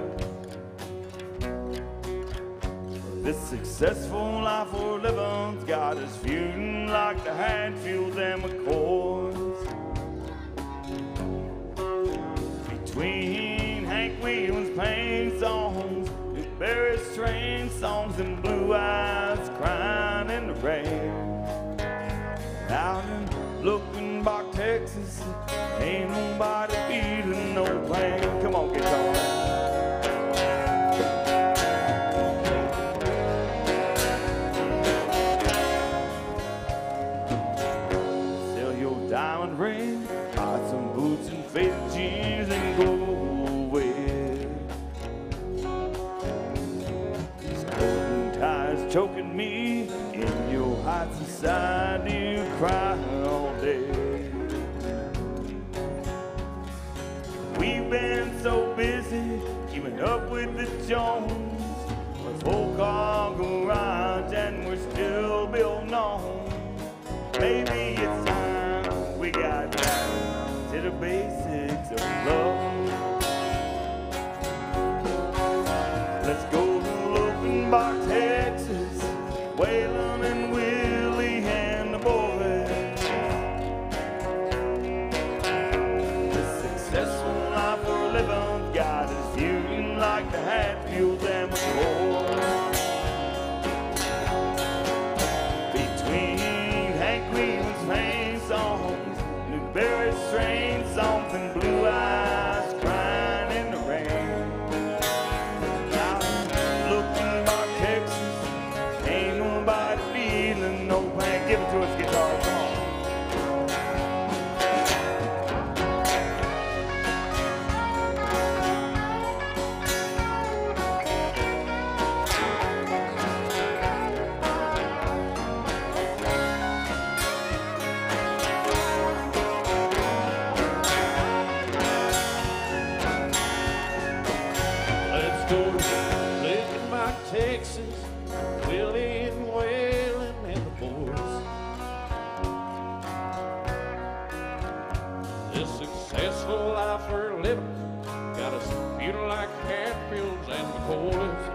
This successful life we're living's got us feuding like the Hatfields and McCoys. Between Hank Williams' pain songs, Luke Barrett's train songs, and Blue Eyes crying in the rain. Out in Lookenbach, Texas, ain't nobody feeling no pain. Come on, guitar. Sell your diamond ring, buy some boots and faded jeans and go away. These golden ties choking me in your high society, you cry all day. We've been so busy keeping up with the Jones. A 4-car garage and we're still building on. Maybe it's time we got down to the basics of love. Let's go to Lookenbach, Texas, Waylon and Willie and the boys. The successful life we're living's got us feuding like the Hatfields and McCoys. Between Hank Williams' main songs, Luke Barrett's train songs, and Blue Eyes crying in the rain. Out in Lookenbach, Texas, ain't nobody feeling no pain. Give it to us, guitar, come on. Let's go to Lookenbach, Texas, Willie and Waylon and the boys. This successful life we're living got us feeling like Hatfields and McCoys.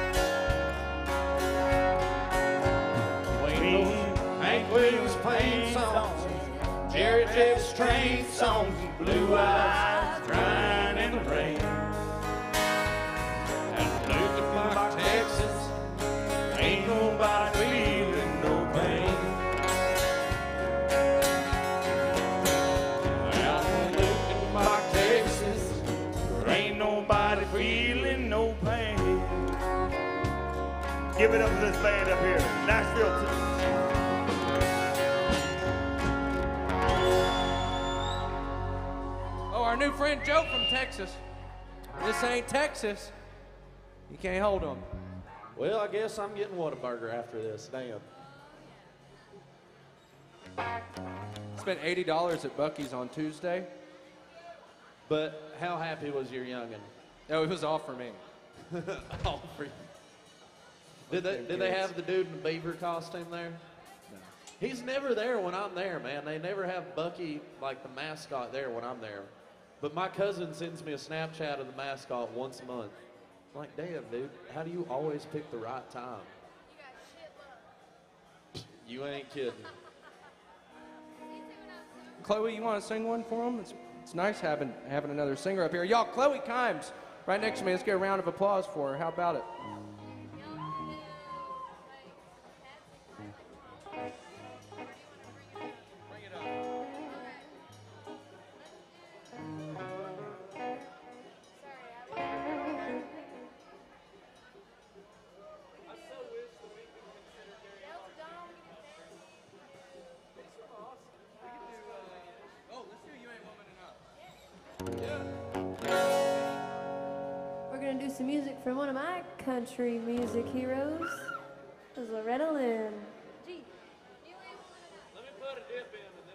Wayne Hank Williams playing songs, Jerry Jeff's train songs, and Blue Eyes crying in the rain. And Lookenbach, Texas, Give it up for this band up here. Nashville. Oh, our new friend Joe from Texas. This ain't Texas. You can't hold him. Well, I guess I'm getting Whataburger after this. Damn. Spent $80 at Buc-ee's on Tuesday. But how happy was your youngin'? Oh, it was all for me. All for you. Did they have the dude in the beaver costume there? No. He's never there when I'm there, man. They never have Bucky, like the mascot, there when I'm there. But my cousin sends me a Snapchat of the mascot once a month. I'm like, damn, dude, how do you always pick the right time? You ain't kidding. Chloe, you want to sing one for him? It's nice having another singer up here. Y'all, Chloe Kimes, right next to me. Let's get a round of applause for her. How about it? We're gonna do some music from one of my country music heroes. This is Loretta Lynn. Let me put a dip in and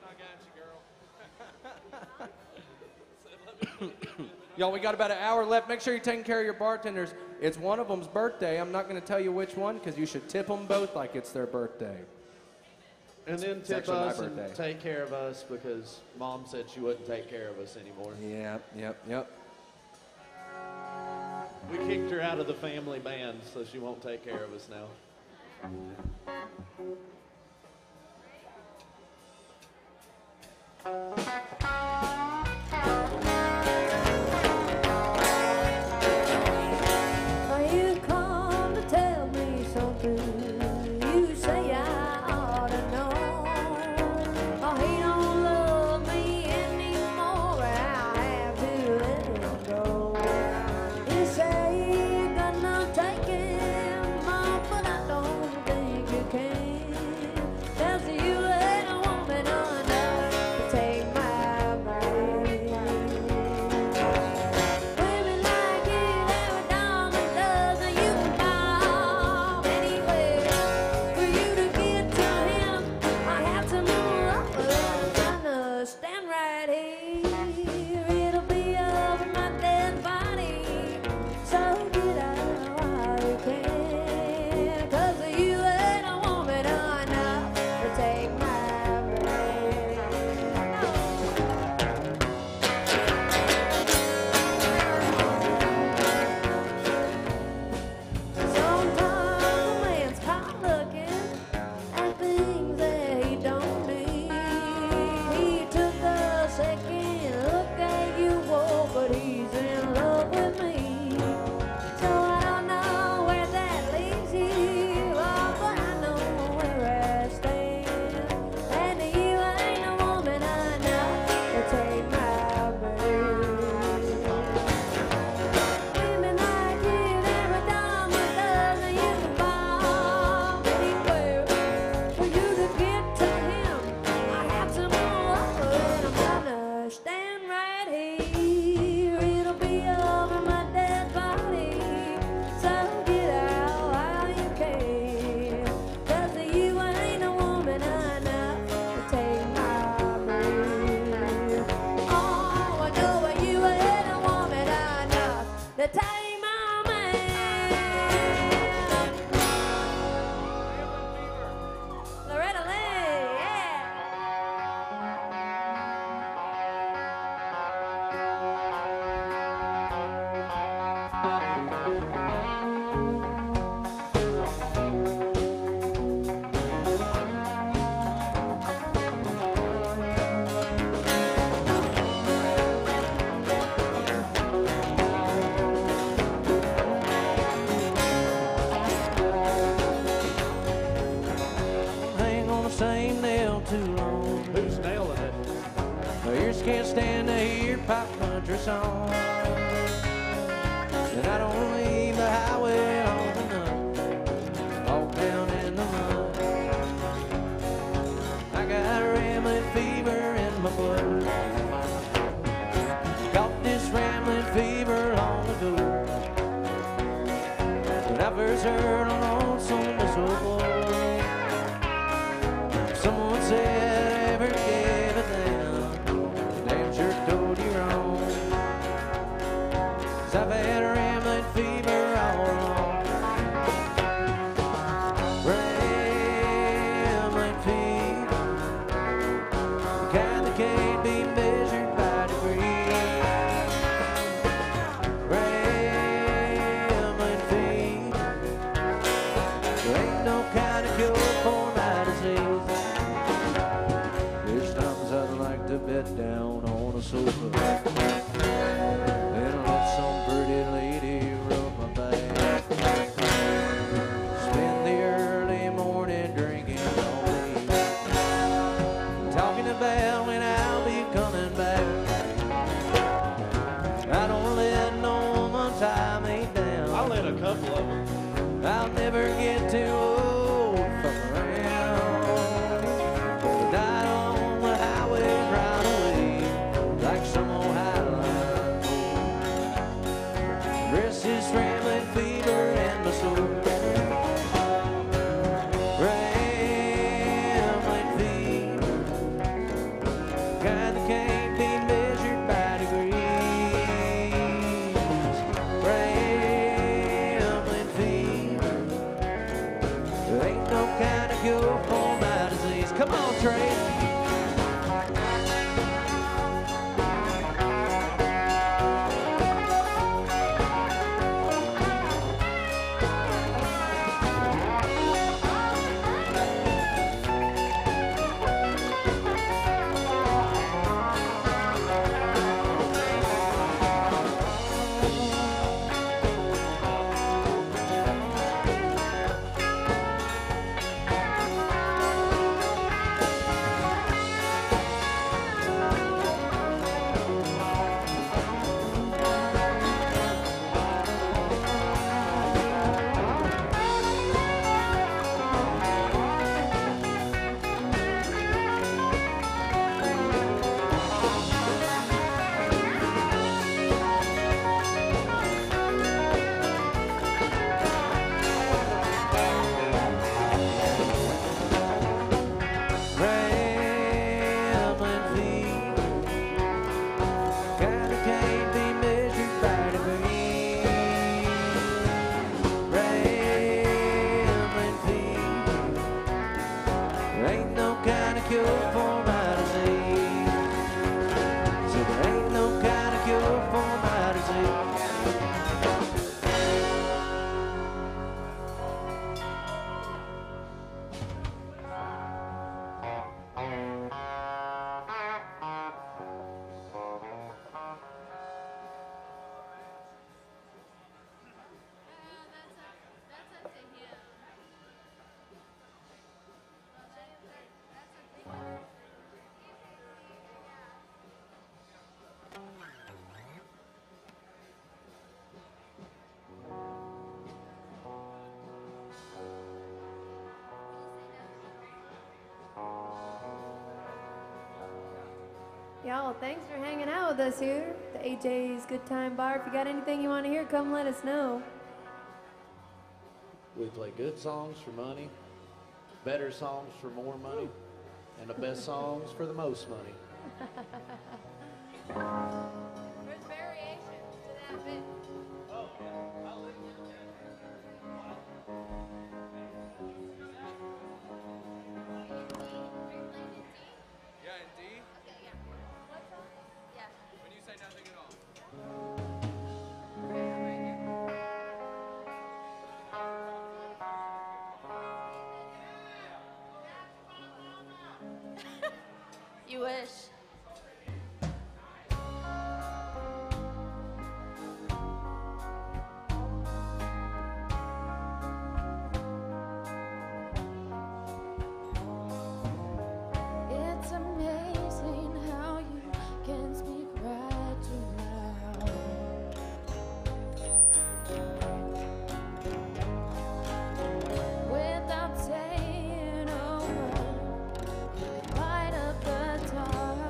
then I got you, girl. Y'all, we got about an hour left. Make sure you're taking care of your bartenders. It's one of them's birthday. I'm not going to tell you which one because you should tip them both like it's their birthday. And then It's tip actually my us and birthday. take care of us because Mom said she wouldn't take care of us anymore. Yep. We kicked her out of the family band, so she won't take care of us now. Now you come to tell me something you say I ought to know. Oh, he don't love me anymore, but I have to let him go. You say you're gonna take him off, but I don't think you can. 'Cause you ain't a woman enough to take my breath. Women like you, they're a dime a dozen. You can buy 'em anywhere. For you to get to him, I have to move up a little. Gonna stand right here. It'll be over my dead body. So get out while you can. 'Cause you ain't a woman enough to take my breath. Sometimes a man's caught looking at things that he don't need. He took a second look at you, whoa, but he's in love with me. So I don't know where that leaves you, oh, but I know where I stand. And you ain't a woman enough to take my breath. Women like you, they're a dime a dozen. You can buy 'em anywhere. For you to get to him, I have to move up, and I'm gonna stand right here. It'll be over my dead body. So get out while you can. 'Cause you ain't a woman enough to take my breath. Oh, I know you ain't a woman enough to take my man. Loretta Lynn, yeah. Hang on the same nail too long. Who's nailing it? My ears can't stand to hear pop country songs. And I don't leave the highway long enough I first heard a lonesome whistle blow. Someone said ever gave it then, damn sure told you wrong. 'Cause I've had a rambling fever all along. Rambling fever, the kind that can't be measured by degrees. Rambling fever, there ain't no kind of cure for my disease. There's times I'd like to bed down on a sofa and let some pretty lady rub my back. Spend the early morning drinking all day, talking about when I'll be coming back. I don't let no woman tie me down. I let a couple of them. I'll never get too old to fuck around. Died on the highway right away, like some old highline. Rest is rambling fever and my soul. Rambling fever, kind that can't be measured by degrees. Rambling fever, there ain't no kind of cure for my disease. Come on, Trey. Rambling fever, kind that can't be measured by degrees. Rambling fever, there ain't no kind of cure for my disease. So there ain't no kind of cure for my disease. Y'all, thanks for hanging out with us here at the AJ's Good Time Bar. If you got anything you want to hear, come let us know. We play good songs for money, better songs for more money, and the best songs for the most money. There's variations to that bit. Yeah, in D? When you say nothing at all. You wish. It's amazing how you can speak right to now. Without saying a word, you could light up the dark.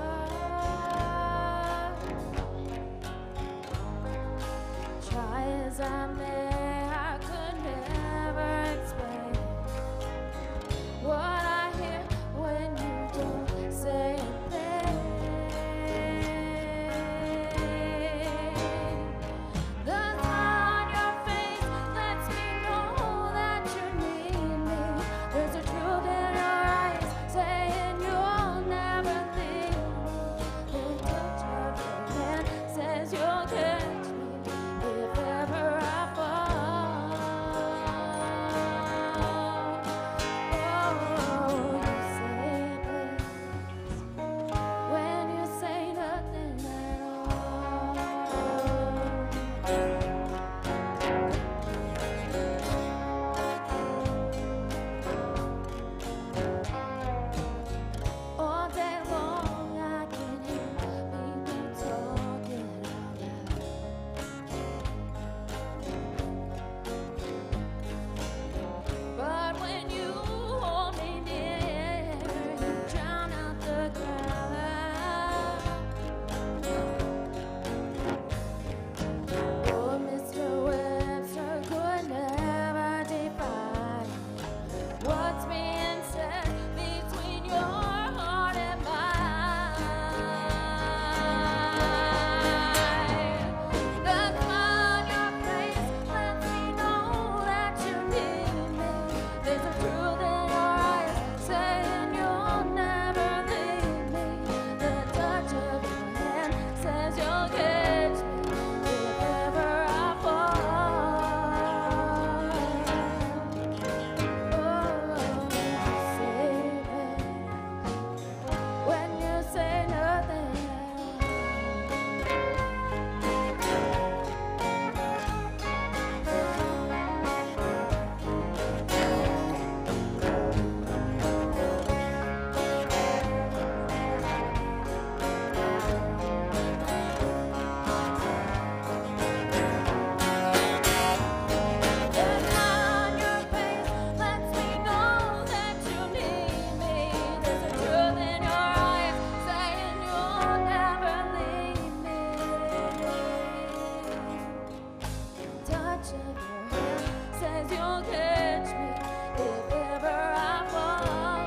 you'll catch me if ever I fall.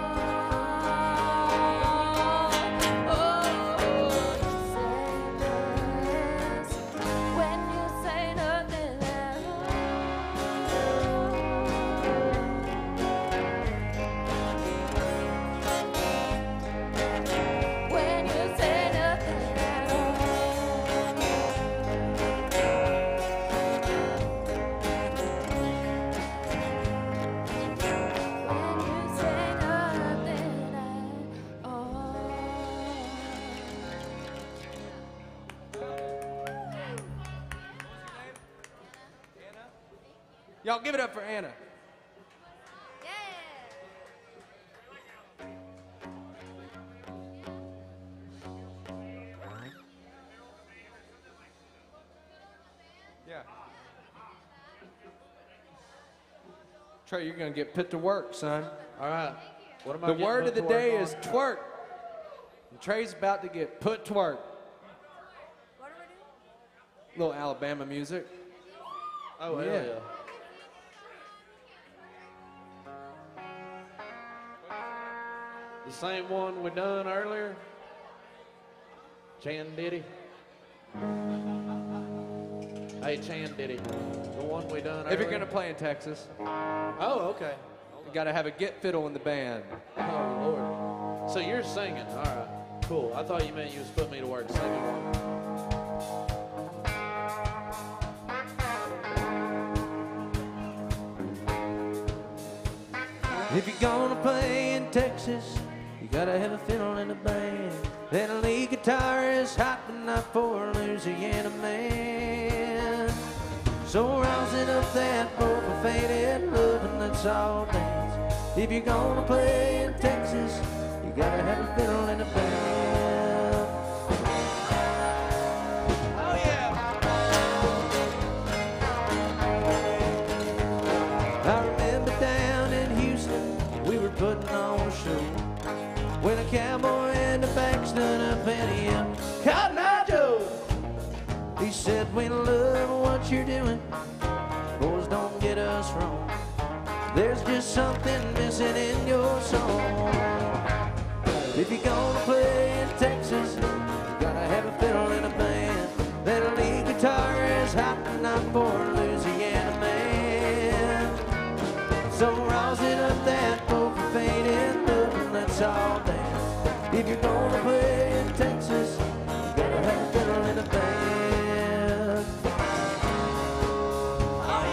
Oh, you say yes when you say nothing at all. When you say nothing at all. When you say nothing at all. Y'all give it up for Anna. Yeah. Trey, you're gonna get put to work, son. All right. What am I The getting word put of the to day work is on? twerk. And Trey's about to get put to work. What do we do? Little Alabama music. Oh, hell Yeah. yeah. The same one we done earlier. Chan Diddy. Hey, Chan Diddy. The one we done earlier. If you're gonna play in Texas, Oh, okay. you gotta have a get fiddle in the band. Oh, Lord. So you're singing. All right. Cool. I thought you meant you was putting me to work singing one. If you're gonna play in Texas, you gotta have a fiddle in the band. Then a lead guitarist, hot but not for a Louisiana man. So rousing up that overfaded love and let's all dance. If you're gonna play in Texas, you gotta have a fiddle in the band. Oh yeah! I remember down in Houston, we were putting on a show when a cowboy in the back stood up and he yelled, Cotton Eye Joe! He said, we love what you're doing, boys, don't get us wrong. There's just something missing in your song. If you're gonna play in Texas, you gotta have a fiddle in a band. Then a lead guitar is hot enough for a Louisiana man. So rousing up that overfaded love and let's all dance. If you're gonna play in Texas, you gotta have a fiddle in a band. Oh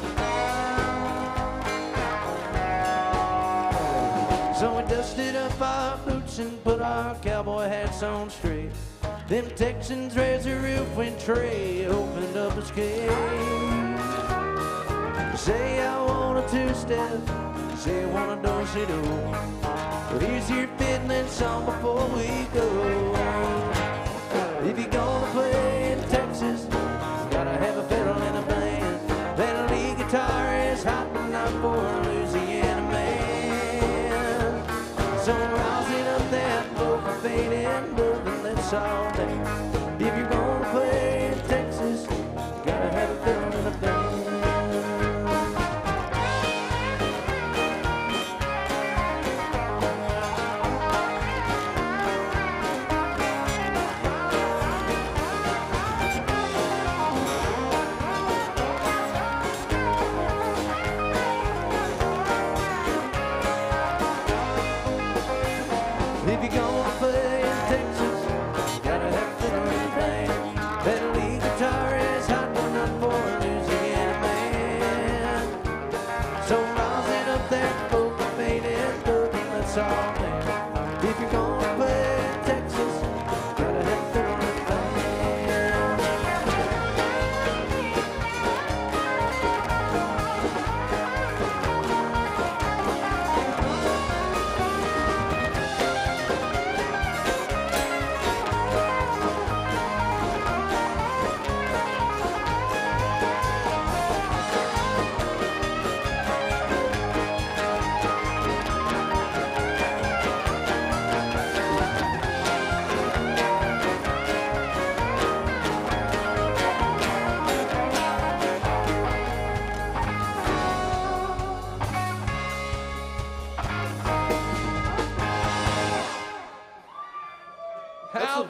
yeah! So we dusted up our boots and put our cowboy hats on straight. Them Texans raised the roof when Trey opened up his cage. Say I want a two-step, say I want a do-si-do. But here's your fiddling song before we go. If you're gonna play in Texas, you gotta have a fiddle in a band. That lead guitar is hot enough for a Louisiana man. So rousing up that overfaded love and let's all dance. If you're gonna play in Texas, you gotta have a fiddle in a band. If you're gonna play in Texas, you gotta have a fiddle in the band. That lead guitar is hot enough for a Louisiana man. So rousing up that overfaded look and let's all dance. If you're gonna play in Texas, you gotta have a fiddle in the band.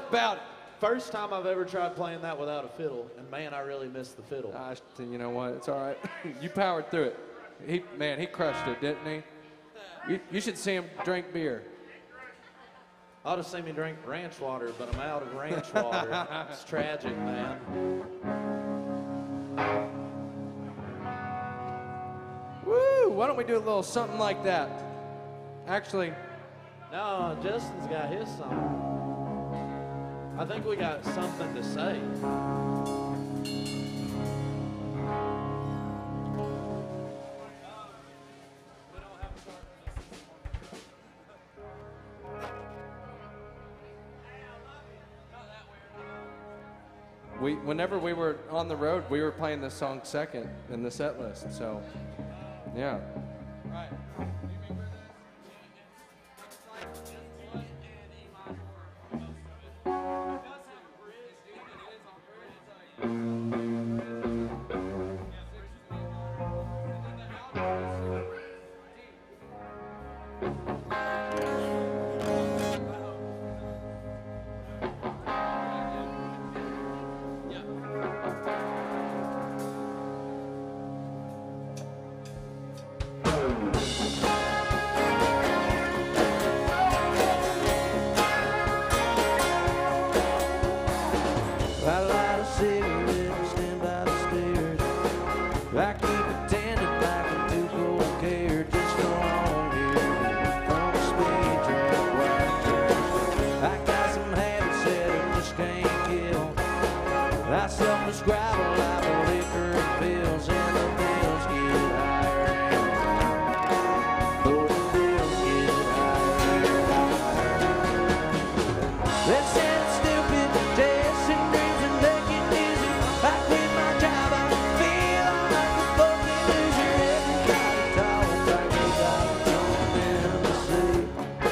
about it? First time I've ever tried playing that without a fiddle, and man, I really missed the fiddle. You know what? It's all right. You powered through it. He crushed it, didn't he? You should see him drink beer. Ought to see me drink ranch water, but I'm out of ranch water. It's tragic, man. Woo! Why don't we do a little something like that? Actually, No, Justin's got his song. I think we got something to say. whenever we were on the road, we were playing this song second in the set list. So, yeah. I light a cigarette and stand by the stairs. I keep pretending like I'm too cold care. Just go on here from a speed trap right there. I got some habits that I just can't kill. I self-prescribe a lot of liquor and pills, and the bills get higher and higher. Oh, the bills get higher and higher. They said it's stupid, chasing dreams and making music. I quit my job, I feel like a fucking loser. Everybody talks like they got something to say.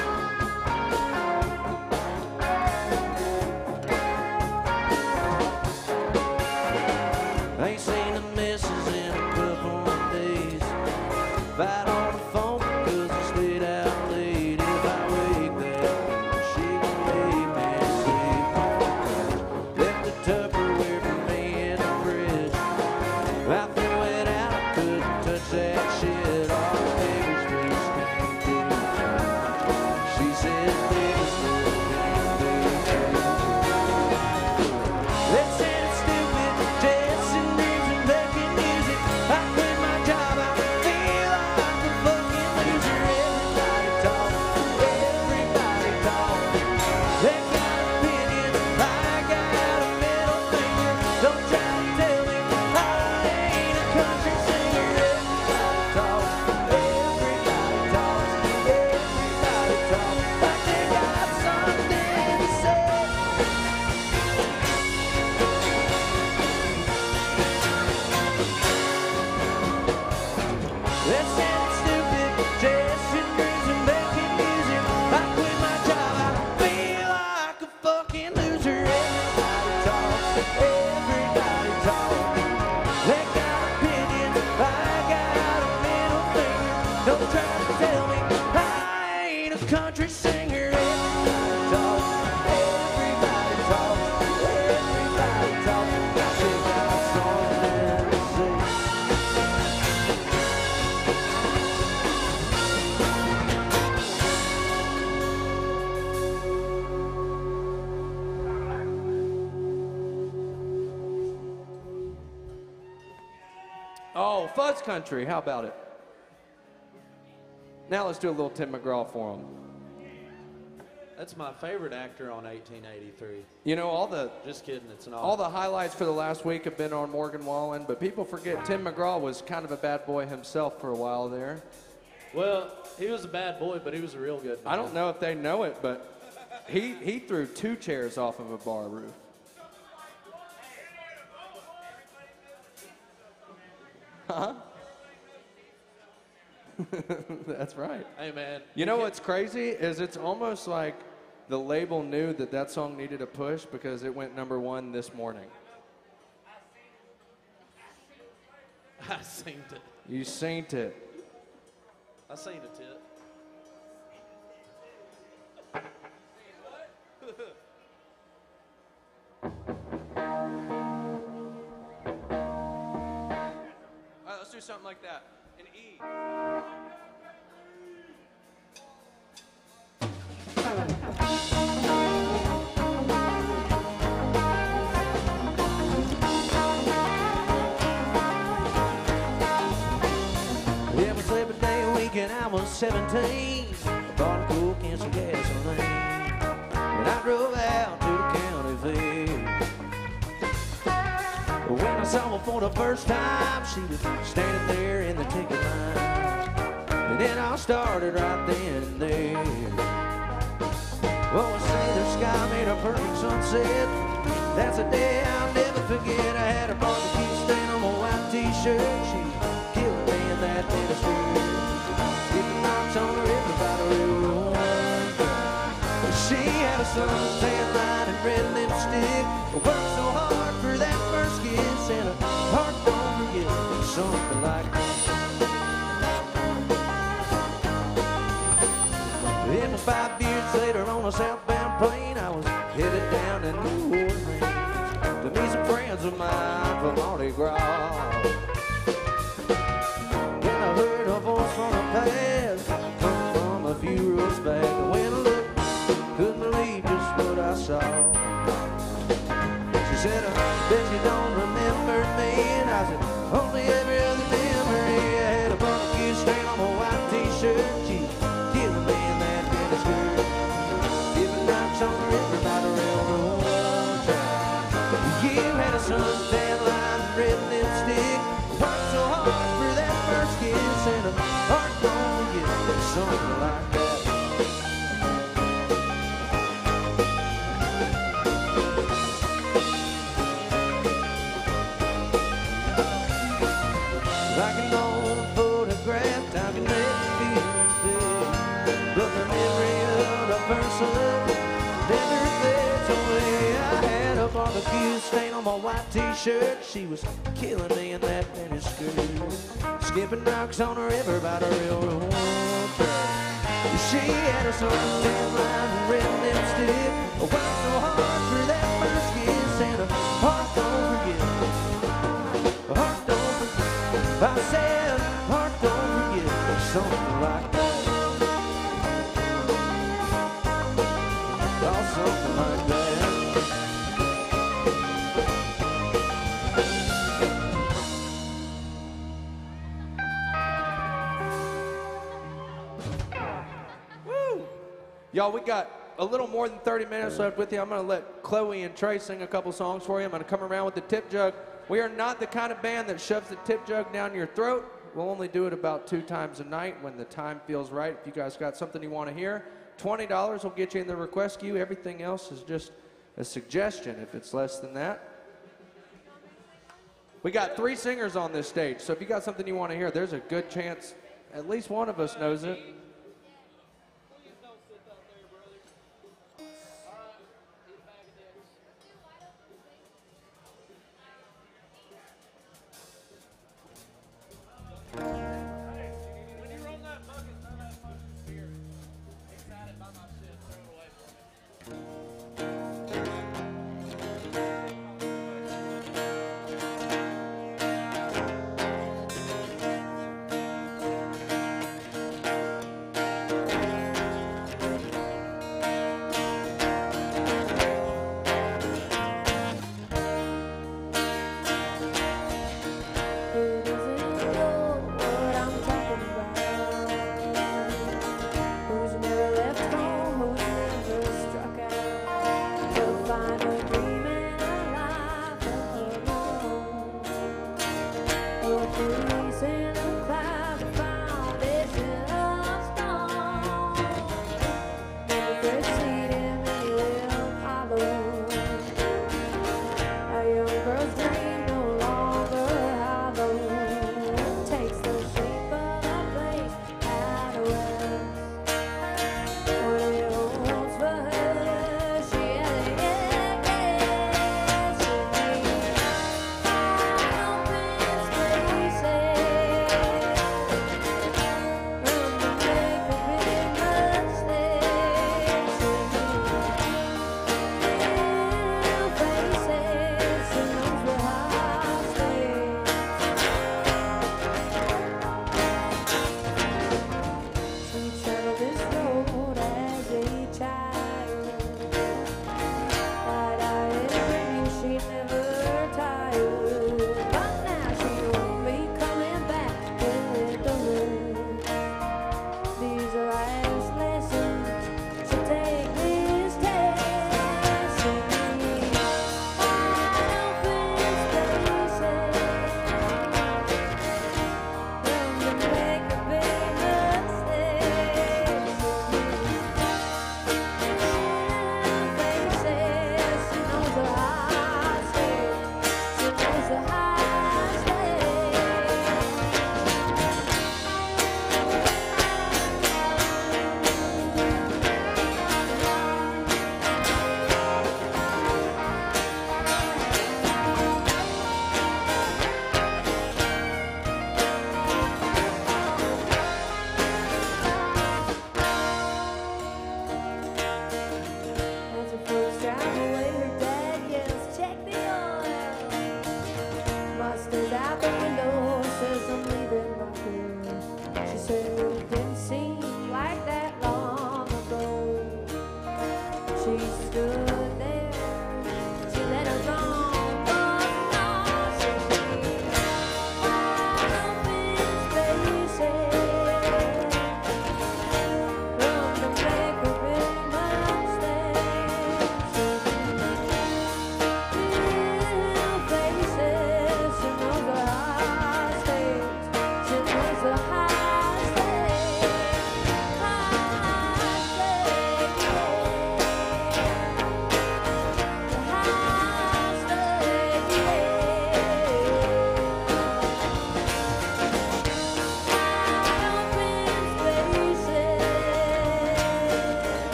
I ain't seen the missus in a couple of days. Fight on the phone because I stayed out late. If I wake that, she gon' leave me sleep. Left the Tupperware for me in the fridge. I threw it out, I couldn't touch that shit. All the neighbors just came to church. She said, neighbors still can't do church. They said it's stupid, chasing dreams and making music. I quit my job, I feel like a fucking loser. Everybody talk, everybody talk. They got opinions, I got a middle finger. Don't try to tell me I ain't a country singer. Everybody talk, everybody talks, everybody talk. Like they got something to say. They said it's stupid, chasing dreams and making music. I quit my job, I feel like a fucking loser. Everybody talks, everybody talks. They got opinions, I got a middle finger. Don't try to tell me I ain't a country singer. Everybody talks, everybody talks, everybody talks. I still got something to say. oh, Fuzz Country, how about it? Now let's do a little Tim McGraw for him. That's my favorite actor on 1883. You know, Just kidding, it's an all the highlights for the last week have been on Morgan Wallen, but people forget Tim McGraw was kind of a bad boy himself for a while there. Well, he was a bad boy, but he was a real good man. I don't know if they know it, but he threw 2 chairs off of a bar roof. Huh? That's right. Hey, man. You know what's crazy is it's almost like the label knew that that song needed a push because it went #1 this morning. I seen it. You seen it. I seen it, Tit. do something like that. An E. It was Labor Day weekend, I was 17. I bought a Coke and some gasoline. And I drove out to the county fair. When I saw her for the first time, she was standing there in the ticket line. And then I started right then and there. Oh, I say the sky made a perfect sunset. That's a day I'll never forget. I had a barbecue stain on my white t-shirt. She killed me in that tennis skirt. Skipping knocks on the river by the railroad. She had a suntan line and red lipstick. Worked so hard for that first kiss, and a heart don't forget something like that. It was 5 years later on a southbound plane. I was headed down to New Orleans to meet some friends of mine from Mardi Gras. When I heard a voice from the past come from a few rows back, and when I looked, couldn't believe just what I saw. She said, I bet you don't remember me. And I said, only every other memory. I had a barbecue stain on my white t-shirt. She killed me in that tennis skirt. Giving knocks on the river by the railroad track. You had a suntan line and red lipstick. Worked so hard for that first kiss, and a heart don't forget something like that. Like an old photograph, I can make you feel big. But the memory of the first love never fades away. I had a barbecue stain on my white t-shirt. She was killing me in that tennis skirt. Skipping rocks on the river by the railroad track. She had a suntan line and red lipstick. I worked so hard for that first kiss, and a heart don't forget. A heart don't forget. I said, heart don't forget, something like that. Oh, something like that. Woo! Y'all, we got a little more than 30 minutes left with you. I'm going to let Chloe and Trey sing a couple songs for you. I'm going to come around with the tip jug. We are not the kind of band that shoves the tip jug down your throat. We'll only do it about 2 times a night when the time feels right. If you guys got something you want to hear, $20 will get you in the request queue. Everything else is just a suggestion if it's less than that. We got 3 singers on this stage, so if you got something you want to hear, there's a good chance at least one of us knows it.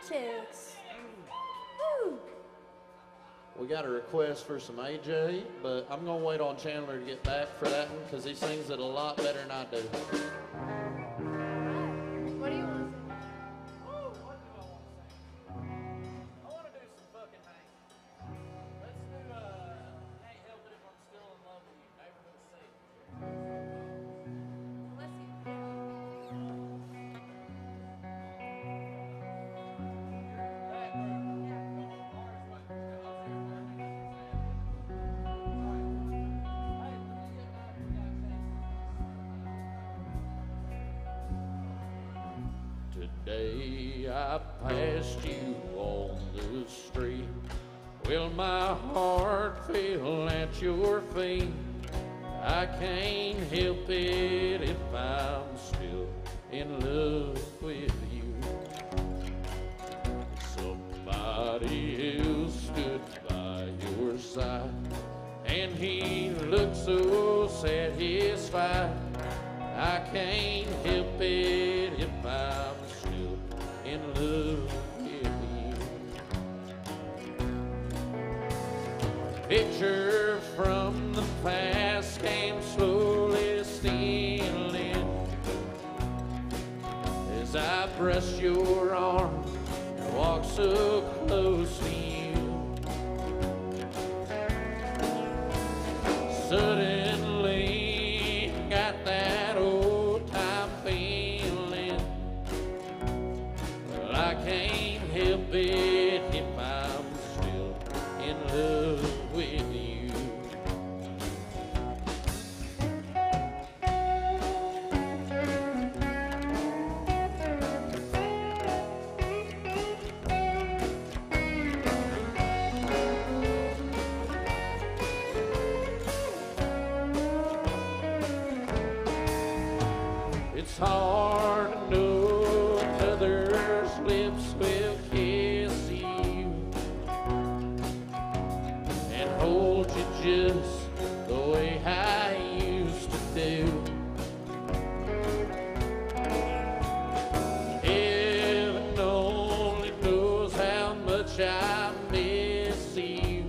chicks. Woo. We got a request for some AJ, but I'm gonna wait on Chandler to get back for that one because he sings it a lot better than I do. What do you want to say? I want to do some fucking Hank. Let's do Can't Help It If I'm Still in Love with You. Neighborhood C. Bless you. Today I passed you on the street. Well, my heart fell at your feet. I can't help it if I'm still in love with you. Somebody else stood by your side, and he looked so satisfied. I can't help it if I'm still in love with you. Picture from the past came slowly stealing as I pressed your arm and walked so close to you. Suddenly got that old time feeling. Well, I can't help it if I'm still in love with you. It's hard to know if others' lips will kiss you and hold you just the way I used to do. Heaven only knows how much I miss you.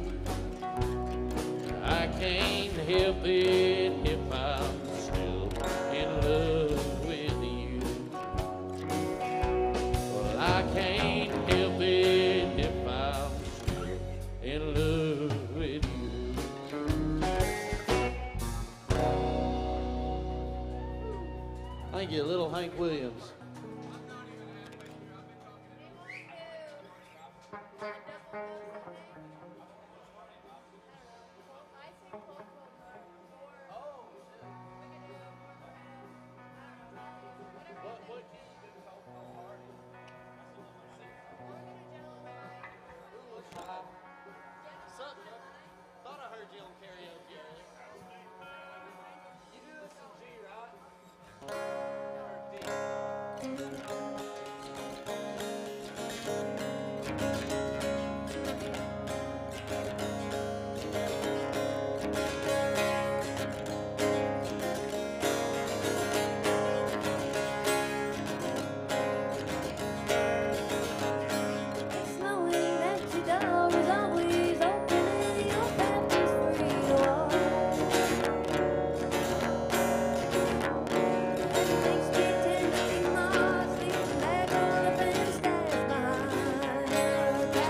I can't help it if I'm still in love with you. Well, I can't help it if I'm still in love with you. Thank you, little Hank Williams. Thought I heard you on karaoke earlier. You do this in G, Knowing that your door is always open and your path is free to walk. That makes me tend to think my sleeping back on the fence that's behind your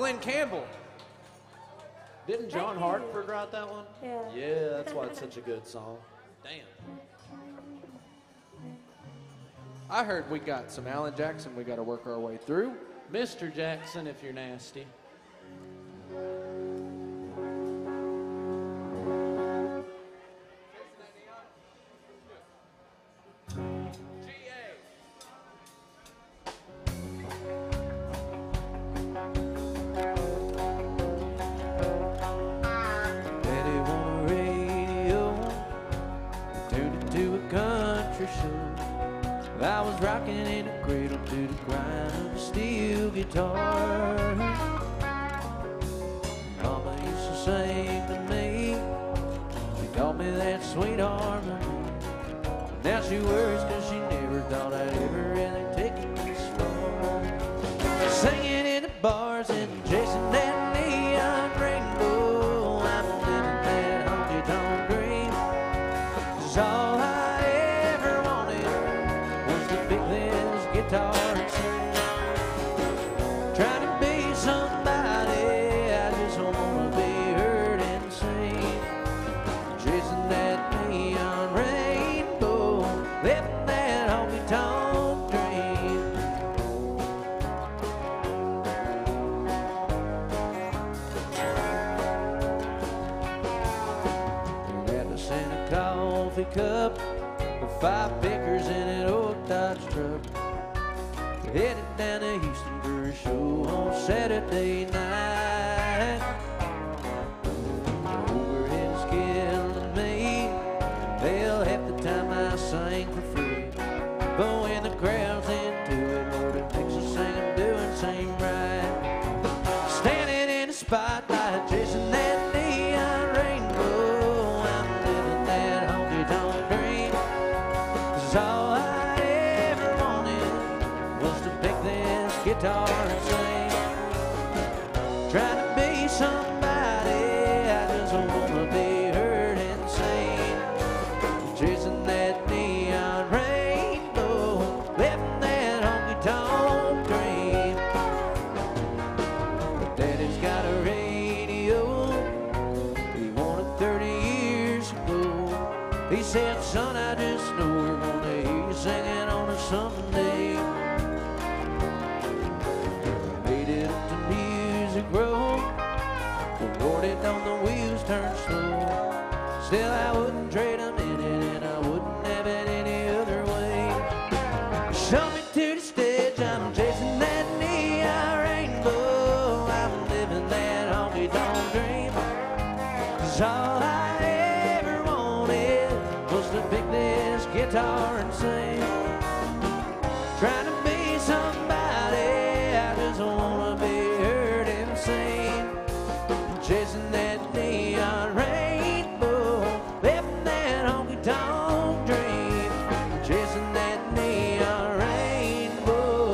Glenn Campbell. Didn't John Hartford write that one? Yeah. Yeah, that's why it's such a good song. Damn. I heard we got some Alan Jackson we got to work our way through. Mr. Jackson, if you're nasty. Daddy want a radio, tuned it to a country show. I was rocking in the cradle to the grind of a steel guitar. Mama used to sing to me, she taught me that sweet harmony. Now she worries 'cause she never thought I'd ever really take it this far. Singing in the bars and chasing that neon rainbow. I'm living that honky-tonk dream. 'Cause all I ever wanted was to pick this guitar and sing. Trying to be somebody, I just wanna be heard and seen. Chasing that neon rainbow, living that honky-tonk dream. And at the Santa coffee cup, with 5 pickers in an old Dodge truck, headed down to Houston for a show on Saturday night. The overhead is killing me. Hell, half the time I sang for free. But when the crowd's into it, Lord, it makes us sing and do and seem right. Standing in the spotlight, chasing that neon rainbow. I'm living that honky-tonk dream. 'Cause all I ever wanted was to pick this guitar and sing. Trying to be somebody, I just wanna be heard and seen. Chasing that neon rainbow, living that honky-tonk dream. But Daddy's got a radio, he wanted 30 years ago. He said, son, I just know we're gonna hear you singing on a Sunday. Made it up to Music Row, recorded on the wheels turn slow. Still, I wouldn't trade a minute, and I wouldn't have it any other way. Show me to the stage, I'm chasing that neon rainbow. I'm living that honky-tonk dream. 'Cause all I ever wanted was to pick this guitar and sing. Trying to be somebody, I just wanna be heard and seen. Chasing that neon rainbow, living that honky-tonk dream. Chasing that neon rainbow,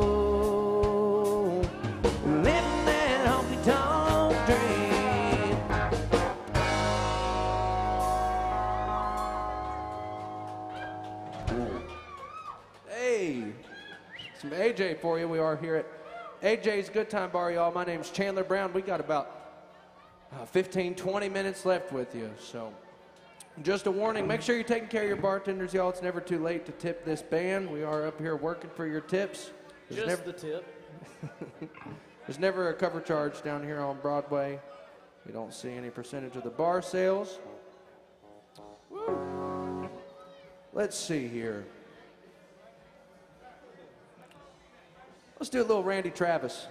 living that honky-tonk dream. Hey, some AJ for you. We are here at AJ's Good Time Bar, y'all. My name's Chandler Brown. We got about 15, 20 minutes left with you. So just a warning, make sure you're taking care of your bartenders, y'all. It's never too late to tip this band. We are up here working for your tips. Just the tip. There's never a cover charge down here on Broadway. We don't see any percentage of the bar sales. Woo. Let's see here. Let's do a little Randy Travis.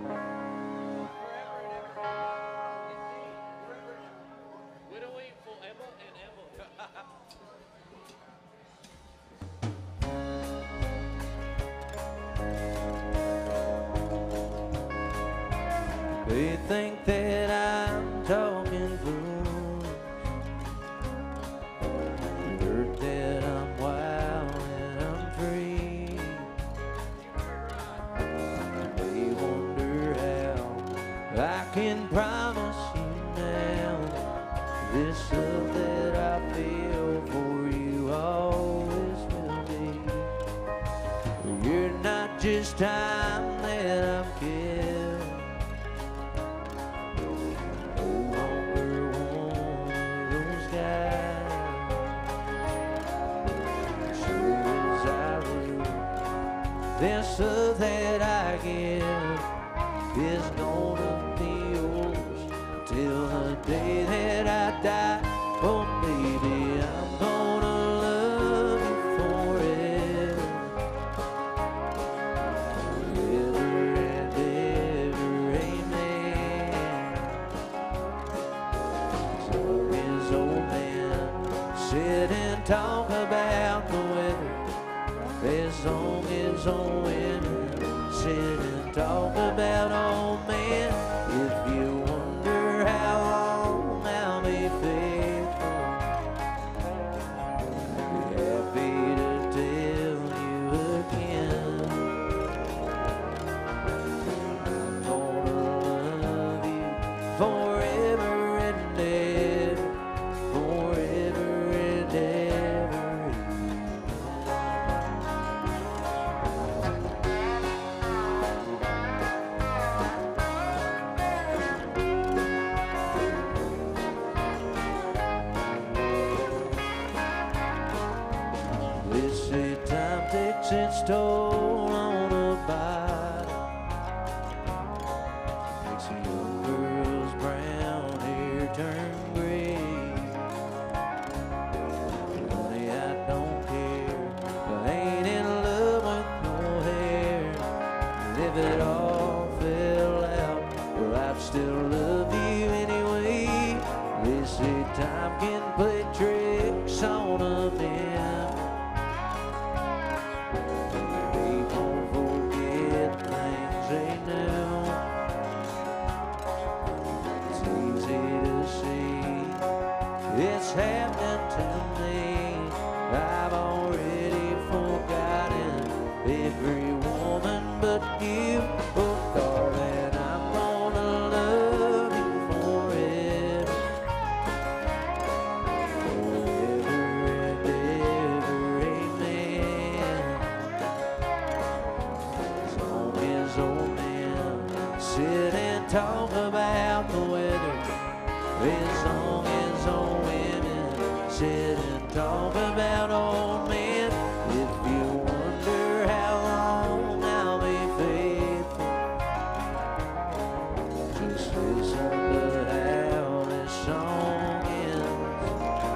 They think that I'm talking fools. Heard that I'm wild and I'm free. They wonder how I can promise you now this love that I feel for you always will be. You're not just time that I'm killed. again is gonna be yours till the day that I die. Oh, baby, I'm gonna love you forever, forever and ever, amen. So his old man sit and talk about the weather. As long as old women sit and talk about old men. If you wonder how long I'll be faithful, I'll be happy to tell you again. I'm gonna love you forever and ever, forever and ever. Time takes its toll on a body, makes a young girl's brown hair turn gray. Honey, I don't care, I ain't in love with no hair. And if it all fell out, well, I'd still love you anyway. They say time can play tricks on a man. It's happened to me. I've already forgotten every woman but you. Oh, darling, I'm gonna love you forever, forever and ever, amen. As long as old men sit and talk about the weather, as long as old women sit and talk about old men. If you wonder how long I'll be faithful, just listen to how this song ends.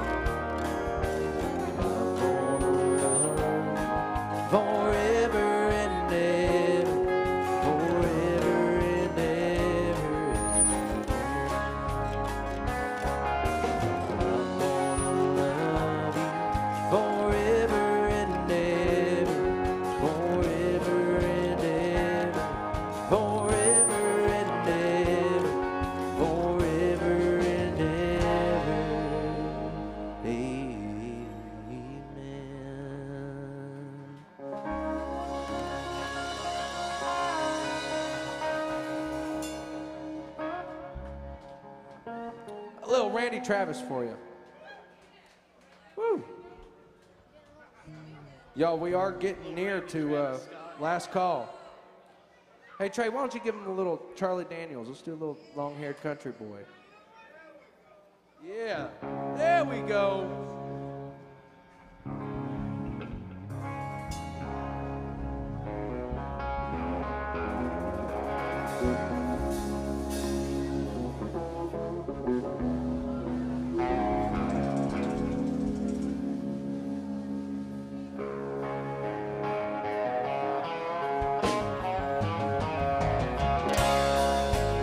I'm gonna love forever and ever, forever and ever. Forever and ever, forever and ever, forever and ever, forever and ever, amen. A little Randy Travis for you. Woo! Y'all, we are getting near to last call. Hey, Trey, why don't you give him a little Charlie Daniels? Let's do a little long-haired country boy. Yeah, there we go.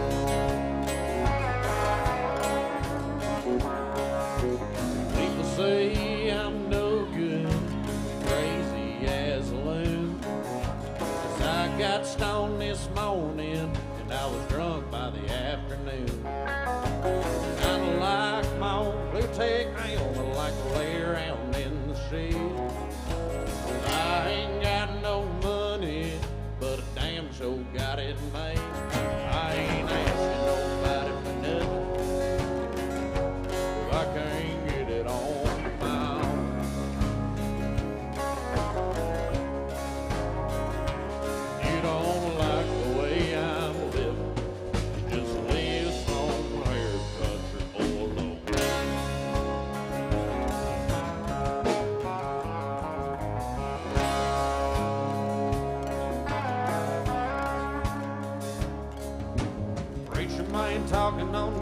People say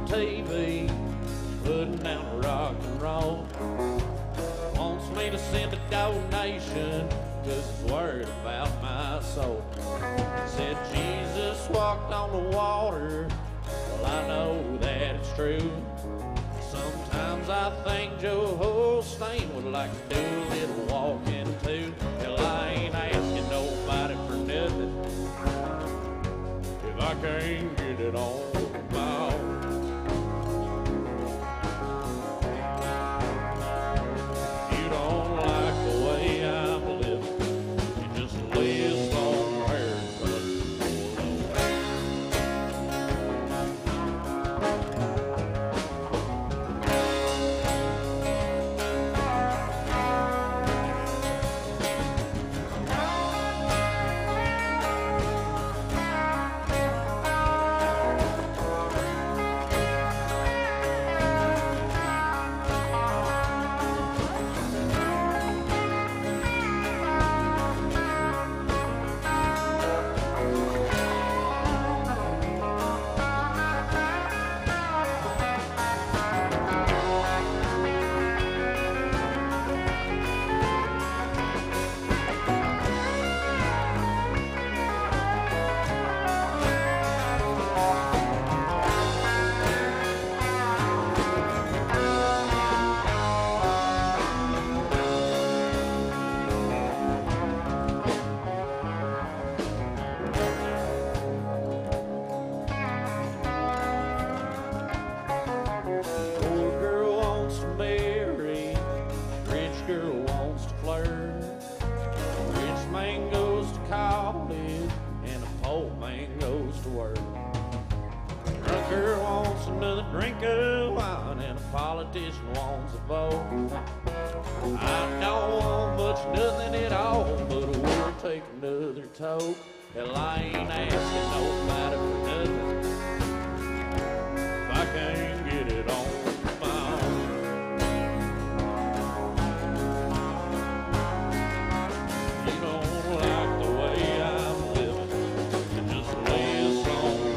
on TV, putting down rock and roll. Wants me to send a donation, 'cause he's worried about my soul. Said Jesus walked on the water, well I know that it's true. Sometimes I think Joe Holstein would like to do a little walking too. Hell, I ain't asking nobody for nothing if I can't get it on my own. If you don't like the way I'm living, you just list on her politician wants a vote. I don't want much, nothing at all, but we'll take another toke. Hell, I ain't asking nobody for nothing if I can't get it on my own. You don't like the way I'm living, you just lay a song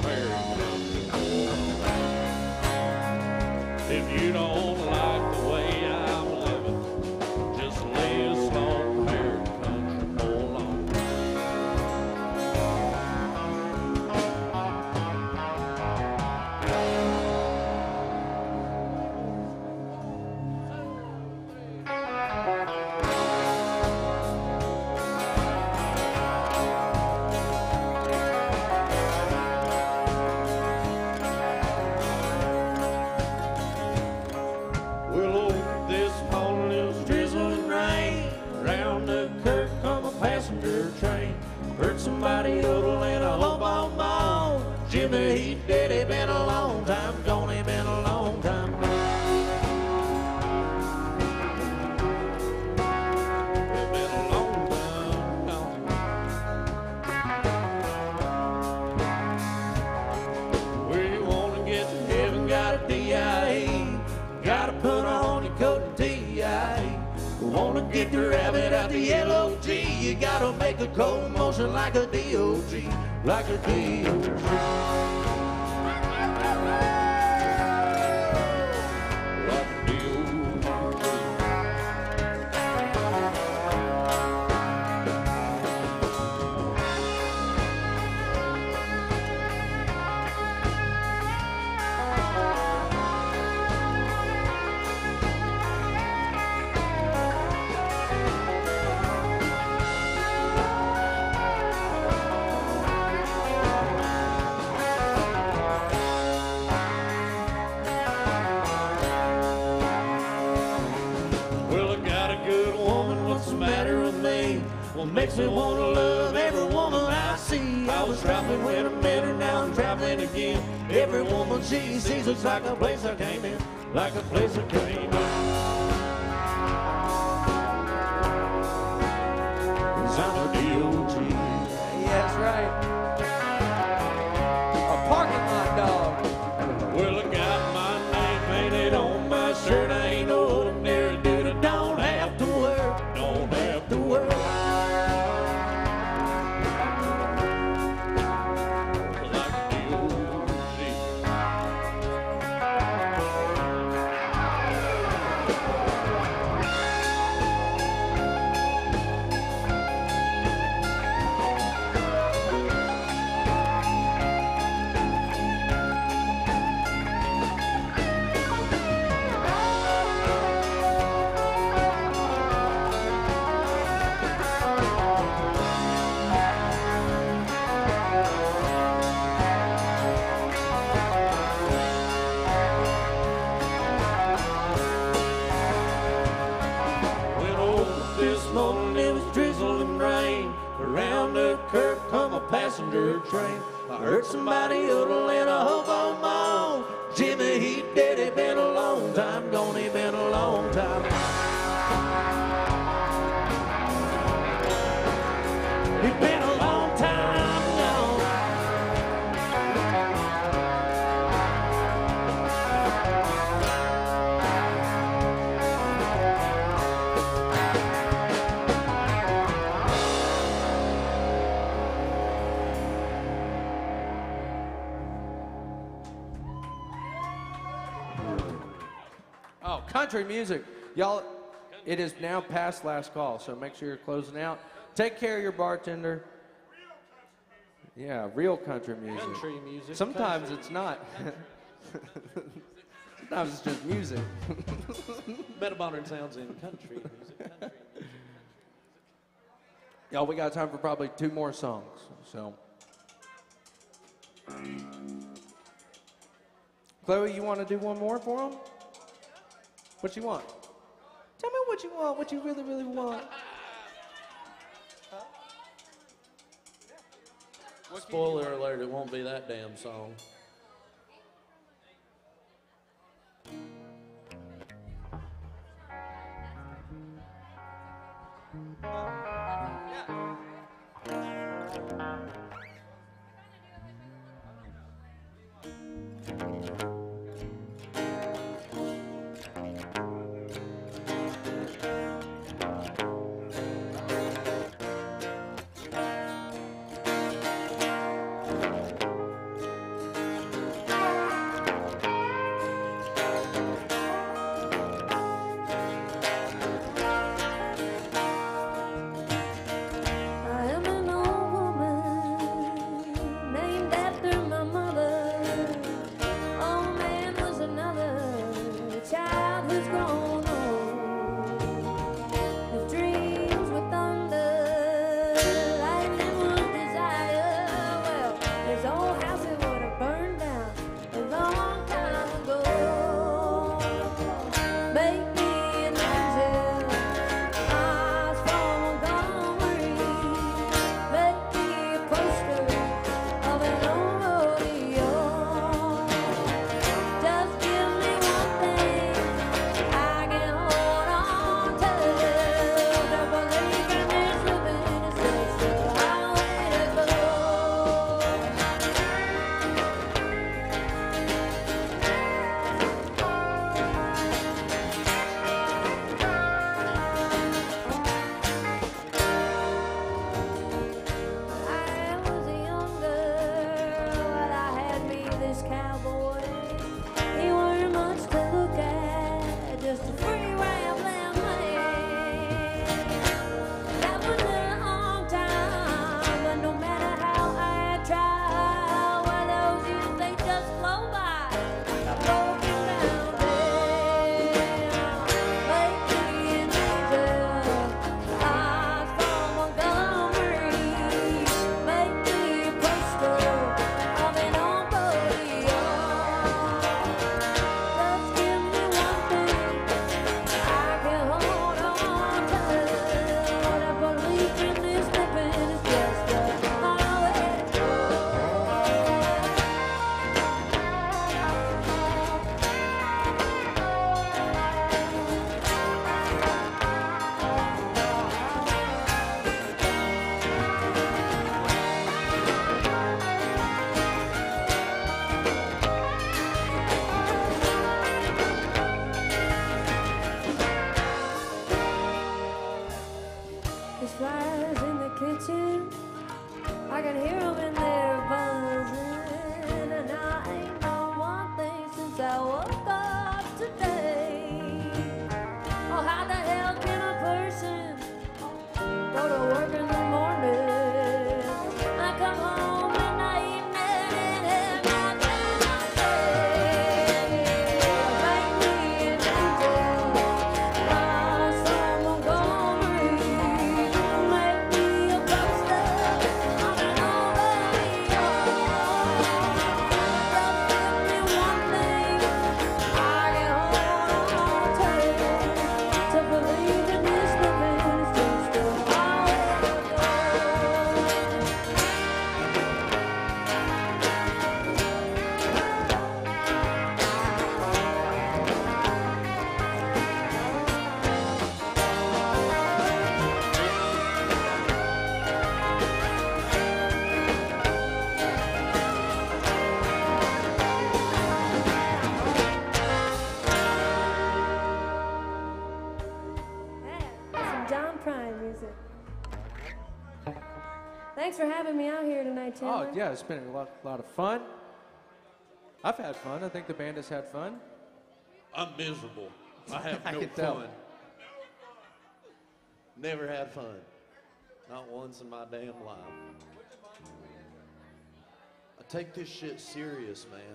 there. If you don't like the way I'm living, just lay a song there, country boy on. Well, this morning it was drizzling rain. Round the curve come a passenger train. Heard somebody yodeling a hope on bone. Jimmy, he dead, he been a long time gone, he been a long time gone. He been a long time gone. Where you wanna get to heaven, got a DIE. Gotta put on your coat and TIE. Wanna get the rabbit out the LOG, you gotta make a cold motion like a DOG, like a DOG. Like a DOG. Well, I got a good woman, what's the matter with me? What makes me want to love every woman I see? I was traveling when I met her, now I'm traveling again. Every woman she sees looks like a place I came in, like a place I came in. 'Cause I'm a DOG. Yeah, that's right. A parking lot dog. Well, I got my name painted on my shirt. I ain't no ordinary dude. I don't have to work. Don't have to work. Like a DOG. train. I heard somebody yodel in a hobo moan. Jimmy, he did it, been a long time gone, he been a long time. He been a long time gone. Oh, country music. Y'all, it is now past last call, so make sure you're closing out. Take care of your bartender. Yeah, real country music. Country music. Sometimes it's not. Sometimes it's just music. Better modern sounds in country music. Country. Y'all, we got time for probably 2 more songs, so. Chloe, you want to do one more for them? What you want? Tell me what you want, what you really, really want. Spoiler alert, it won't be that damn song. Thanks for having me out here tonight, Chandler. Oh, yeah, it's been a lot of fun. I've had fun. I think the band has had fun. I'm miserable. I have I no can tell. fun. Never had fun. Not once in my damn life. I take this shit serious, man.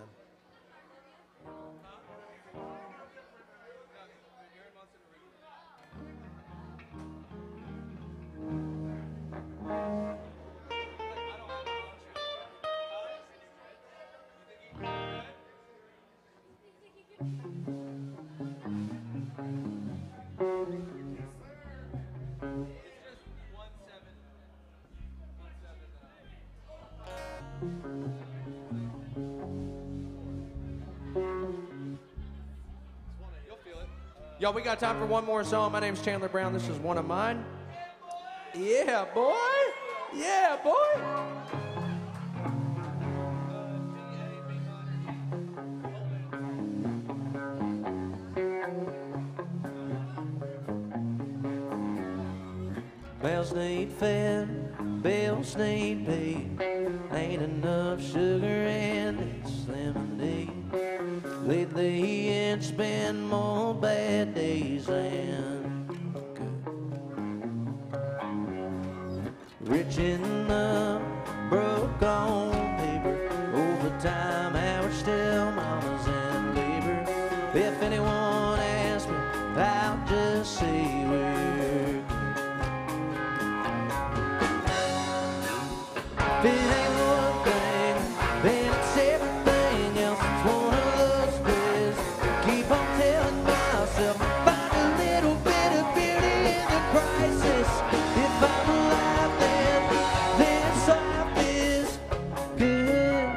Yo, we got time for one more song. My name's Chandler Brown. This is one of mine. Yeah, boy. Yeah, boy. Bells need fed, bills need paid. Ain't enough sugar in this lemonade. Lately it's been more bad days than good. Rich enough, broke on paper. Overtime hours still mamas and labor. If anyone asks me, I'll just say we're good. If it ain't one thing, then it's everything else. It's one of those days. Keep on telling myself, find a little bit of beauty in the crisis. If I'm alive, then this life is good.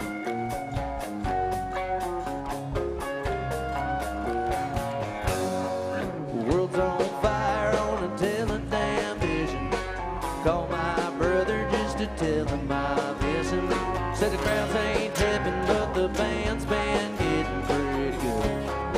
The world's on fire on a damn vision. Call my brother just to tell him I miss him. Said the crowds ain't tipping, but the band's been getting pretty good.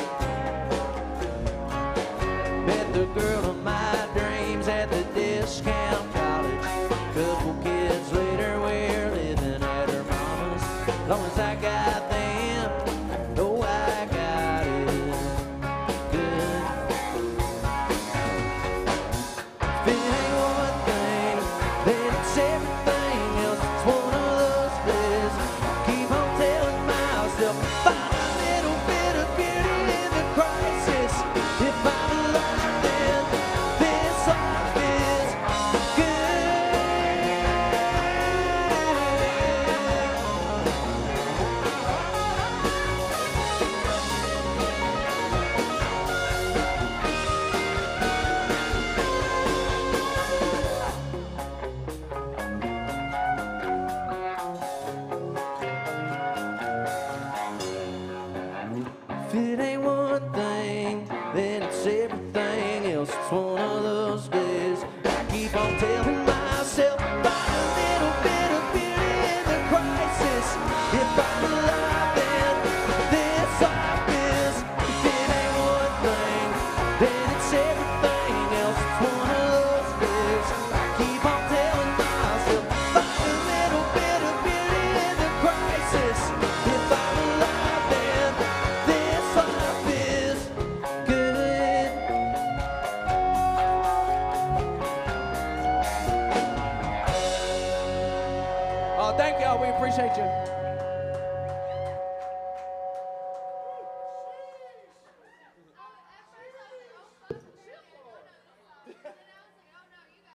Met the girl of my dreams at the discount college. Couple kids later, we're living at her mama's. As long as I got them, know I got it good. If it ain't one thing, then it's everything else. It's one of those days. Keep on telling myself, find a little bit of beauty in the crisis. If I'm alive, then this life is good. If it ain't one thing, then it's everything else. It's one of those days. I keep on telling myself, find a little bit of beauty in the crisis. If I'm alive, then this life is. If it ain't one thing, then it's everything else. It's one of those days. I keep on telling myself, find a little bit of beauty in the crisis. If I'm alive, then this life is good. Oh, thank y'all. We appreciate you.